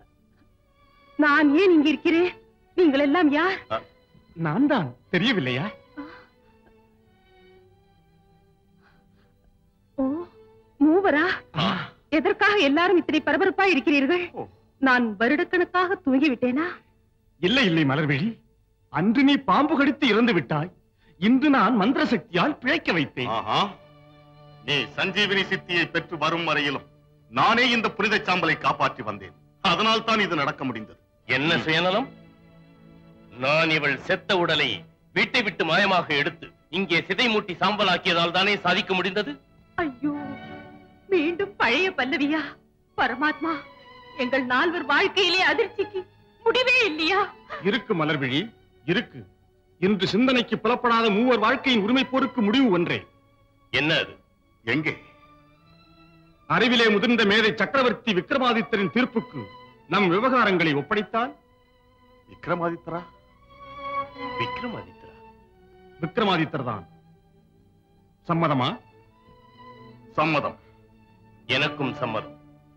நான் ஏன் இங்க இருக்கிறேன்? நீங்கள் எல்லாம் யார்? நான் தான், தெரியவில்லையா? ஓ, மூவரா? எதற்காக எல்லாரும் இத்தனை பரபரப்பா இருக்கிறீர்கள்? நான் வருடக்கணக்காக தூங்கிவிட்டேனா? இல்லை இல்லை மலர்விழி, அன்று நீ பாம்பு கடித்து இறந்து விட்டாய். இன்று நான் மந்திர சக்தியால் பிழைக்க வைத்தேன். நீ சஞ்சீவினி சித்தியை பெற்று வரும் வரையிலும் நானே இந்த புனித சாம்பலை காப்பாற்றி வந்தேன். அதனால் தான் இது நடக்க முடிந்தது. என்ன சுயநலம்? நான் இவள் செத்த உடலை வீட்டை விட்டு மாயமாக எடுத்து இங்கே சிதை மூட்டி சாம்பலாக்கியதால் தானே சாதிக்க முடிந்தது. ஐயோ, மீண்டும் பழைய பல்லவியா? பரமாத்மா, எங்கள் நால்வர் வாழ்க்கையிலே அதிர்ச்சிக்கு முடிவே இல்லையா? இருக்கு மலர்விழி, இருக்கு. இன்று சிந்தனைக்கு புலப்படாத மூவர் வாழ்க்கையின் உரிமை போருக்கு முடிவு ஒன்றே. என்ன அது? எங்கே? அறிவிலே முதிர்ந்த மேதை சக்கரவர்த்தி விக்ரமாதித்தரின் தீர்ப்புக்கு நம் விவகாரங்களை ஒப்படைத்தால்? விக்ரமாதித்தரா? விக்ரமாதித்தரா? விக்ரமாதித்தர் தான். சம்மதமா? சம்மதம். எனக்கும் சம்மதம்.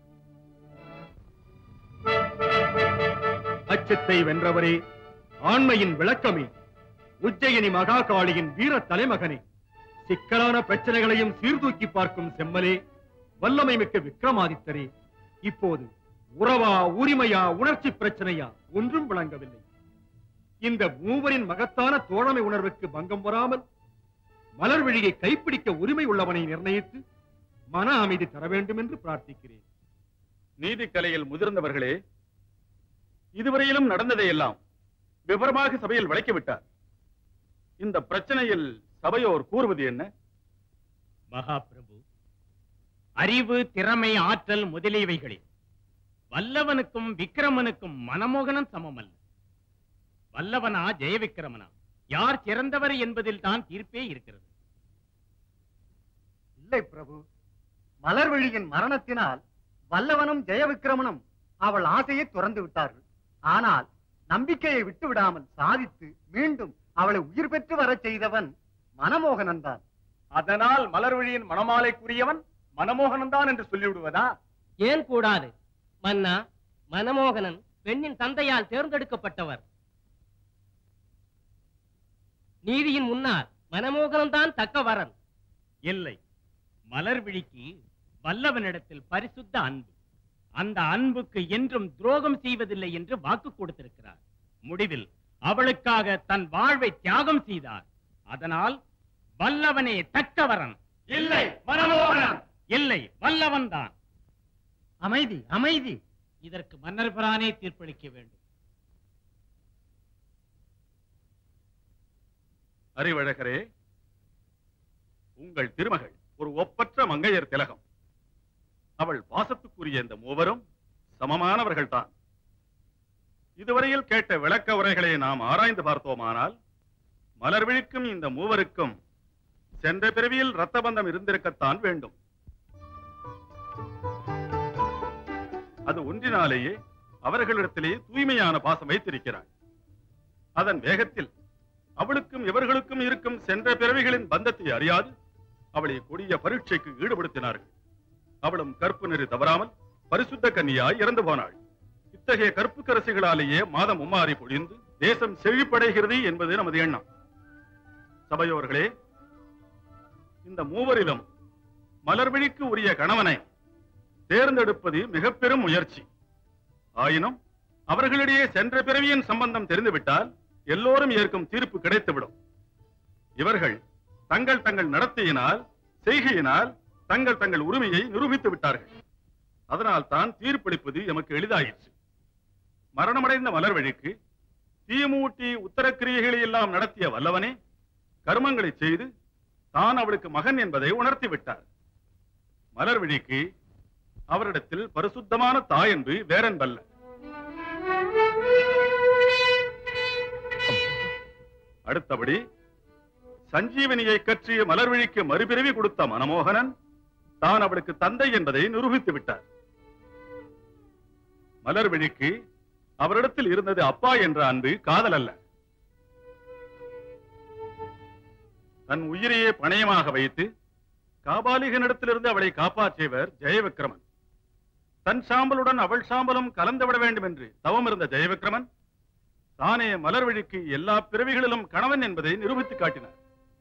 அச்சத்தை வென்றவரே, ஆண்மையின் விளக்கமே, உஜ்ஜயினி மகாகாளியின் வீர தலைமகனே, சிக்கலான பிரச்சனைகளையும் சீர்தூக்கி பார்க்கும் செம்மலே, வல்லமை மிக்க விக்ரமாதித்தரே, இப்போது உறவா, உரிமையா, உணர்ச்சி பிரச்சனையா ஒன்றும் விளங்கவில்லை. இந்த மூவரின் மகத்தான தோழமை உணர்வுக்கு பங்கம் வராமல் மலர்விழியை கைப்பிடிக்க உரிமை உள்ளவனை நிர்ணயித்து மன அமைதி தர வேண்டும் என்று பிரார்த்திக்கிறேன். நீதிக்கலையில் முதிர்ந்தவர்களே, இதுவரையிலும் நடந்ததையெல்லாம் விவரமாக சபையில் விளக்கிவிட்டார். இந்த பிரச்சனையில் சபையோர் கூறுவது என்ன? மகாபிரபு, அறிவு, திறமை, ஆற்றல் முதலியவைகளில் வல்லவனுக்கும் விக்கிரமனுக்கும் மனமோகனம் சமமல்ல. வல்லவனா ஜெயவிக்கிரமனா, யார் சிறந்தவர் என்பதில் தான் தீர்ப்பே இருக்கிறது. இல்லை பிரபு, மலர்விழியின் மரணத்தினால் வல்லவனும் ஜெயவிக்கிரமனும் அவள் ஆசையை துறந்து விட்டார்கள். ஆனால் நம்பிக்கையை விட்டு விடாமல் சாதித்து மீண்டும் அவளை உயிர் பெற்று வரச் செய்தவன் மனமோகனன் தான். அதனால் மலர்விழியின் மணமாலைக்குரியவன் மனமோகனன் தான் என்று சொல்லிவிடுவதா? ஏன் கூடாது மன்னா? மனமோகனன் பெண்ணின் தந்தையால் தேர்ந்தெடுக்கப்பட்டவர். நீதியின் முன்னால் மனமோகனன் தான் தக்க வரன். இல்லை, மலர்விழிக்கு வல்லவனிடத்தில் பரிசுத்த அன்பு. அந்த அன்புக்கு என்றும் துரோகம் செய்வதில்லை என்று வாக்கு கொடுத்திருக்கிறார். முடிவில் அவளுக்காக தன் வாழ்வை தியாகம் செய்தார். அதனால் வல்லவனே தக்கவரன். இல்லை, மனமோகனன். இல்லை, வல்லவன் தான். அமைதி, அமைதி. இதற்கு மன்னர் பிரானே தீர்ப்பளிக்க வேண்டும். அறிவழகரே, உங்கள் திருமகள் ஒரு ஒப்பற்ற மங்கையர் திலகம். அவள் பாசத்துக்குரிய இந்த மூவரும் சமமானவர்கள் தான். இதுவரையில் கேட்ட விளக்க உரைகளை நாம் ஆராய்ந்து பார்த்தோமானால் மலர்விழிக்கும் இந்த மூவருக்கும் சென்ற பிறவியில் இரத்த பந்தம் இருந்திருக்கத்தான் வேண்டும். அது ஒன்றினாலேயே அவர்களிடத்திலே தூய்மையான பாசம் வைத்திருக்கிறாள். அதன் வேகத்தில் அவளுக்கும் இவர்களுக்கும் இருக்கும் சென்ற பிறவிகளின் பந்தத்தை அறியாது அவளை கொடிய பரீட்சைக்கு ஈடுபடுத்தினார்கள். அவளும் கற்பு நெறி தவறாமல் பரிசுத்த கன்னியாய் இறந்து போனாள். இத்தகைய கற்புக்கரசிகளாலேயே மாதம் மும்மாறி பொழிந்து தேசம் செழிப்படைகிறது என்பது நமது எண்ணம். சபையோர்களே, இந்த மூவரிலும் மலர்விழிக்கு உரிய கணவனை தேர்ந்தெடுப்பது மிக பெரும் முயற்சி. ஆயினும் அவர்களிடையே சென்ற பிறவியின் சம்பந்தம் தெரிந்துவிட்டால் எல்லோரும் ஏற்கும் தீர்ப்பு கிடைத்துவிடும். இவர்கள் தங்கள் தங்கள் நடத்தையினால், செய்கையினால் தங்கள் தங்கள் உரிமையை நிரூபித்து விட்டார்கள். அதனால் தான் தீர்ப்பளிப்பது எமக்கு எளிதாயிற்று. மரணமடைந்த மலர்விழிக்கு தீமூட்டி உத்தரக்கிரியைகளை எல்லாம் நடத்திய வல்லவனே கர்மங்களை செய்து தான் அவளுக்கு மகன் என்பதை உணர்த்தி விட்டார். மலர்விழிக்கு அவரிடத்தில் பரிசுத்தமான தாய் என்று வேறென்பல்ல. அடுத்தபடி சஞ்சீவனியை கற்றிய மலர்விழிக்கு மறுபிறவி கொடுத்த மனமோகனன் தான் அவளுக்கு தந்தை என்பதை நிரூபித்து விட்டார். மலர்விழிக்கு அவரிடத்தில் இருந்தது அப்பா என்ற அன்பு, காதல் அல்ல. தன் உயிரையே பணயமாக வைத்து காபாலிகனிடத்திலிருந்து அவளை காப்பாற்றியவர் ஜெயவிக்கிரமன். தன் சாம்பலுடன் அவள் சாம்பலும் கலந்துவிட வேண்டும் என்று தவம் இருந்த ஜெயவிக்கிரமன் தானே மலர்விழிக்கு எல்லா பிறவிகளிலும் கணவன் என்பதை நிரூபித்து காட்டினார்.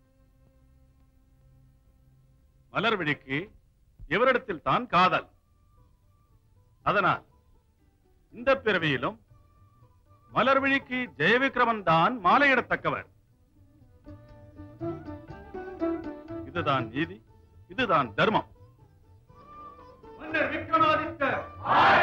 மலர்விழிக்கு இவரிடத்தில் தான் காதல். அதனால் இந்த பிறவியிலும் மலர்விழிக்கு ஜெயவிக்கிரமன் தான் மாலையிடத்தக்கவர். இதுதான் நீதி, இதுதான் தர்மம். மன்னர் விக்ரமாதித்தர்